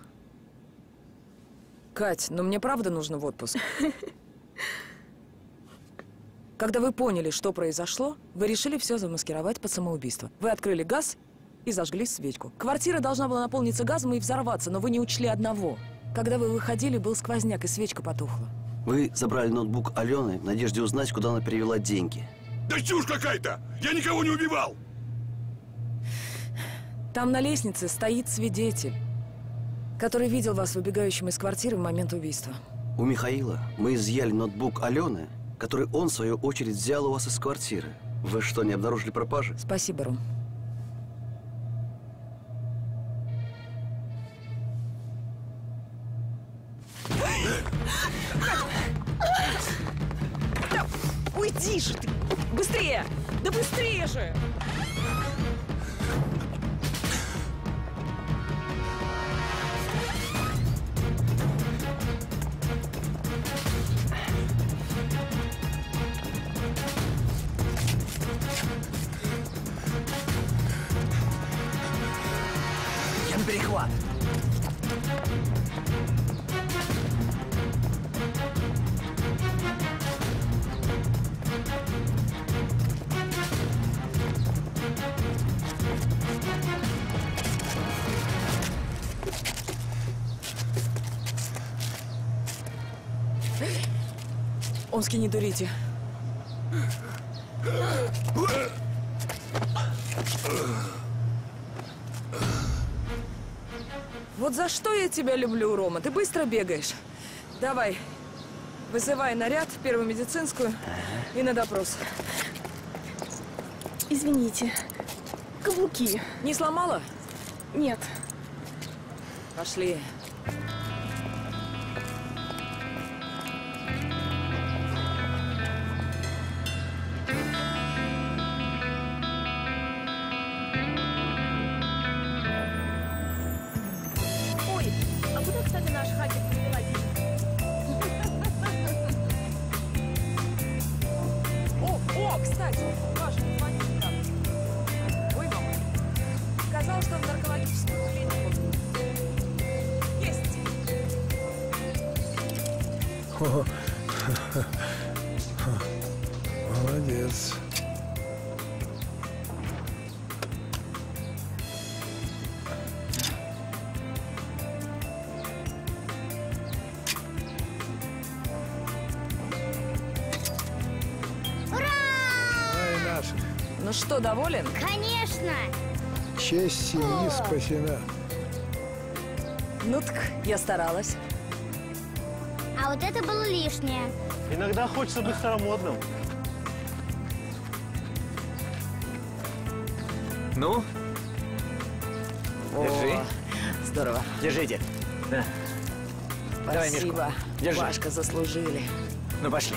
Кать, ну мне правда нужно в отпуск. Когда вы поняли, что произошло, вы решили все замаскировать под самоубийство. Вы открыли газ и зажгли свечку. Квартира должна была наполниться газом и взорваться, но вы не учли одного. Когда вы выходили, был сквозняк, и свечка потухла. Вы забрали ноутбук Алены в надежде узнать, куда она перевела деньги. Да чушь какая-то! Я никого не убивал! Там на лестнице стоит свидетель, который видел вас выбегающим из квартиры в момент убийства. У Михаила мы изъяли ноутбук Алены, который он, в свою очередь, взял у вас из квартиры. Вы что, не обнаружили пропажи? Спасибо, Ром. Да уйди же ты! Быстрее! Да быстрее же! Я на перехват. Омский, не дурите. Вот за что я тебя люблю, Рома. Ты быстро бегаешь. Давай, вызывай наряд, первую медицинскую и на допрос. Извините, каблуки. Не сломала? Нет. Пошли. Ой, а куда, кстати, наш хакер привела деньги? О, о, кстати, Паша, звонил недавно. Ой, мама. Сказал, что в наркологическую клинику. Есть. О, молодец. Ай, наш. Ну что, доволен? Конечно! Честь семьи спасена. Ну так, я старалась. А вот это было лишнее. Иногда хочется быть старомодным. Ну? Держи. О, здорово. Держите. Да. Давай, Мишку. Спасибо. Держи. Пашка, заслужили. Ну, пошли.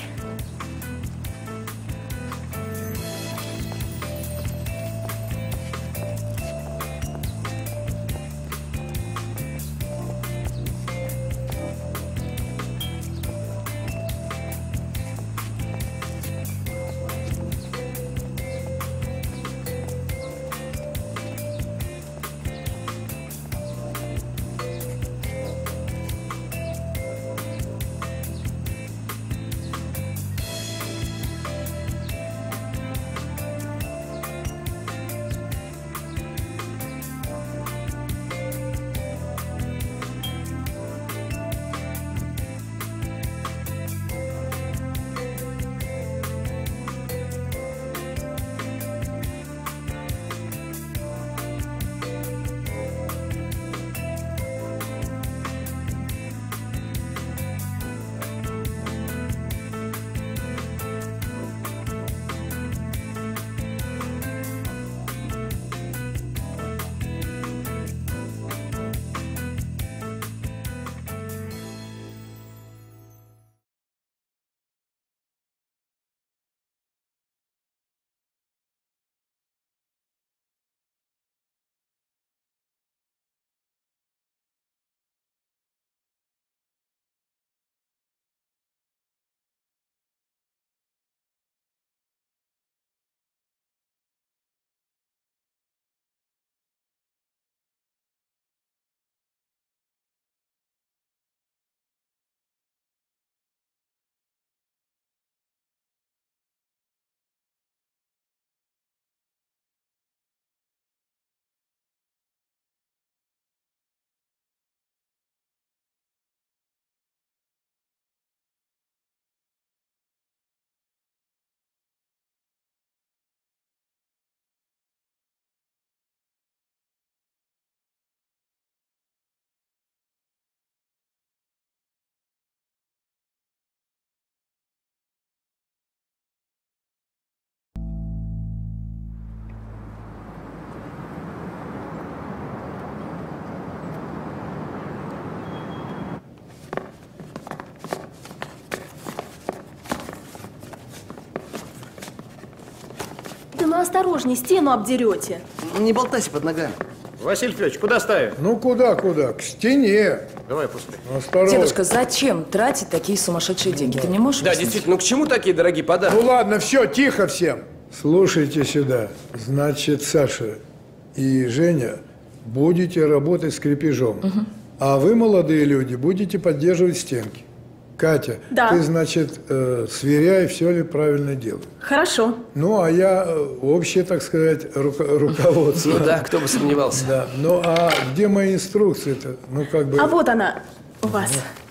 ну осторожней, стену обдерете. Не болтайся под ногами. Василий Федорович, куда ставим? Ну куда, куда? К стене. Давай после. Осторожно. Дедушка, зачем тратить такие сумасшедшие деньги? Ты мне можешь Да, объяснить? действительно, ну к чему такие дорогие подарки? Ну ладно, все, тихо всем. Слушайте сюда. Значит, Саша и Женя будете работать с крепежом. Угу. А вы, молодые люди, будете поддерживать стенки. Катя, Да. ты, значит, э, сверяй, все ли правильно делаю. Хорошо. Ну, а я э, общее, так сказать, руко руководство. Ну да, кто бы сомневался. Да. Ну, а где мои инструкции-то? Ну, как бы... А вот она у вас.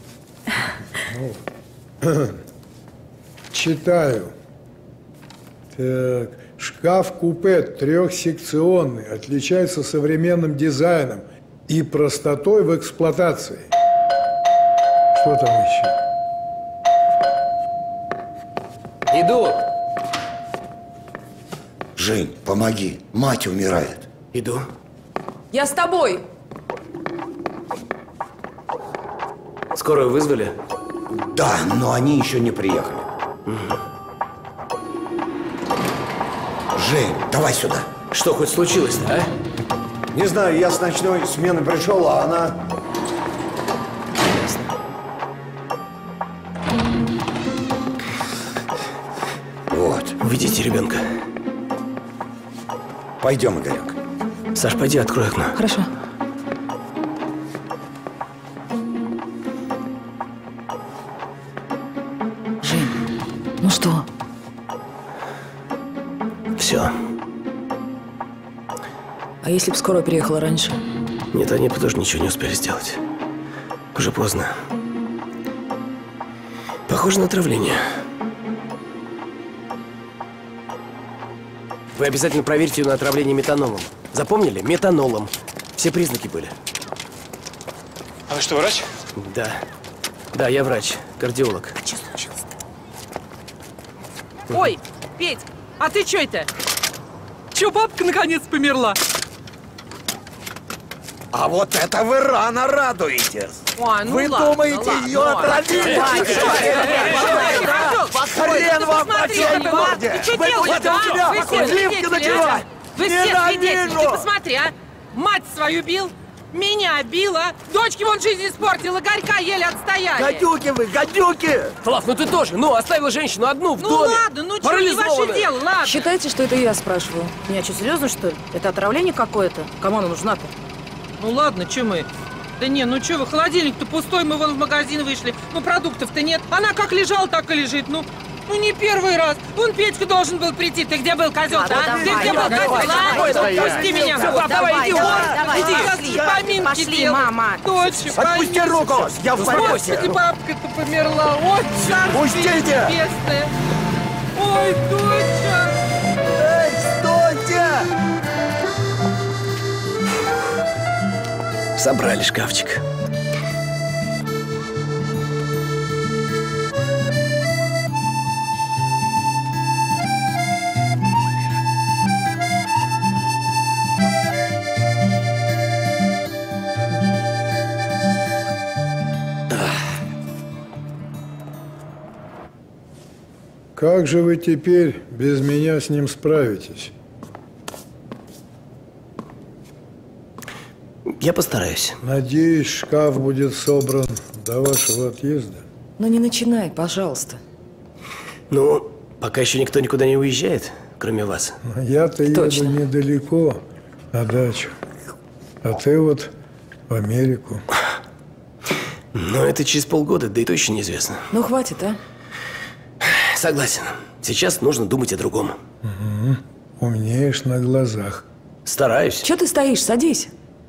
Ну, читаю. Так. Шкаф-купе трехсекционный, отличается современным дизайном и простотой в эксплуатации. Что там еще? Иду. Жень, помоги. Мать умирает. Иду. Я с тобой. Скорую вызвали? Да, но они еще не приехали. Угу. Жень, давай сюда. Что хоть случилось-то, а? Не знаю, я с ночной смены пришел, а она... Вот. Уведите ребенка. Пойдем, Игорек. Саш, пойди, открой окно. Хорошо. Жень, ну что? Все. А если бы скорая приехала раньше? Нет, они бы тоже ничего не успели сделать. Уже поздно. Похоже на отравление. Вы обязательно проверьте ее на отравление метанолом. Запомнили? Метанолом. Все признаки были. А вы что, врач? Да. Да, я врач, кардиолог. А что случилось? Ой, Петь, а ты что это? Че, бабка наконец померла? А вот это вы рано радуетесь. Ой, ну Вы ладно, думаете, ладно, ее ладно. отравили? Хрен вам на всей морде! Вы Вы будете у меня сливки надевать! Вы все свидетели, Ненавижу! ты посмотри, а! Мать свою бил, меня била, дочке вон жизнь испортила, горька еле отстояли. Гадюки вы, гадюки! Клав, ну ты тоже, ну, оставила женщину одну в Ну доме. ладно, ну что, не ваше дело, ладно. Считайте, что это я спрашиваю. Не, а что, серьезно, что ли? Это отравление какое-то? Кому оно нужна-то? Ну ладно, что мы? Да не, ну что вы, холодильник-то пустой, мы вон в магазин вышли, ну продуктов-то нет. Она как лежала, так и лежит, ну... Ну не первый раз. Вон Петька должен был прийти. Ты где был, козел-то, а? Ты где был, козел? Ладно, пусти меня. Все, Давай, иди, давай, иди. пошли, Поминки пошли, делай. мама. Дочь, Отпусти поминки. руку, я в порядке. Господи, бабка-то померла. Ой, царство Пустите. небесное. Ой, доча. Эй, стойте! Собрали шкафчик. Как же вы теперь без меня с ним справитесь? Я постараюсь. Надеюсь, шкаф будет собран до вашего отъезда. Ну не начинай, пожалуйста. Ну, пока еще никто никуда не уезжает, кроме вас. Я-то еду Точно. недалеко, на дачу. А ты вот в Америку. Но это через полгода, да и то еще неизвестно. Ну хватит, а? Согласен. Сейчас нужно думать о другом. Угу. Умнеешь на глазах. Стараюсь. Чего ты стоишь? Садись.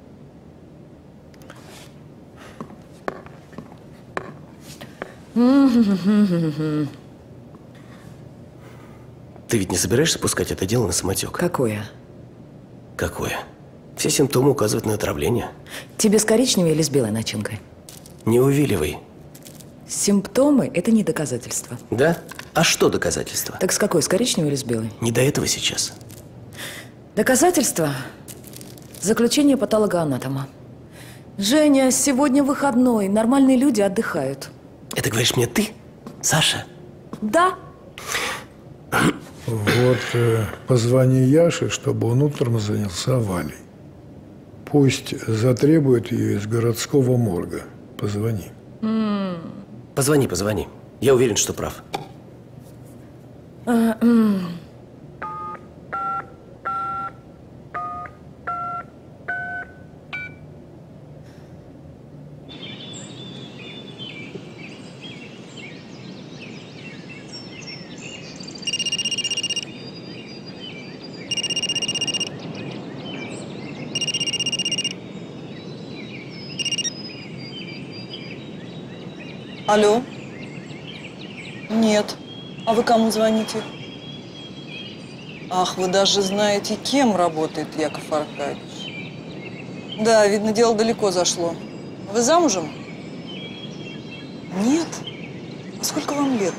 Ты ведь не собираешься пускать это дело на самотек? Какое? Какое? Все симптомы указывают на отравление. Тебе с коричневой или с белой начинкой? Не увиливай. Симптомы – это не доказательства. Да? А что доказательства? Так с какой? С коричневой или с белой? Не до этого сейчас. Доказательства – заключение патологоанатома. Женя, сегодня выходной, нормальные люди отдыхают. Это говоришь мне ты, Саша? Да. Вот э, позвони Яше, чтобы он утром занялся Валей. Пусть затребует ее из городского морга. Позвони. Mm. Позвони, позвони. Я уверен, что прав. А, м. Алло? Нет. А вы кому звоните? Ах, вы даже знаете, кем работает Яков Аркадьевич. Да, видно, дело далеко зашло. Вы замужем? Нет? А сколько вам лет?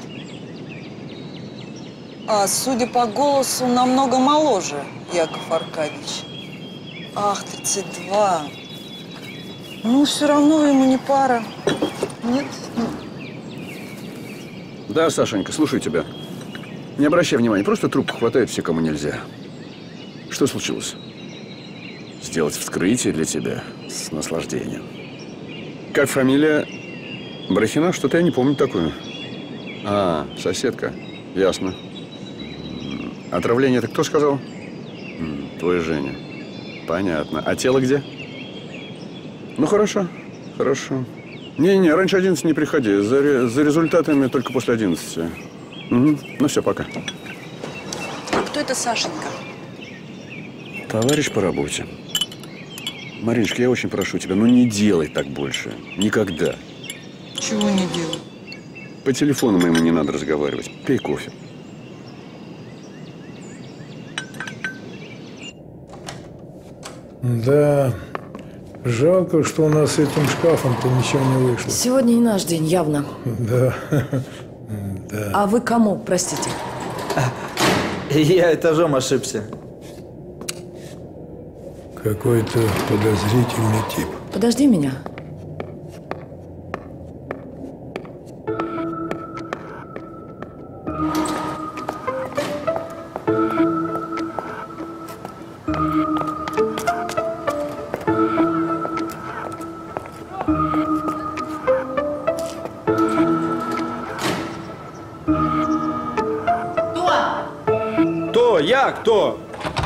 А, судя по голосу, намного моложе, Яков Аркадьевич. Ах, тридцать два. Ну, все равно вы ему не пара. Нет? Да, Сашенька, слушаю тебя. Не обращай внимания, просто трубку хватает все, кому нельзя. Что случилось? Сделать вскрытие для тебя с наслаждением. Как фамилия? Брахина? Что-то я не помню такую. А, соседка. Ясно. Отравление это кто сказал? Твой Женя. Понятно. А тело где? Ну, хорошо. Хорошо. Не-не, раньше одиннадцати не приходи. За, ре, за результатами только после одиннадцати. Угу. Ну все, пока. А кто это Сашенька? Товарищ по работе. Мариночка, я очень прошу тебя, ну не делай так больше. Никогда. Чего не делать? По телефону моему не надо разговаривать. Пей кофе. Да. Жалко, что у нас с этим шкафом-то ничего не вышло. Сегодня не наш день, явно. Да. Да. А вы кому, простите? Я этажом ошибся. Какой-то подозрительный тип. Подожди меня. Я кто?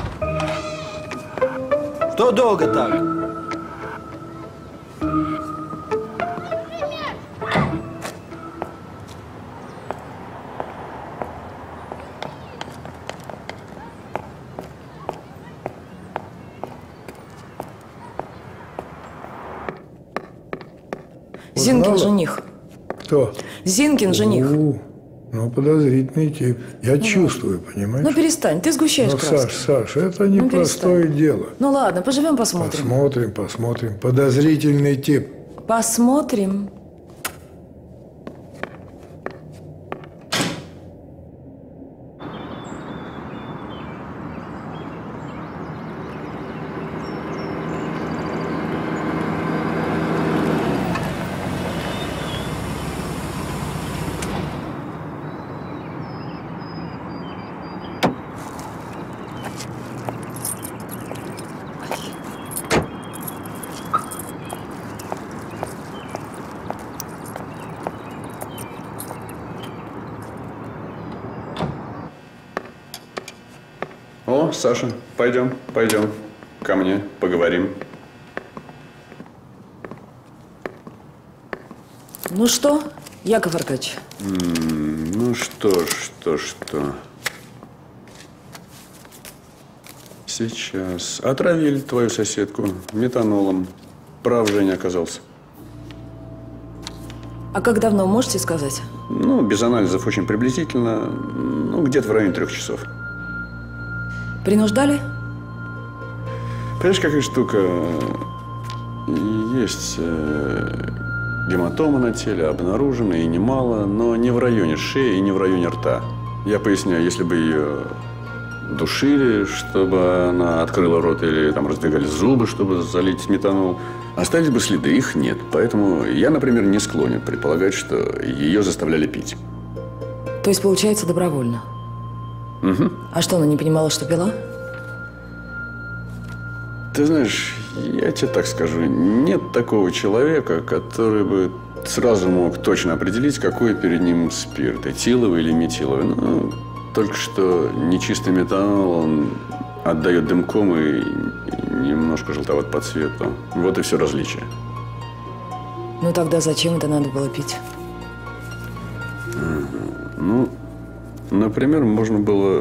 Что долго так? Зинкин жених. Кто? Зинкин жених. У, ну, подозрительный тип. Я ну, чувствую, понимаешь? Ну, перестань, ты сгущаешь ну, краски. Саш, Саш, это непростое ну, дело. Ну, ладно, поживем, посмотрим. Посмотрим, посмотрим. Подозрительный тип. Посмотрим. О, Саша, пойдем, пойдем ко мне, поговорим. Ну что, Яков Аркадьевич? М-м, ну что, что, что. Сейчас. Отравили твою соседку метанолом. Прав Женя оказался. А как давно, можете сказать? Ну, без анализов очень приблизительно. Ну, где-то в районе трех часов. Принуждали? Понимаешь, какая штука? Есть э, гематома на теле, обнаружена и немало, но не в районе шеи и не в районе рта. Я поясняю, если бы ее душили, чтобы она открыла рот, или там раздвигали зубы, чтобы залить метанол, остались бы следы, их нет. Поэтому я, например, не склонен предполагать, что ее заставляли пить. То есть, получается, добровольно? Угу. А что, она не понимала, что пила? Ты знаешь, я тебе так скажу, нет такого человека, который бы сразу мог точно определить, какой перед ним спирт, этиловый или метиловый. Ну, только что нечистый метанол, он отдает дымком и немножко желтоват по цвету. Вот и все различие. Ну тогда зачем это надо было пить? Ну, например, можно было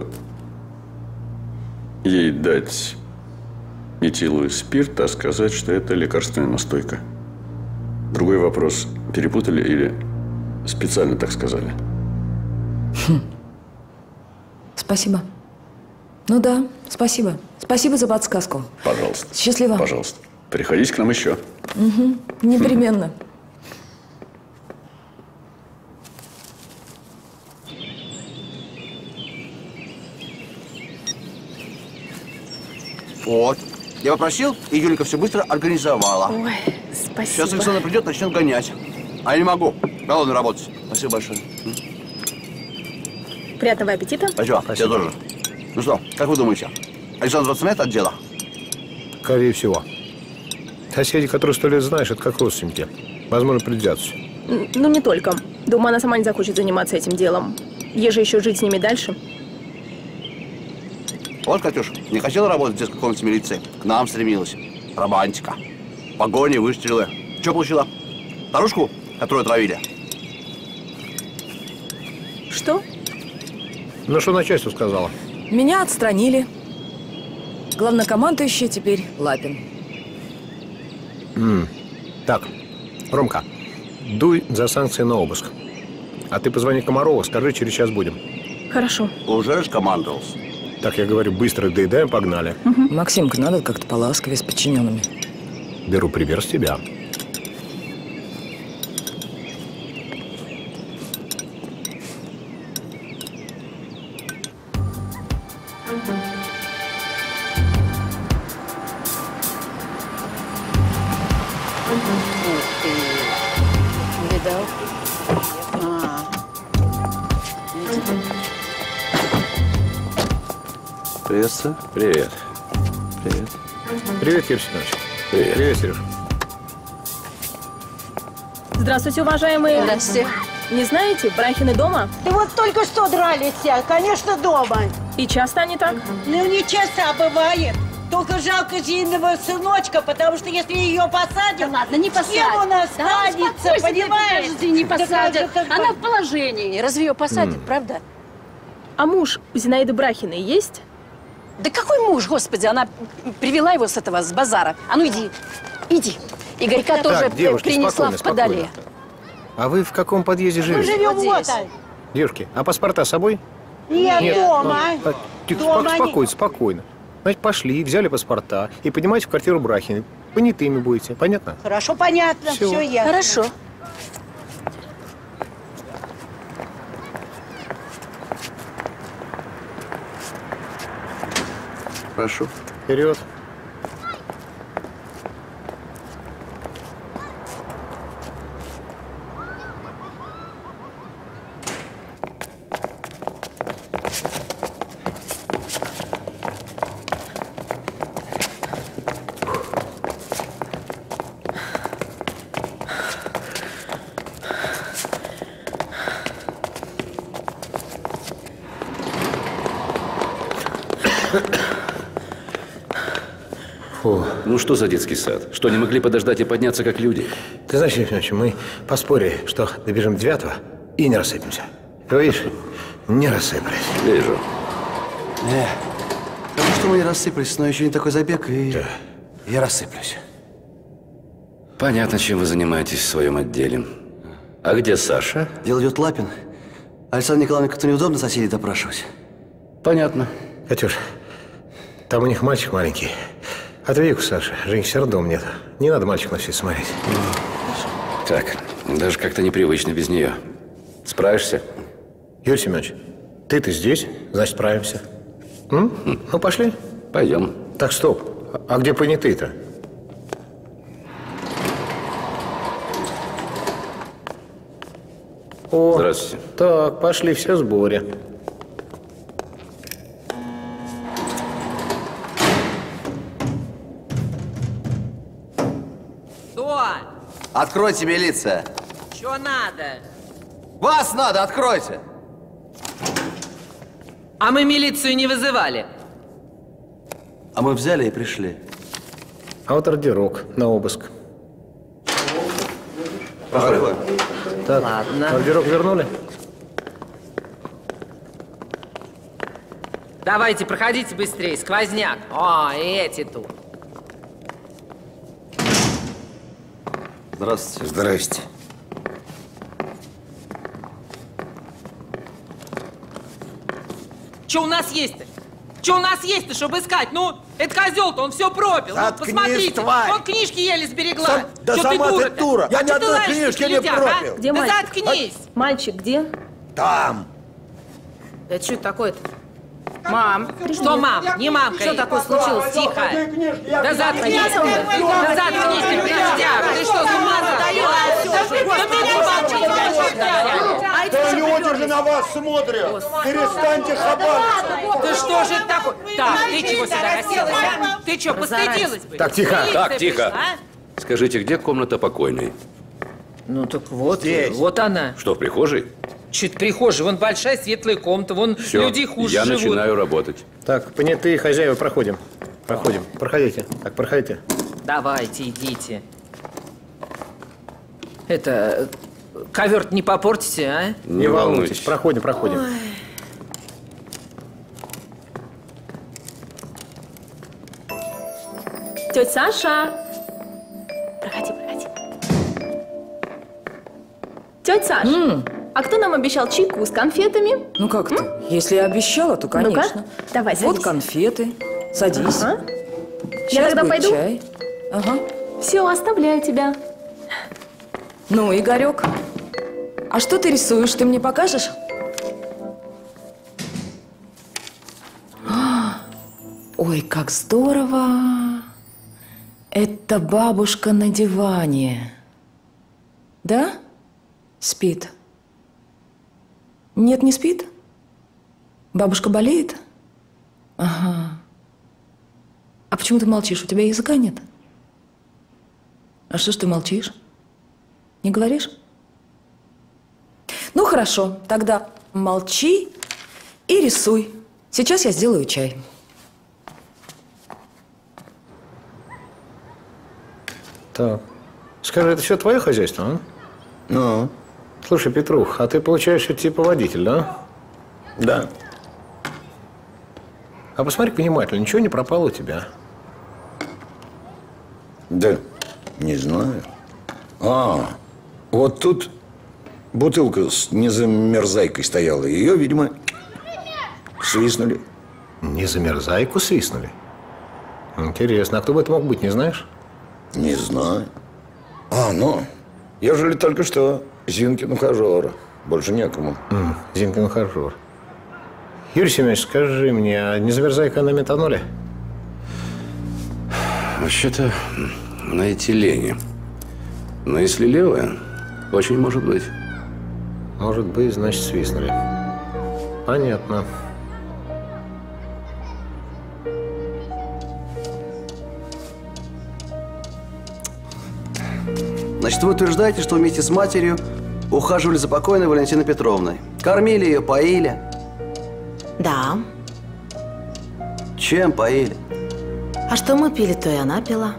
ей дать метиловый спирт, а сказать, что это лекарственная настойка. Другой вопрос, перепутали или специально так сказали? Хм. Спасибо. Ну да, спасибо. Спасибо за подсказку. Пожалуйста. Счастливо. Пожалуйста. Приходите к нам еще. Угу. Непременно. Вот. Я попросил, и Юлька все быстро организовала. Ой, спасибо. Сейчас Александр придет, начнет гонять. А я не могу. Голодно работать. Спасибо большое. Приятного аппетита. Спасибо. Тебе тоже. Ну что, как вы думаете, Александр знает от дела? Скорее всего. Соседи, которые сто лет знаешь, это как родственники. Возможно, предвзятость. Н- Ну, не только. Думаю, она сама не захочет заниматься этим делом. Ей же еще жить с ними дальше. Вот, Катюш, не хотела работать в детской комнате милиции. К нам стремилась. Романтика. Погони, выстрелы. Что получила? Старушку, которую отравили? Что? Ну, что начальство сказала? Меня отстранили. Главнокомандующий теперь Лапин. М. Так, Ромка, дуй за санкции на обыск. А ты позвони Комарову, скажи, через час будем. Хорошо. Уже скомандовался. Так, я говорю, быстро доедаем, погнали. Угу. Максимка, надо как-то поласковее с подчиненными. Беру пример с тебя. Видал? А. Приветствую. Привет. Привет. Привет, Кирилл Семенович. Привет. Привет, Сереж. Здравствуйте, уважаемые. Здравствуйте. Не знаете, Брахины дома? Ты вот только что дрались, конечно, дома. И часто они так? Ну, не часто, а бывает. Только жалко Зининого сыночка, потому что если ее посадят, да ладно, не посадят. С кем он останется, да, понимаешь? Подожди, не посадят. Да, да, да, Она в положении. Разве ее посадят, Mm. правда? А муж у Зинаиды Брахиной есть? Да какой муж, господи, она привела его с этого, с базара. А ну иди, иди. Игорька Так, тоже девушки, принесла спокойно, в подоле. спокойно. А вы в каком подъезде Мы живете? живем Вот вот. здесь. Девушки, а паспорта с собой? Нет, Нет, дома. ну, а, тихо, Дома спок- они- спокойно, спокойно. Значит, пошли, взяли паспорта и поднимайте в квартиру Брахиной. Понятыми будете, понятно? Хорошо, понятно, Всё. все ясно. Хорошо. Прошу. Вперед. Фу. Ну что за детский сад? Что, не могли подождать и подняться как люди? Ты знаешь, Евгений Ильич, мы поспорили, что добежим до девятого и не рассыпемся. Ты видишь, не рассыпались. Вижу. Э, потому что мы не рассыпались, но еще не такой забег, и да. я рассыплюсь. Понятно, чем вы занимаетесь в своем отделе. А где Саша? Дело идет Лапин. Александр Николаевна, как-то неудобно соседей допрашивать. Понятно. Катюш, там у них мальчик маленький. Отведи к Саше, Женьки все равно дома нет. Не надо мальчик на все смотреть. Так, даже как-то непривычно без нее. Справишься? Юрий Семенович, ты-то здесь, значит, справимся. М? Хм. Ну, пошли. Пойдем. Так, стоп. А а где понятые-то? О, Здравствуйте. так, пошли, все в сборе. Откройте, милиция. Что надо? Вас надо, откройте. А мы милицию не вызывали. А мы взяли и пришли. А вот ордерок на обыск. Проходи. Так, Ладно. ордерок вернули? Давайте, проходите быстрее, сквозняк. О, и эти тут. Здравствуйте. Здрасте. Что у нас есть-то? Что у нас есть-то, чтобы искать? Ну, это козел-то, он все пропил. Заткнись, ну, посмотрите, тварь! он книжки еле сберегла. Сам- да Чё сама ты дура-то? дура! Я а ни чё одной ты лаешься, книжки не слезях, пропил. А? Где да мальчик? заткнись! Мальчик, где? Там. Это что это такое-то? Мам. Что, мам? Не мамка. Что такое случилось? Тихо. Да заткнись. Да заткнись ты, придя. Ты что, с ума сошла? Да люди же на вас смотрят! Перестаньте хабариться! Да что же это такое? Так, ты чего сюда расселась, а? Ты что, постыдилась бы? Так, тихо. Милиция Так, тихо. пришла, а? Скажите, где комната покойной? Ну так вот, вот она. Что, в прихожей? Чуть прихожая, вон большая светлая комната, вон Все, люди хуже я живут. начинаю работать. Так, понятые хозяева, проходим. Проходим. Проходите. Так, проходите. Давайте, идите. Это, ковер не попортите, а? Не, не волнуйтесь. Проходим, проходим. Ой. Тетя Саша. Проходи, проходи. Тетя Саша, М. а кто нам обещал чайку с конфетами? Ну как то? Если я обещала, то конечно. Ну-ка, давай, Вот садись. конфеты. Садись. Ага. Сейчас Я тогда будет пойду? чай. Ага. Все, оставляю тебя. Ну, Игорек, а что ты рисуешь? Ты мне покажешь? А, ой, как здорово! Это бабушка на диване. Да? Спит. Нет, не спит? Бабушка болеет? Ага. А почему ты молчишь? У тебя языка нет? А что ж ты молчишь? Не говоришь? Ну, хорошо. Тогда молчи и рисуй. Сейчас я сделаю чай. Так. Скажи, это все твое хозяйство, а? Ну? Слушай, Петрух, а ты, получаешься, типа водитель, да? Да. А посмотри внимательно, ничего не пропало у тебя? Да, не знаю. А, вот тут бутылка с незамерзайкой стояла. Ее, видимо, свистнули. Незамерзайку свистнули? Интересно, а кто бы это мог быть, не знаешь? Не знаю. А, ну, ежели только что Зинкин ухажер. Больше некому. Mm, Зинкин ухажер. Юрий Семенович, скажи мне, а незамерзайка на метаноле? Вообще-то на этилене. Но если левая, очень может быть. Может быть, значит, свистнули. Понятно. Значит, вы утверждаете, что вместе с матерью ухаживали за покойной Валентиной Петровной? Кормили ее, поили? Да. Чем поили? А что мы пили, то и она пила.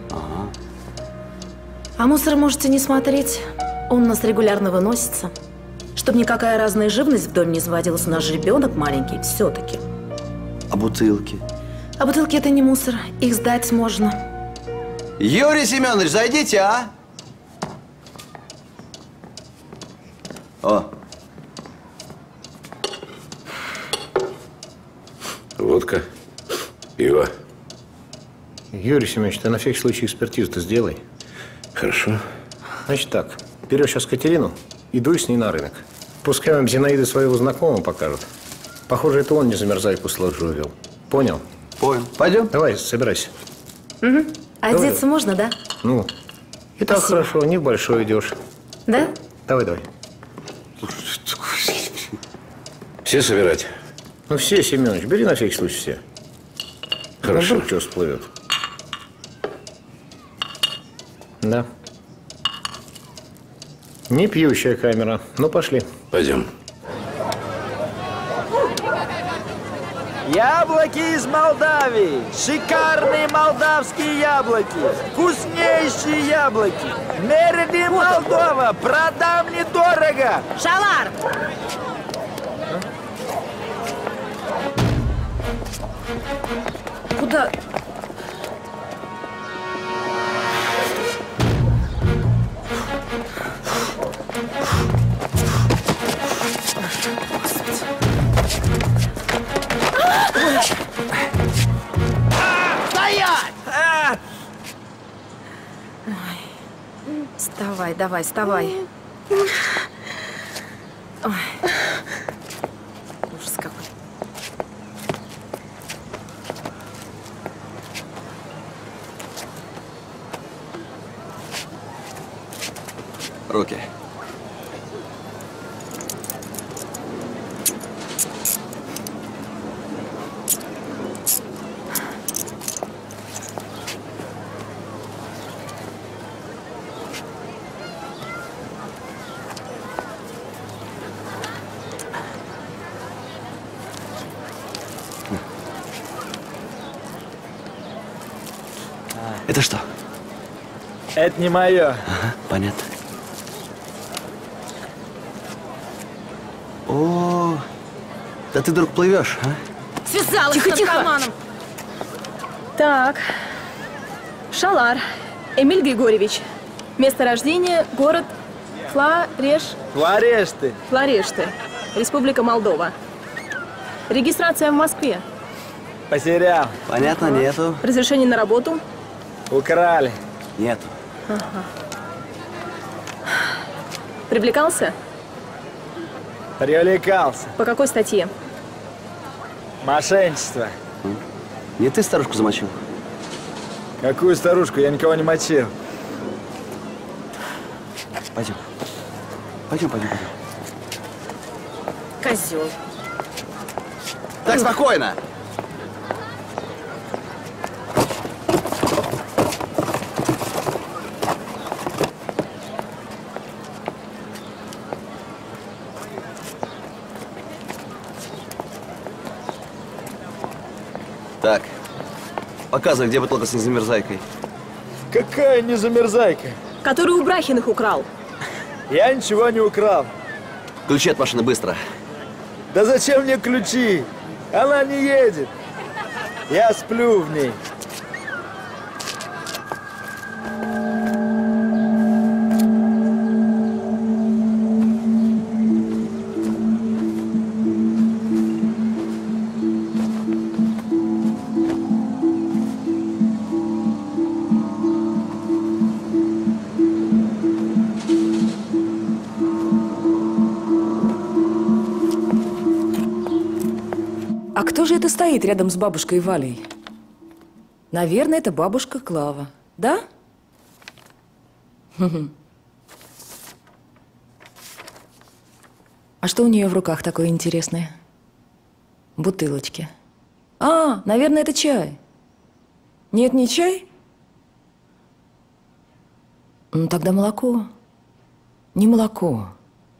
А мусор можете не смотреть. Он у нас регулярно выносится. Чтобы никакая разная живность в доме не заводилась. У нас же ребенок маленький все-таки. А бутылки? А бутылки это не мусор. Их сдать можно. Юрий Семенович, зайдите, а? О. Водка, пиво. Юрий Семенович, ты на всякий случай экспертизу-то сделай. Хорошо. Значит так, берешь сейчас Катерину и дуй с ней на рынок. Пускай вам Зинаида своего знакомого покажет. Похоже, это он незамерзайку сложил. Понял? Понял. Пойдем? Давай, собирайся. Угу. Одеться Давай. можно, да? Ну, и так Спасибо. хорошо, не в большой идешь. Да? Давай, давай. Все собирать? Ну, все, Семенович, бери на всякий случай все. Хорошо. Ну, вдруг что всплывет. Да. Не пьющая камера. Ну, пошли. Пойдем. Яблоки из Молдавии. Шикарные молдавские яблоки. Вкуснейшие яблоки. Мерли Молдова. Продам недорого. Шалар! Куда? Стоять! Вставай, давай, вставай. Ой. Ужас какой. Руки. Это что? Это не мое. Ага, понятно. О, да ты, друг, плывешь, а? Связалась Тихо, с тихо. наркоманом. Так. Шалар. Эмиль Григорьевич. Место рождения – город Флареш... Флорешты. Флорешты. Республика Молдова. Регистрация в Москве. Потерял. Понятно, нету. Разрешение на работу. Украли. Нету. Ага. Привлекался? Привлекался. По какой статье? Мошенничество. Не ты старушку замочил? Какую старушку? Я никого не мочил. Пойдем. Пойдем, пойдем, пойдем. Козел. Так, спокойно. Так, показывай, где бутылка с незамерзайкой. Какая незамерзайка? Который у Брахиных украл. Я ничего не украл. Ключи от машины быстро. Да зачем мне ключи? Она не едет. Я сплю в ней. А кто же это стоит рядом с бабушкой Валей? Наверное, это бабушка Клава. Да? А что у нее в руках такое интересное? Бутылочки. А, наверное, это чай. Нет, не чай? Ну, тогда молоко. Не молоко.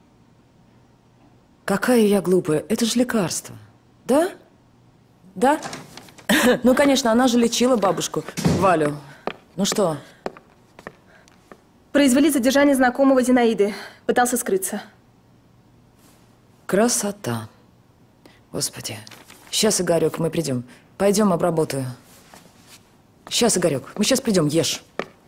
Какая я глупая. Это же лекарство. Да? Да? Ну, конечно, она же лечила бабушку Валю. Ну что? Произвели задержание знакомого Зинаиды. Пытался скрыться. Красота. Господи. Сейчас, Игорек, мы придем. Пойдем, обработаю. Сейчас, Игорек, мы сейчас придем, ешь.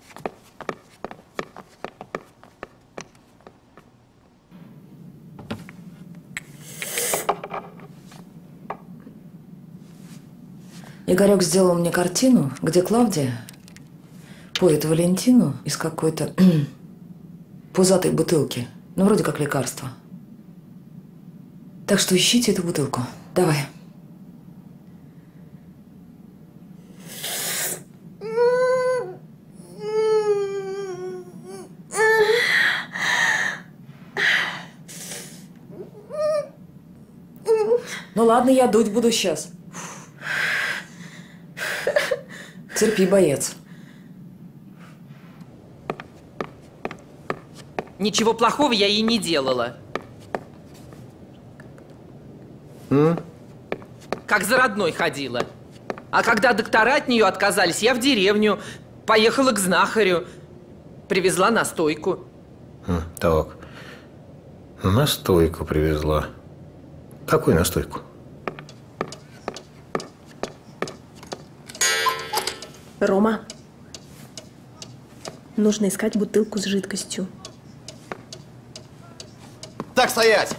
Игорек сделал мне картину, где Клавдия поет Валентину из какой-то пузатой бутылки. Ну, вроде как лекарство. Так что ищите эту бутылку. Давай. Ну ладно, я дуть буду сейчас. Терпи, боец. Ничего плохого я ей не делала. М? Как за родной ходила. А когда доктора от нее отказались, я в деревню поехала к знахарю. Привезла настойку. М, Так. Настойку привезла. Какую настойку? Рома, нужно искать бутылку с жидкостью. Так, стоять!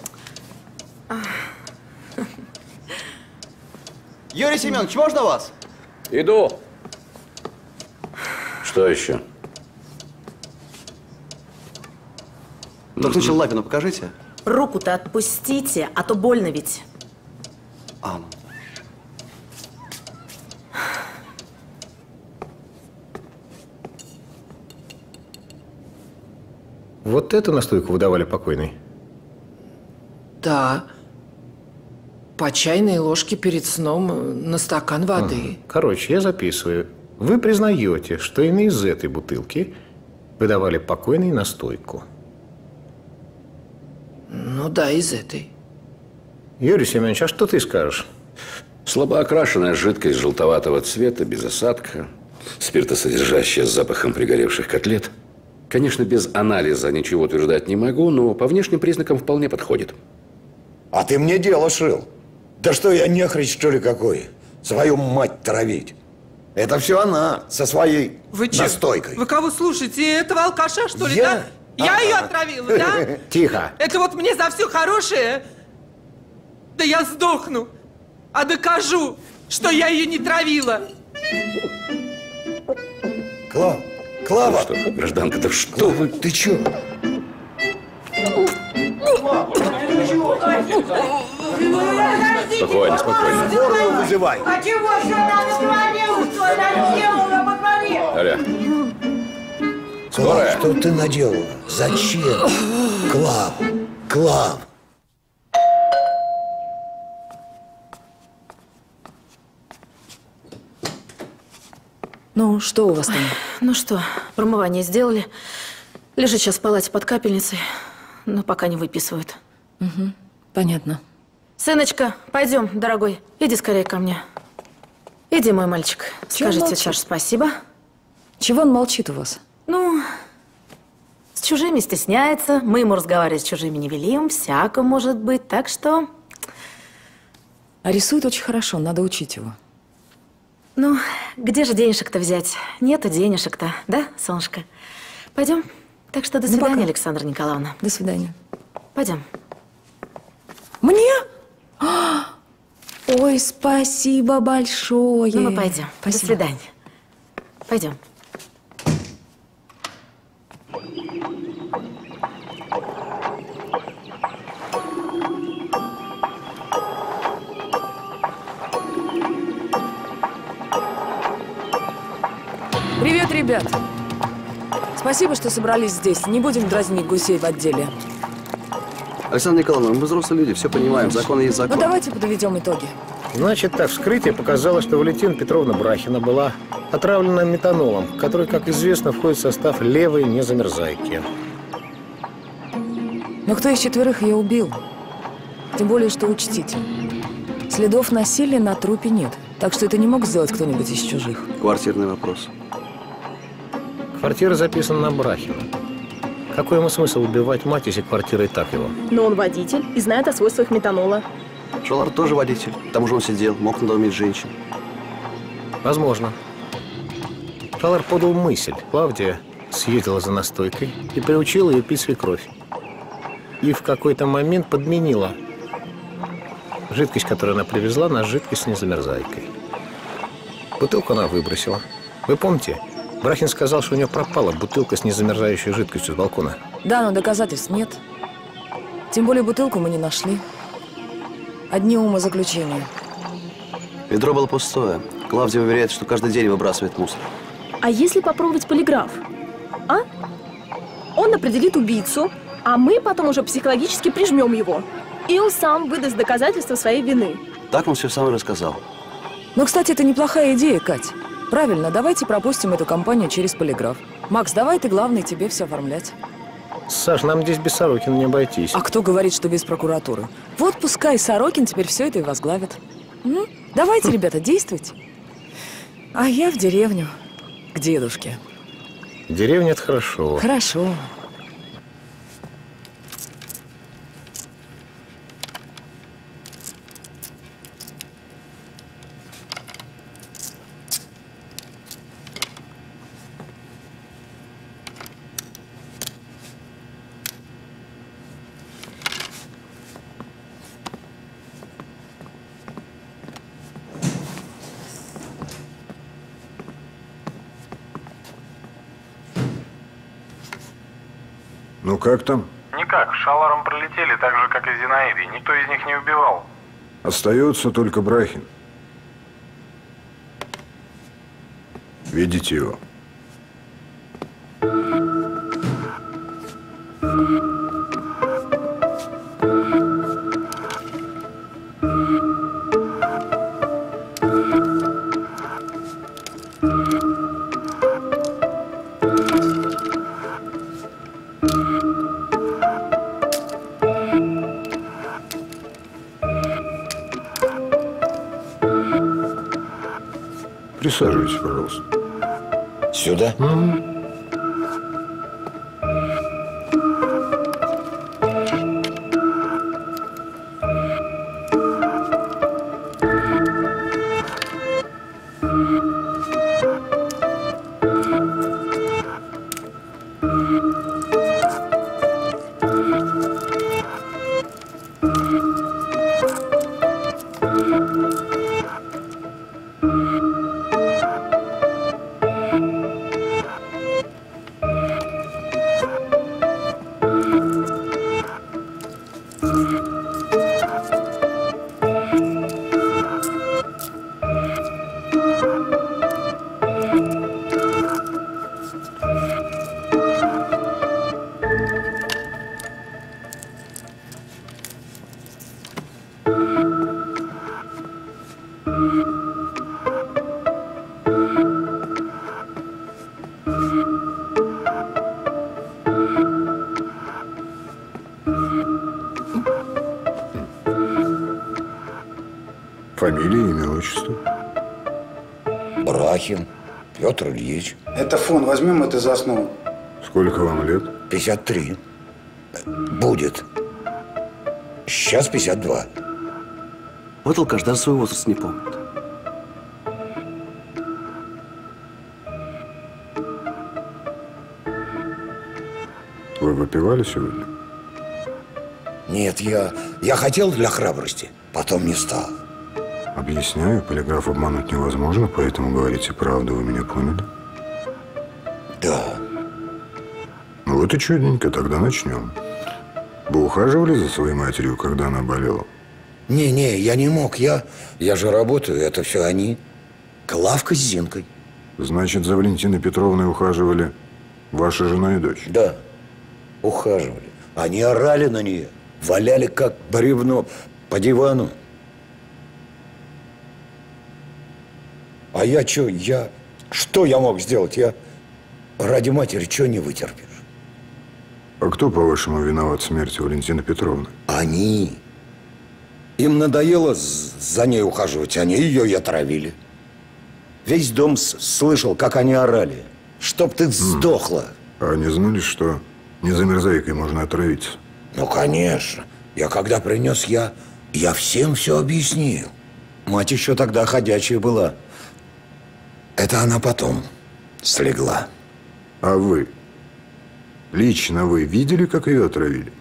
Юрий Семенович, можно вас? Иду. Что еще? Доктор Михаил Лапину покажите. Руку-то отпустите, а то больно ведь. А, ну. Вот эту настойку выдавали покойной? Да. По чайной ложке перед сном на стакан воды. Ага. Короче, я записываю. Вы признаете, что именно из этой бутылки выдавали покойной настойку? Ну да, из этой. Юрий Семенович, а что ты скажешь? Слабоокрашенная жидкость желтоватого цвета, без осадка, спиртосодержащая с запахом пригоревших котлет. Конечно, без анализа ничего утверждать не могу, но по внешним признакам вполне подходит. А ты мне дело шил. Да что я нехрич, что ли, какой? Свою мать травить. Это все она со своей Вы че? настойкой. Вы кого слушаете? Этого алкаша, что ли, Я? да? Я Ага. ее отравила, да? Тихо. Это вот мне за все хорошее? Да я сдохну, а докажу, что я ее не травила. Клава, Клава! Ну что, гражданка, да что вы? Ты че? Спокойно, спокойно. Скорую вызывай. А чего же она натворила? Что она сделала во дворе? Аля. Клав, что ты наделала? Зачем? Клав, Клав. Ну, что у вас там? Ну что, промывание сделали. Лежит сейчас в палате под капельницей, но пока не выписывают. Угу, понятно. Сыночка, пойдем, дорогой, иди скорее ко мне. Иди, мой мальчик, Чего он скажите молчит? Саше спасибо. Чего он молчит у вас? Ну, с чужими стесняется, мы ему разговаривать с чужими не велим, всяко может быть, так что… А рисует очень хорошо, надо учить его. Ну, где же денежек-то взять? Нету денежек-то, да, солнышко? Пойдем. Так что до Ну, свидания, пока. Александра Николаевна. До свидания. Пойдем. Мне? А! Ой, спасибо большое. Ну, мы пойдем. Спасибо. До свидания. Пойдем. Привет, ребят. Спасибо, что собрались здесь. Не будем дразнить гусей в отделе. Александра Николаевна, мы взрослые люди, все понимаем, закон есть закон. Ну, давайте подведем итоги. Значит так, вскрытие показало, что Валентина Петровна Брахина была отравлена метанолом, который, как известно, входит в состав левой незамерзайки. Но кто из четверых ее убил? Тем более, что учтите. Следов насилия на трупе нет. Так что это не мог сделать кто-нибудь из чужих. Квартирный вопрос. Квартира записана на Брахина. Какой ему смысл убивать мать, если квартира и так его? Но он водитель и знает о свойствах метанола. Шалар тоже водитель. Там же он сидел, мог надоумить женщин. Возможно. Шалар подал мысль. Клавдия съездила за настойкой и приучила ее пить свекровь. И в какой-то момент подменила жидкость, которую она привезла, на жидкость с незамерзайкой. Бутылку она выбросила. Вы помните? Брахин сказал, что у нее пропала бутылка с незамерзающей жидкостью с балкона. Да, но доказательств нет. Тем более бутылку мы не нашли. Одни умозаключения. Ведро было пустое. Клавдия уверяет, что каждый день выбрасывает мусор. А если попробовать полиграф? А? Он определит убийцу, а мы потом уже психологически прижмем его. И он сам выдаст доказательства своей вины. Так он все сам и рассказал. Ну, кстати, это неплохая идея, Кать. Правильно, давайте пропустим эту кампанию через полиграф. Макс, давай ты главный, тебе все оформлять. Саш, нам здесь без Сорокина не обойтись. А кто говорит, что без прокуратуры? Вот пускай Сорокин теперь все это и возглавит. М? Давайте, ребята, действуйте. А я в деревню, к дедушке. Деревня – это хорошо. Хорошо. Ну как там? Никак. Шаларом пролетели, так же, как и Зинаиды. Никто из них не убивал. Остается только Брахин. Видите его? Присаживайтесь, пожалуйста. Сюда? Угу. Фамилия, имя, отчество? Брахин Петр Ильич. Это фон, возьмем это за основу. Сколько вам лет? пятьдесят три. Будет. Сейчас пятьдесят два. Вот алкаш даже свой возраст не помнит. Вы выпивали сегодня? Нет, я, я хотел для храбрости, потом не стал. Объясняю, полиграф обмануть невозможно, поэтому говорите правду, вы меня поняли? Да. Ну вот и чудненько, тогда начнем. Вы ухаживали за своей матерью, когда она болела? Не-не, я не мог, я, я же работаю, это все они. Клавка с Зинкой. Значит, за Валентиной Петровной ухаживали ваша жена и дочь? Да, ухаживали. Они орали на нее, валяли как бревно по дивану. А я что, я... Что я мог сделать? Я ради матери что не вытерпишь? А кто, по-вашему, виноват в смерти Валентины Петровны? Они. Им надоело за ней ухаживать, они ее и отравили. Весь дом слышал, как они орали. Чтоб ты сдохла. А они знали, что незамерзайкой можно отравиться? Ну, конечно. Я когда принес, я, я всем все объяснил. Мать еще тогда ходячая была. Это она потом слегла. А вы? Лично вы видели, как ее отравили?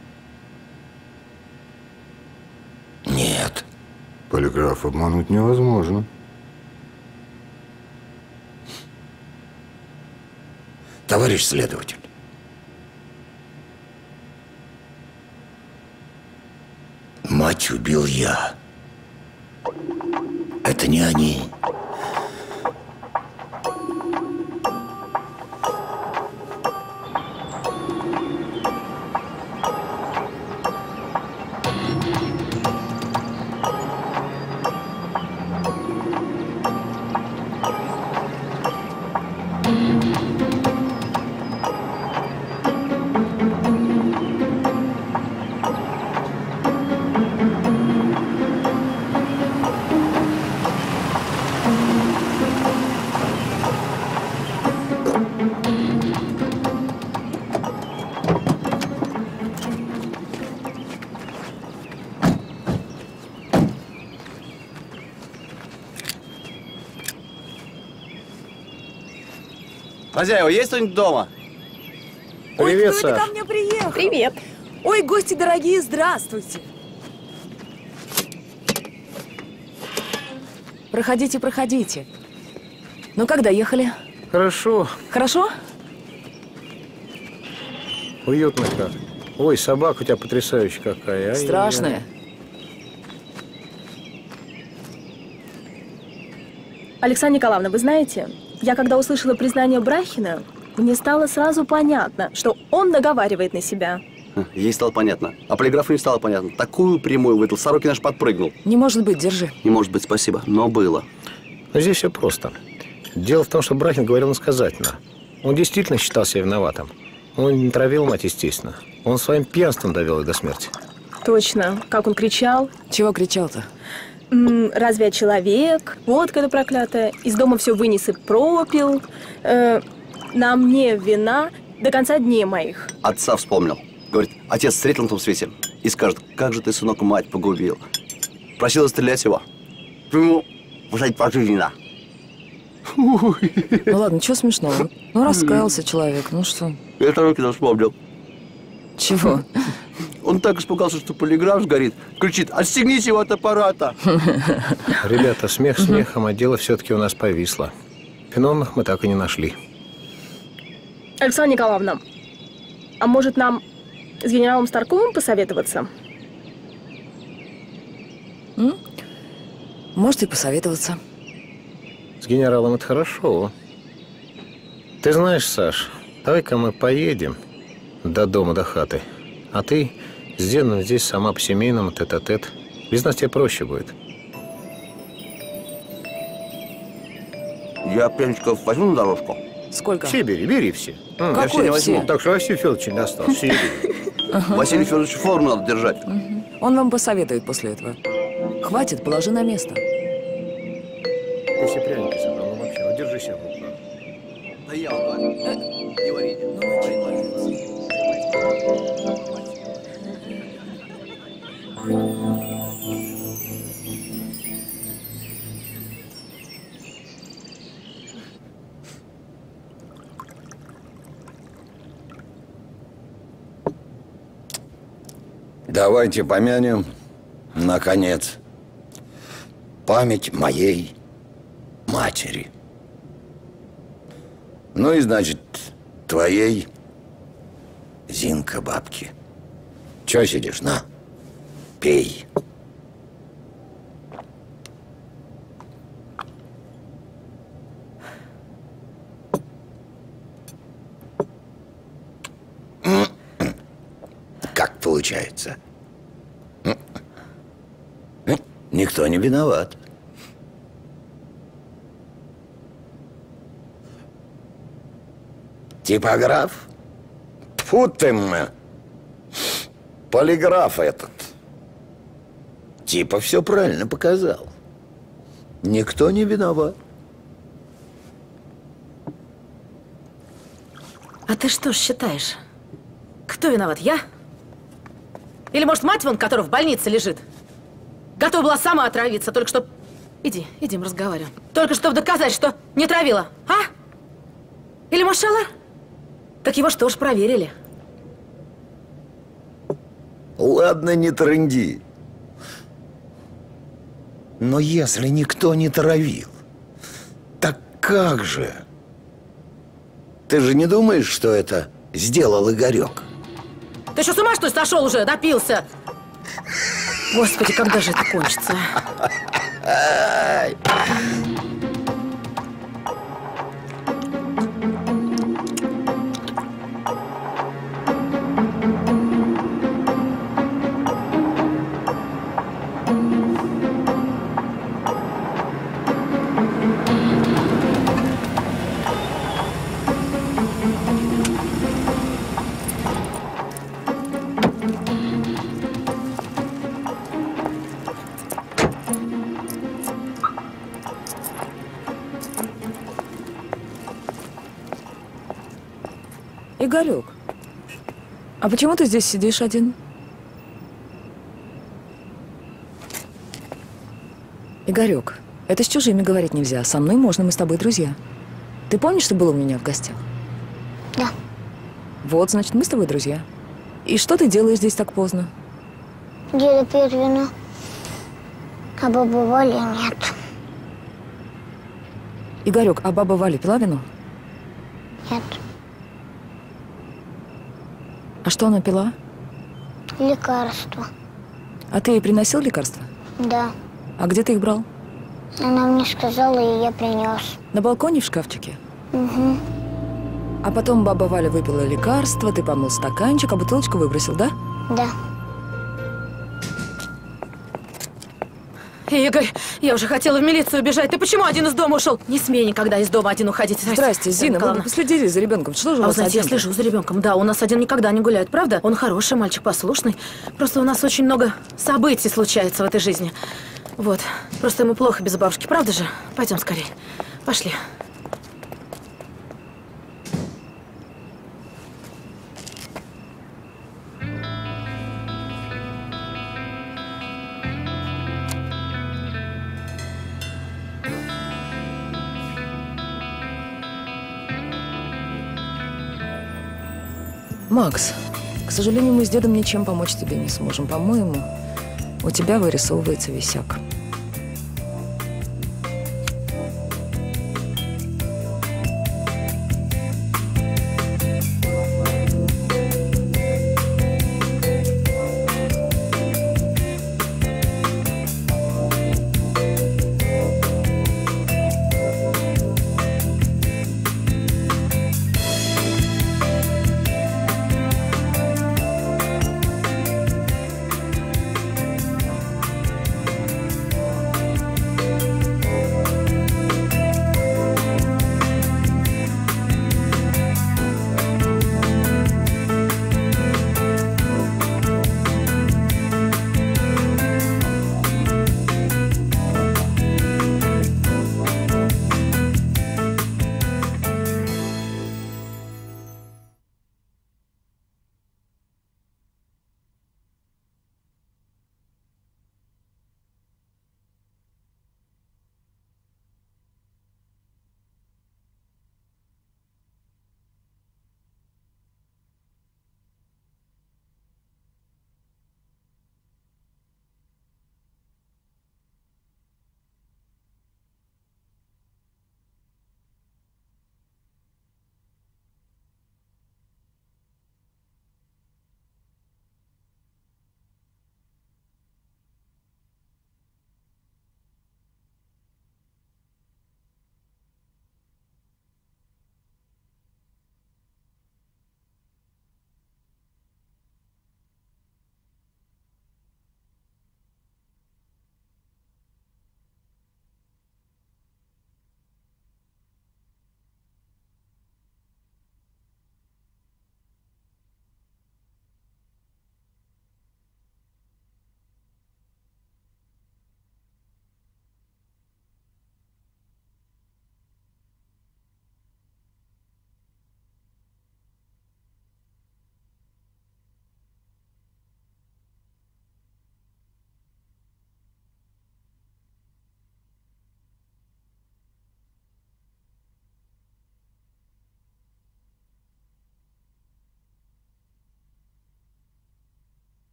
Нет. Полиграф обмануть невозможно. Товарищ следователь, мать убил я. Это не они. Хозяева, есть кто-нибудь дома? Привет, Ой, кто это Саш. ко мне приехал? Привет. Ой, гости дорогие, здравствуйте. Проходите, проходите. Ну, как доехали? Хорошо. Хорошо? Уютно как. Ой, собака у тебя потрясающая какая. Ай-яй-яй. Страшная. Александра Николаевна, вы знаете, я когда услышала признание Брахина, мне стало сразу понятно, что он наговаривает на себя. Ей стало понятно. А полиграфу не стало понятно. Такую прямую выдал, Сорокин аж подпрыгнул. Не может быть, держи. Не может быть, спасибо, но было. Но здесь все просто. Дело в том, что Брахин говорил иносказательно. Он действительно считал себя виноватым. Он не травил мать, естественно. Он своим пьянством довел ее до смерти. Точно. Как он кричал. Чего кричал-то? М, разве я человек? Водка эта проклятая. Из дома все вынес и пропил. Э, на мне вина до конца дней моих. Отца вспомнил. Говорит, отец встретил на том свете и скажет, как же ты, сынок, мать погубил. Просил стрелять его. Ему посадить пожизненно. Ну ладно, чего смешного? Ну, раскаялся человек, ну что? Я Сорокина вспомнил. Чего? Он так испугался, что полиграф сгорит. Кричит, отстегните его от аппарата. Ребята, смех смехом, а дело все-таки у нас повисло. Виновных мы так и не нашли. Александра Николаевна, а может нам с генералом Старковым посоветоваться? М? Может и посоветоваться. С генералом это хорошо. Ты знаешь, Саш, давай-ка мы поедем до дома, до хаты. А ты с дедом здесь сама по-семейному, тет-а-тет. Без нас тебе проще будет. Я пряничков возьму на дорожку? Сколько? Все бери, бери все. М, я все не возьму. Так что Василий Федорович не достал. Все бери. Василий Федорович форму надо держать. Он вам посоветует после этого. Хватит, положи на место. Ты все пряники собрал, ну вообще, ну держи себя в руках. Да я вот, не варите. Давайте помянем, наконец, память моей матери. Ну и, значит, твоей Зинка бабки. Чё сидишь? На, пей. Как получается? Никто не виноват. Типограф? Тьфу ты, м- полиграф этот. Типа все правильно показал. Никто не виноват. А ты что ж считаешь? Кто виноват, я? Или, может, мать вон, которая в больнице лежит? Готова была сама отравиться, только что... Иди, иди, мы разговариваем. Только чтобы доказать, что не травила, а? Или, может, Шалар? Так его что ж проверили. Ладно, не трынди. Но если никто не травил, так как же? Ты же не думаешь, что это сделал Игорек? Ты что, с ума, что ли, сошел уже? Допился? Господи, когда же это кончится? Игорек, а почему ты здесь сидишь один? Игорек, это с чужими говорить нельзя. Со мной можно, мы с тобой друзья. Ты помнишь, что был у меня в гостях? Да. Вот, значит, мы с тобой друзья. И что ты делаешь здесь так поздно? Деда пьет вино, а бабы Вали нет. Игорек, а баба Валя пила вино? Нет. А что она пила? Лекарства. А ты ей приносил лекарства? Да. А где ты их брал? Она мне сказала, и я принес. На балконе в шкафчике? Угу. А потом баба Валя выпила лекарство, ты помыл стаканчик, а бутылочку выбросил, да? Да. Игорь, я уже хотела в милицию убежать. Ты почему один из дома ушел? Не смей никогда из дома один уходить. Здрасте, Зина, вы последили за ребенком. Что же у а вас вы знаете, один? я слежу за ребенком. Да, у нас один никогда не гуляет, правда? Он хороший, мальчик послушный. Просто у нас очень много событий случается в этой жизни. Вот. Просто ему плохо без бабушки, правда же? Пойдем скорее. Пошли. Макс, к сожалению, мы с дедом ничем помочь тебе не сможем. По-моему, у тебя вырисовывается висяк.